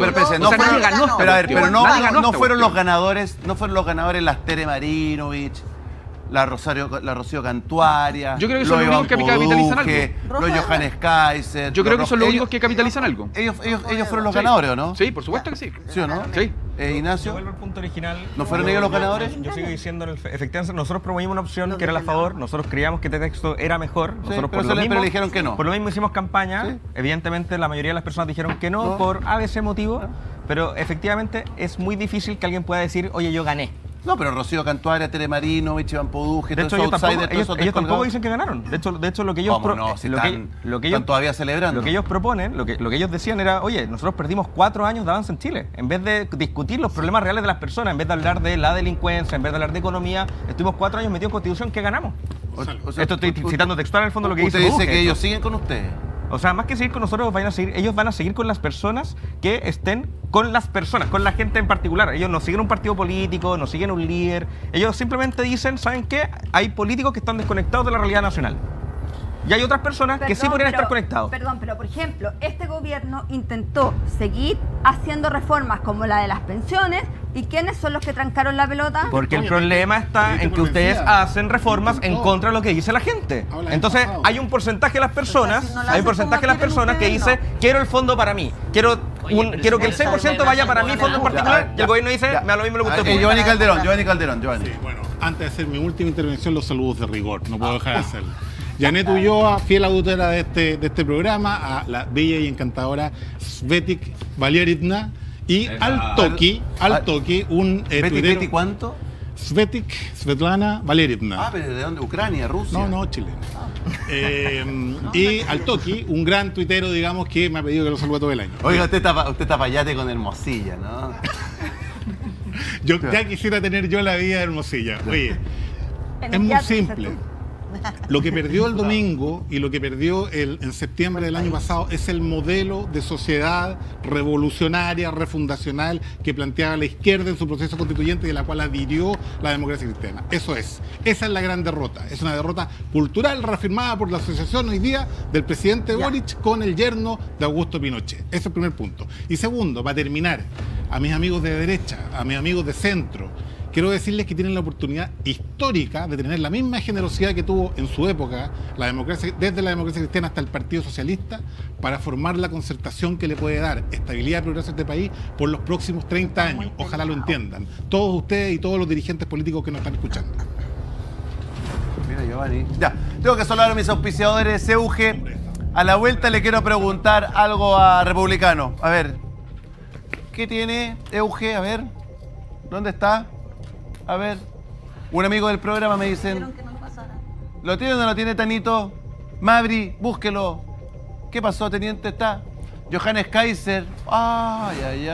[SPEAKER 7] Pero no fueron los ganadores, las Tere Marinovich, la Rocío Cantuaria.
[SPEAKER 11] Yo creo que son los únicos que capitalizan algo.
[SPEAKER 7] Los Johannes Kaiser.
[SPEAKER 11] Yo creo que son los únicos que capitalizan algo.
[SPEAKER 7] Ellos fueron los ganadores, ¿o no?
[SPEAKER 11] Sí, por supuesto que sí.
[SPEAKER 7] ¿Sí o no?
[SPEAKER 11] Sí.
[SPEAKER 7] Ignacio.
[SPEAKER 13] Vuelvo al punto original.
[SPEAKER 7] ¿No fueron ellos los ganadores?
[SPEAKER 13] Yo sigo diciendo, efectivamente, nosotros promovimos una opción que era la favor, nosotros creíamos que este texto era mejor. Nosotros
[SPEAKER 7] pero dijeron que no.
[SPEAKER 13] Por lo mismo hicimos campaña. Sí. Evidentemente, la mayoría de las personas dijeron que no por ABC motivo, pero efectivamente es muy difícil que alguien pueda decir, oye, yo gané.
[SPEAKER 7] No, pero Rocío Cantuaria, Tere Marinovich, Iván Poduje,
[SPEAKER 13] de hecho, ellos tampoco dicen que ganaron. De hecho lo que ellos
[SPEAKER 7] están todavía celebrando.
[SPEAKER 13] Lo que ellos proponen, lo que ellos decían era, oye, nosotros perdimos 4 años de avance en Chile. En vez de discutir los problemas reales de las personas, en vez de hablar de la delincuencia, en vez de hablar de economía, estuvimos 4 años metidos en Constitución. ¿Qué ganamos? Esto estoy citando textual en el fondo lo que dice
[SPEAKER 7] Poduje. Usted dice que ellos siguen con ustedes.
[SPEAKER 13] O sea, más que seguir con nosotros, ellos van a seguir con las personas que estén con las personas, con la gente en particular. Ellos no siguen un partido político, no siguen un líder. Ellos simplemente dicen, ¿saben qué? Hay políticos que están desconectados de la realidad nacional. Y hay otras personas que sí podrían estar conectados.
[SPEAKER 10] Perdón, pero por ejemplo, este gobierno intentó seguir haciendo reformas como la de las pensiones. ¿Y quiénes son los que trancaron la pelota?
[SPEAKER 13] Porque el problema está en que ustedes hacen reformas en contra de lo que dice la gente. Entonces hay un porcentaje de las personas, que dice, quiero el fondo para mí, quiero que el 6% vaya para mí, fondo en particular, y el gobierno dice, me da lo mismo lo que usted.
[SPEAKER 7] Giovanni Calderón.
[SPEAKER 15] Sí, bueno, antes de hacer mi última intervención, los saludos de rigor, no puedo dejar de hacerlo. Janet Ulloa, fiel auditora de este programa, a la bella y encantadora Svetik Valerievna y al Toki, un
[SPEAKER 7] ¿Betty cuánto?
[SPEAKER 15] Svetlana Valerievna.
[SPEAKER 7] Ah, pero ¿de dónde? ¿Ucrania? ¿Rusia?
[SPEAKER 15] No, chilena. Y al Toki, un gran tuitero, digamos, que me ha pedido que lo salude todo el año.
[SPEAKER 7] Oiga, usted está payate con Hermosilla, ¿no?
[SPEAKER 15] Yo ya quisiera tener yo la vida de Hermosilla. Oye, es muy simple. Lo que perdió el domingo y lo que perdió en septiembre del año pasado es el modelo de sociedad revolucionaria, refundacional que planteaba la izquierda en su proceso constituyente y de la cual adhirió la democracia cristiana. Eso es. Esa es la gran derrota. Es una derrota cultural reafirmada por la asociación hoy día del presidente Boric con el yerno de Augusto Pinochet. Ese es el primer punto. Y segundo, para terminar, a mis amigos de derecha, a mis amigos de centro, quiero decirles que tienen la oportunidad histórica de tener la misma generosidad que tuvo en su época la democracia, desde la democracia cristiana hasta el Partido Socialista, para formar la concertación que le puede dar estabilidad y progreso a este país por los próximos 30 años. Ojalá lo entiendan. Todos ustedes y todos los dirigentes políticos que nos están escuchando.
[SPEAKER 7] Mira, Giovanni. Ya, tengo que saludar a mis auspiciadores EUGE. A la vuelta le quiero preguntar algo a Republicano. A ver, ¿qué tiene EUGE? A ver, ¿dónde está? A ver, un amigo del programa me dicen, ¿lo tiene o no lo tiene, Tanito? Mabri, búsquelo. ¿Qué pasó, teniente? ¿Está? Johannes Kaiser. Ay.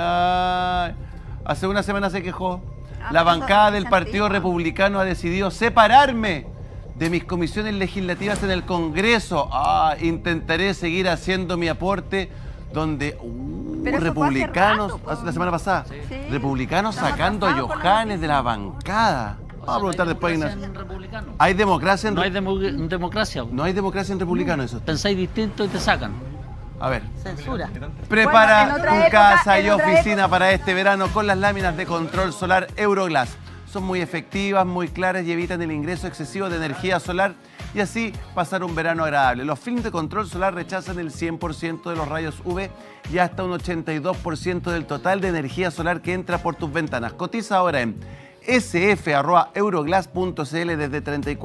[SPEAKER 7] Hace una semana se quejó. La bancada del Partido Republicano ha decidido separarme de mis comisiones legislativas en el Congreso. Intentaré seguir haciendo mi aporte donde republicanos, hace la semana pasada, republicanos sacando a Johannes de la bancada. Vamos a preguntar después, Ignacio. ¿Hay democracia en
[SPEAKER 16] democracia?
[SPEAKER 7] No hay democracia en republicano, eso.
[SPEAKER 16] Pensáis distinto y te sacan.
[SPEAKER 7] A ver.
[SPEAKER 14] Censura.
[SPEAKER 7] Prepara tu casa y oficina para este verano con las láminas de control solar Euroglass. Son muy efectivas, muy claras y evitan el ingreso excesivo de energía solar y así pasar un verano agradable. Los films de control solar rechazan el 100% de los rayos UV y hasta un 82% del total de energía solar que entra por tus ventanas. Cotiza ahora en sf@euroglass.cl desde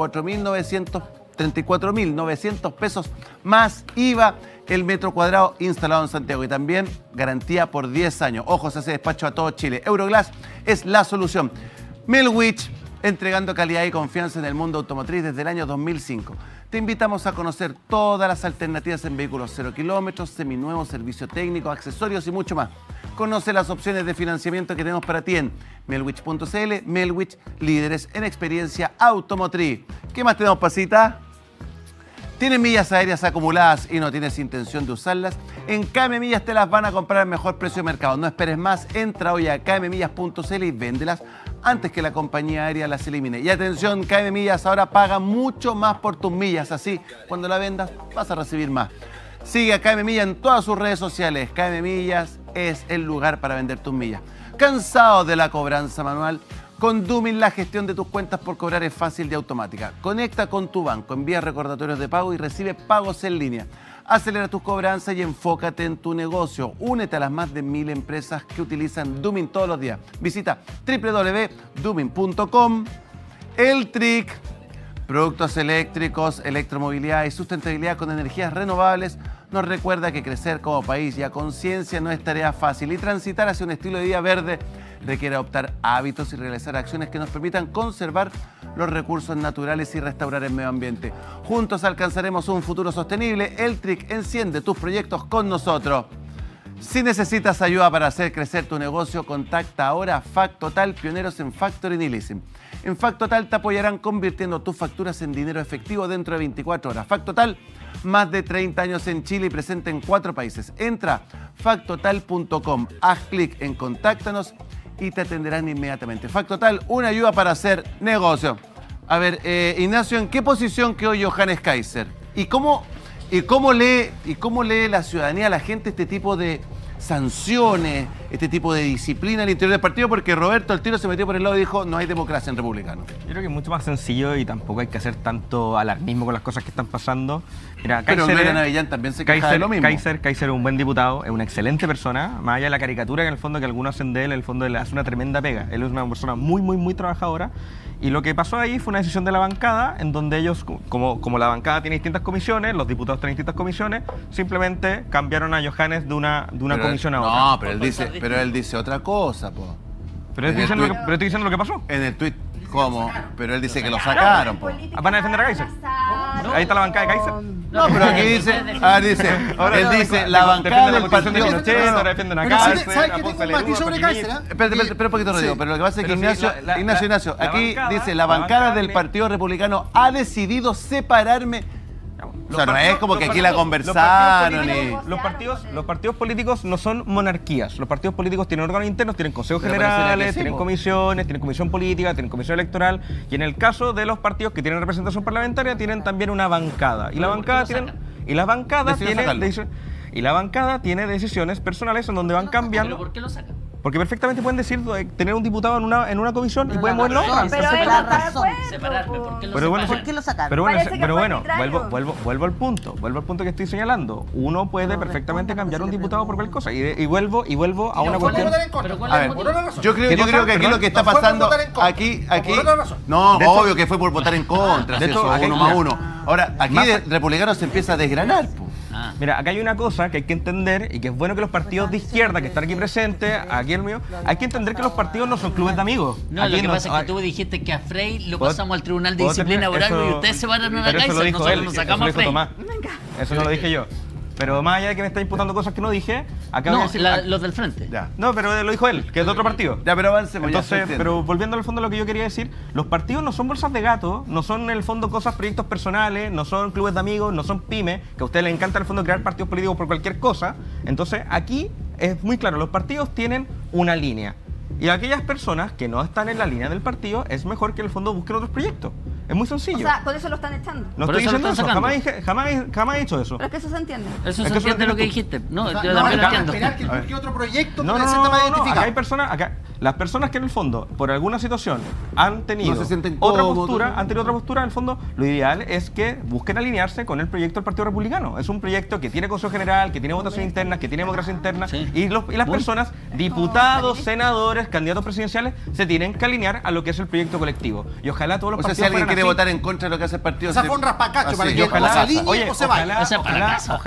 [SPEAKER 7] 34.900 pesos más IVA el metro cuadrado instalado en Santiago y también garantía por 10 años. Ojo, se hace despacho a todo Chile. Euroglass es la solución. Melwich, entregando calidad y confianza en el mundo automotriz desde el año 2005. Te invitamos a conocer todas las alternativas en vehículos 0 kilómetros, seminuevos, servicio técnico, accesorios y mucho más. Conoce las opciones de financiamiento que tenemos para ti en melwich.cl. Melwich, líderes en experiencia automotriz. ¿Qué más tenemos, Pasita? ¿Tienes millas aéreas acumuladas y no tienes intención de usarlas? En KM Millas te las van a comprar al mejor precio de mercado. No esperes más, entra hoy a kmmillas.cl y véndelas antes que la compañía aérea las elimine. Y atención, KM Millas ahora paga mucho más por tus millas. Así, cuando la vendas, vas a recibir más. Sigue a KM Millas en todas sus redes sociales. KM Millas es el lugar para vender tus millas. ¿Cansado de la cobranza manual? Con Dumin la gestión de tus cuentas por cobrar es fácil y automática. Conecta con tu banco, envía recordatorios de pago y recibe pagos en línea. Acelera tus cobranzas y enfócate en tu negocio. Únete a las más de 1000 empresas que utilizan Dumin todos los días. Visita www.dumin.com. El TRIC, productos eléctricos, electromovilidad y sustentabilidad con energías renovables, nos recuerda que crecer como país y a conciencia no es tarea fácil y transitar hacia un estilo de vida verde requiere adoptar hábitos y realizar acciones que nos permitan conservar los recursos naturales y restaurar el medio ambiente. Juntos alcanzaremos un futuro sostenible. El TRIC, enciende tus proyectos con nosotros. Si necesitas ayuda para hacer crecer tu negocio, contacta ahora a Factotal, pioneros en factoring y leasing. En Factotal te apoyarán convirtiendo tus facturas en dinero efectivo dentro de 24 horas. Factotal, más de 30 años en Chile y presente en 4 países. Entra a factotal.com, haz clic en Contáctanos y te atenderán inmediatamente. Factotal, una ayuda para hacer negocio. A ver, Ignacio, ¿en qué posición quedó Johannes Kaiser? ¿Y cómo lee la ciudadanía, la gente, este tipo de sanciones, este tipo de disciplina al interior del partido? Porque Roberto al tiro se metió por el lado y dijo no hay democracia en republicano.
[SPEAKER 13] Yo creo que es mucho más sencillo y tampoco hay que hacer tanto alarmismo con las cosas que están pasando. Mira,
[SPEAKER 7] pero Gloria Avellán también se queja de lo mismo.
[SPEAKER 13] Kaiser es un buen diputado, es una excelente persona, más allá de la caricatura que en el fondo que algunos hacen de él, en el fondo él hace una tremenda pega. Él es una persona muy trabajadora. Y lo que pasó ahí fue una decisión de la bancada, en donde ellos, como la bancada tiene distintas comisiones, los diputados tienen distintas comisiones, simplemente cambiaron a Johannes de una comisión a otra.
[SPEAKER 7] No, pero él dice otra cosa, po.
[SPEAKER 13] Pero estoy diciendo lo que pasó.
[SPEAKER 7] En el tuit, ¿cómo? Pero él dice que lo sacaron, po.
[SPEAKER 13] ¿Van a defender a Kaiser? Ahí está la bancada de Kaiser.
[SPEAKER 7] No, pero aquí dice, él dice, la bancada del partido...
[SPEAKER 13] Ahora defienden a Kaiser.
[SPEAKER 12] ¿Sabes qué tengo un matiz sobre Kaiser?
[SPEAKER 7] Espera un poquito, Rodrigo, pero lo que pasa es que Ignacio, aquí dice, la bancada del Partido Republicano ha decidido separarme. O sea, no es como que aquí la conversaron.
[SPEAKER 13] Los partidos políticos no son monarquías. Los partidos políticos tienen órganos internos, tienen consejos generales, tienen comisiones, tienen comisión política, tienen comisión electoral. Y en el caso de los partidos que tienen representación parlamentaria, tienen también una bancada. Y la bancada tiene decisiones personales en donde van cambiando.
[SPEAKER 16] ¿Pero por qué lo sacan?
[SPEAKER 13] Porque perfectamente pueden decir tener un diputado en una comisión y pueden moverlo.
[SPEAKER 14] Pero es la razón.
[SPEAKER 16] Separarme, ¿por qué lo
[SPEAKER 14] sacaron?
[SPEAKER 13] Pero bueno, vuelvo al punto que estoy señalando. Uno puede perfectamente cambiar un diputado por cualquier cosa. Y vuelvo a una cuestión.
[SPEAKER 7] Yo creo que aquí lo que está pasando aquí no, obvio que fue por votar en contra, eso 1+1. Ahora, aquí de republicanos se empieza a desgranar, po.
[SPEAKER 13] Mira, acá hay una cosa que hay que entender y que es bueno que los partidos de izquierda que están aquí presentes, aquí el mío, hay que entender que los partidos no son clubes de amigos.
[SPEAKER 16] No, aquí lo que pasa es que tú dijiste que a Frey lo pasamos al Tribunal de Disciplina Oral y ustedes se van a la Kaiser, nosotros nos sacamos a Frey.
[SPEAKER 13] Eso no lo dije yo. Pero más allá de que me está imputando cosas que no dije, acabo de decir...
[SPEAKER 16] los del frente.
[SPEAKER 13] Ya. No, pero lo dijo él, que es de otro partido.
[SPEAKER 7] Ya, pero avancemos.
[SPEAKER 13] Entonces, pero volviendo al fondo a lo que yo quería decir, los partidos no son bolsas de gato, no son en el fondo cosas, proyectos personales, no son clubes de amigos, no son pymes, que a ustedes les encanta en el fondo crear partidos políticos por cualquier cosa. Entonces, aquí es muy claro, los partidos tienen una línea. Y aquellas personas que no están en la línea del partido, es mejor que en el fondo busquen otros proyectos. Es muy sencillo.
[SPEAKER 10] O sea, con eso lo están echando.
[SPEAKER 13] No estoy diciendo eso, jamás he dicho eso.
[SPEAKER 10] Pero es que eso se entiende.
[SPEAKER 16] Eso se entiende lo que dijiste. No, yo también lo entiendo.
[SPEAKER 12] Esperar que busque otro proyecto
[SPEAKER 13] no, acá hay personas, las personas que en el fondo, por alguna situación, han tenido otra postura, en el fondo, lo ideal es que busquen alinearse con el proyecto del Partido Republicano. Es un proyecto que tiene consejo general, que tiene votación interna, que tiene democracia interna, y las personas, diputados, senadores, candidatos presidenciales, se tienen que alinear a lo que es el proyecto colectivo. Y ojalá todos los partidos
[SPEAKER 7] quiere votar en contra de lo que hace el partido.
[SPEAKER 12] Esa fue un raspacacho para que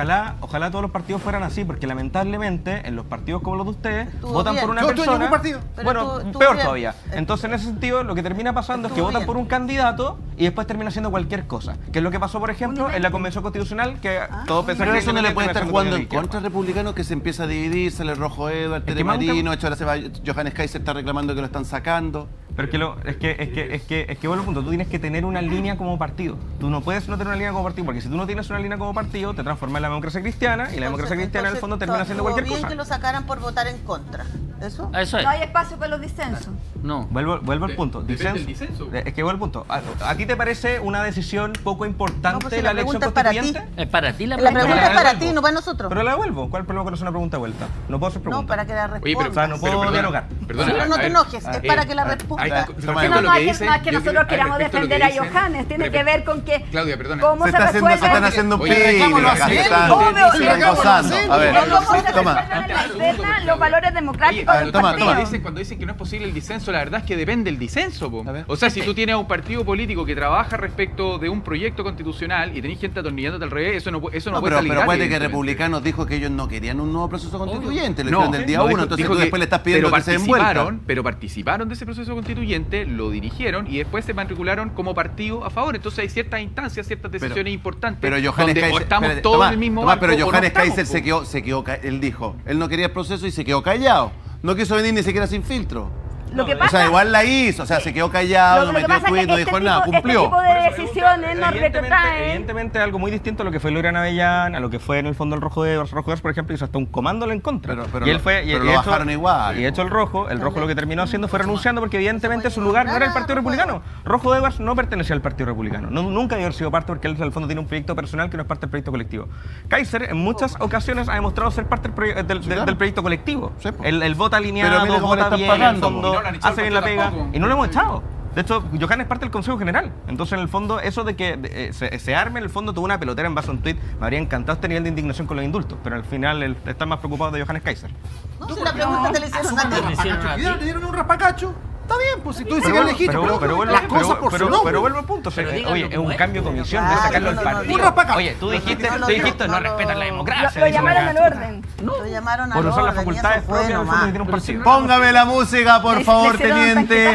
[SPEAKER 13] ojalá todos los partidos fueran así, porque lamentablemente en los partidos como los de ustedes votan por una persona. Bueno, peor todavía. Entonces, en ese sentido, lo que termina pasando es que votan por un candidato y después termina haciendo cualquier cosa. Que es lo que pasó, por ejemplo, en la Convención Constitucional, que todos pensaron que...
[SPEAKER 7] Pero eso no le puede estar jugando en contra republicano, que se empieza a dividir, sale Rojo Edward, Tere Marino, ahora se va, Johannes Kaiser está reclamando que lo están sacando.
[SPEAKER 13] Pero es que bueno, punto, tú tienes que tener una línea como partido. Tú no puedes no tener una línea como partido, porque si tú no tienes una línea como partido, te transformas en la democracia cristiana, y la democracia cristiana en el fondo termina haciendo cualquier cosa.
[SPEAKER 14] Bien que lo sacaran por votar en contra. ¿Eso?
[SPEAKER 10] No hay espacio para los disensos.
[SPEAKER 16] No.
[SPEAKER 13] Vuelvo al punto. Disenso. Es que vuelvo al punto. ¿A ti te parece una decisión poco importante la elección constituyente?
[SPEAKER 16] Es para ti
[SPEAKER 14] la pregunta es para ti, no para nosotros.
[SPEAKER 13] Pero la devuelvo. ¿Cuál es el problema con hacer una pregunta de vuelta? No puedo hacer preguntas.
[SPEAKER 14] No, para que la responda.
[SPEAKER 13] O sea, no puedo dialogar.
[SPEAKER 14] Pero no te enojes, es para que la responda.
[SPEAKER 10] No es que nosotros queramos defender a Johannes, tiene que ver con que
[SPEAKER 11] Claudia, perdona.
[SPEAKER 10] cómo se resuelve.
[SPEAKER 7] Se están haciendo un pico acá, están gozando. A ver, toma.
[SPEAKER 10] Los valores democráticos del partido.
[SPEAKER 11] Cuando dicen que no es posible el disenso, la verdad es que depende del disenso. O sea, si tú tienes a un partido político que trabaja respecto de un proyecto constitucional y tenés gente atornillándote al revés, eso no puede salir.
[SPEAKER 7] Pero acuérdate que Republicanos dijo que ellos no querían un nuevo proceso constituyente, lo hicieron del día 1, entonces tú después le estás pidiendo que se den vuelta.
[SPEAKER 11] Pero participaron de ese proceso constituyente, lo dirigieron y después se matricularon como partido a favor. Entonces hay ciertas instancias, ciertas decisiones importantes.
[SPEAKER 7] Pero Johannes Kaiser,
[SPEAKER 11] estamos todos en el mismo barco.
[SPEAKER 7] Pero Johannes Kaiser se quedó, él dijo, él no quería el proceso y se quedó callado. No quiso venir ni siquiera sin filtro.
[SPEAKER 10] Lo que pasa,
[SPEAKER 7] o sea, igual la hizo, o sea, se quedó callado, no metió tweet, no dijo nada, cumplió.
[SPEAKER 10] Este tipo de decisiones nos retrotraen.
[SPEAKER 13] Evidentemente algo muy distinto a lo que fue Lorena Avellán, a lo que fue en el fondo el Rojo Edwards, por ejemplo, hizo hasta un comando en contra.
[SPEAKER 7] Pero lo bajaron igual.
[SPEAKER 13] Y de hecho el Rojo lo que terminó haciendo fue renunciando porque evidentemente su lugar no era el Partido Republicano. Rojo Edwards no pertenecía al Partido Republicano, nunca había sido parte porque él en el fondo tiene un proyecto personal que no es parte del proyecto colectivo. Kaiser en muchas ocasiones ha demostrado ser parte del proyecto colectivo. El vota alineado, vota bien, en el fondo, hace bien la pega. Y no lo hemos echado. De hecho, Johannes es parte del Consejo General. Entonces, en el fondo, eso de que se arme, en el fondo, tuvo una pelotera en base a un tuit. Me habría encantado este nivel de indignación con los indultos. Pero al final, están más preocupados de Johannes Kaiser.
[SPEAKER 14] No, si la pregunta te la hicieron a ti.
[SPEAKER 12] ¿Le dieron un raspacacho? Está bien, pues si tú dices que es legítimo, pero las cosas por su nombre.
[SPEAKER 13] Pero vuelvo al punto. Oye, es un cambio de comisión de sacarlo del partido. Oye, tú dijiste no respetan la democracia.
[SPEAKER 10] Lo llamaron al orden.
[SPEAKER 14] Lo llamaron al
[SPEAKER 13] orden. Por usar las facultades
[SPEAKER 14] propias
[SPEAKER 13] de un partido.
[SPEAKER 7] Póngame la música, por favor, teniente.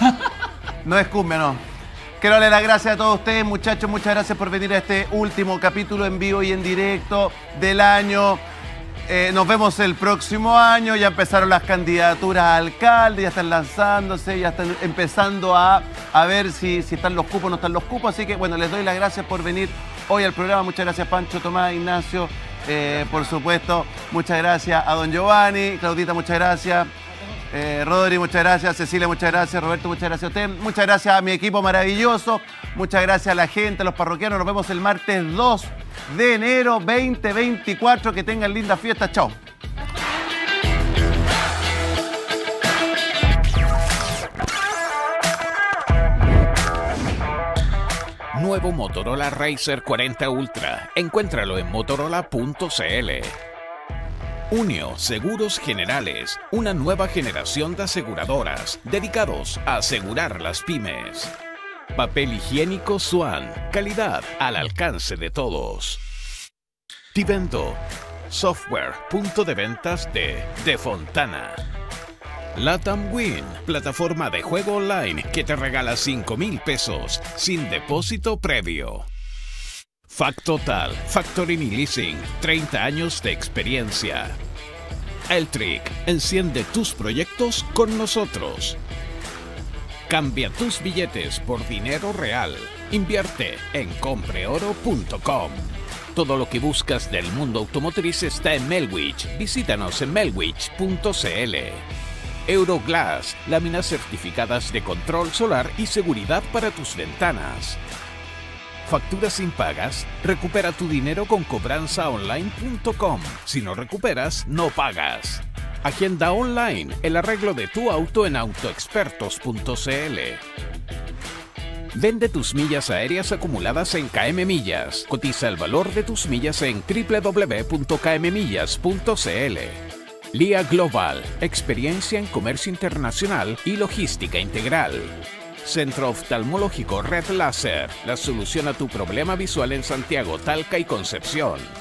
[SPEAKER 7] No es cumbia, no. Quiero darle las gracias a todos ustedes, muchachos. Muchas gracias por venir a este último capítulo en vivo y en directo del año. Nos vemos el próximo año. Ya empezaron las candidaturas a alcalde, ya están lanzándose, ya están empezando a ver si están los cupos o no están los cupos. Así que, bueno, les doy las gracias por venir hoy al programa. Muchas gracias, Pancho, Tomás, Ignacio, por supuesto. Muchas gracias a don Giovanni. Claudita, muchas gracias. Rodri, muchas gracias. Cecilia, muchas gracias. Roberto, muchas gracias a usted. Muchas gracias a mi equipo maravilloso. Muchas gracias a la gente, a los parroquianos. Nos vemos el martes 2 de enero 2024. Que tengan lindas fiestas. Chao.
[SPEAKER 1] Nuevo Motorola Razr 40 Ultra. Encuéntralo en motorola.cl. Unio Seguros Generales, una nueva generación de aseguradoras dedicados a asegurar las pymes. Papel higiénico Swan, calidad al alcance de todos. Tivendo, software, punto de ventas de Fontana. Latam Win, plataforma de juego online que te regala 5,000 pesos sin depósito previo. Factotal, Factoring y Leasing, 30 años de experiencia. Eltric, enciende tus proyectos con nosotros. Cambia tus billetes por dinero real. Invierte en compreoro.com. Todo lo que buscas del mundo automotriz está en Melwich. Visítanos en melwich.cl. Euroglass, láminas certificadas de control solar y seguridad para tus ventanas. Facturas impagas, recupera tu dinero con cobranzaonline.com. Si no recuperas, no pagas. Agenda online, el arreglo de tu auto en autoexpertos.cl. Vende tus millas aéreas acumuladas en KM Millas. Cotiza el valor de tus millas en www.kmmillas.cl. LIA Global, experiencia en comercio internacional y logística integral. Centro Oftalmológico Red Láser, la solución a tu problema visual en Santiago, Talca y Concepción.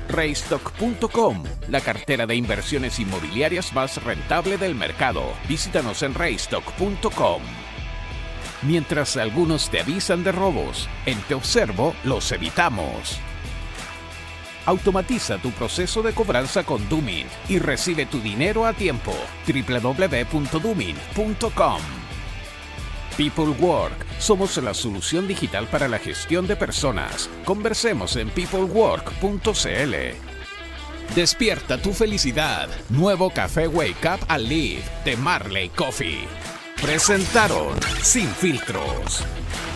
[SPEAKER 1] Raystock.com, la cartera de inversiones inmobiliarias más rentable del mercado. Visítanos en Raystock.com. Mientras algunos te avisan de robos, en Te Observo los evitamos. Automatiza tu proceso de cobranza con Doomint y recibe tu dinero a tiempo. www.doomint.com. People Work. Somos la solución digital para la gestión de personas. Conversemos en peoplework.cl. Despierta tu felicidad. Nuevo café Wake Up and Live de Marley Coffee. Presentaron Sin Filtros.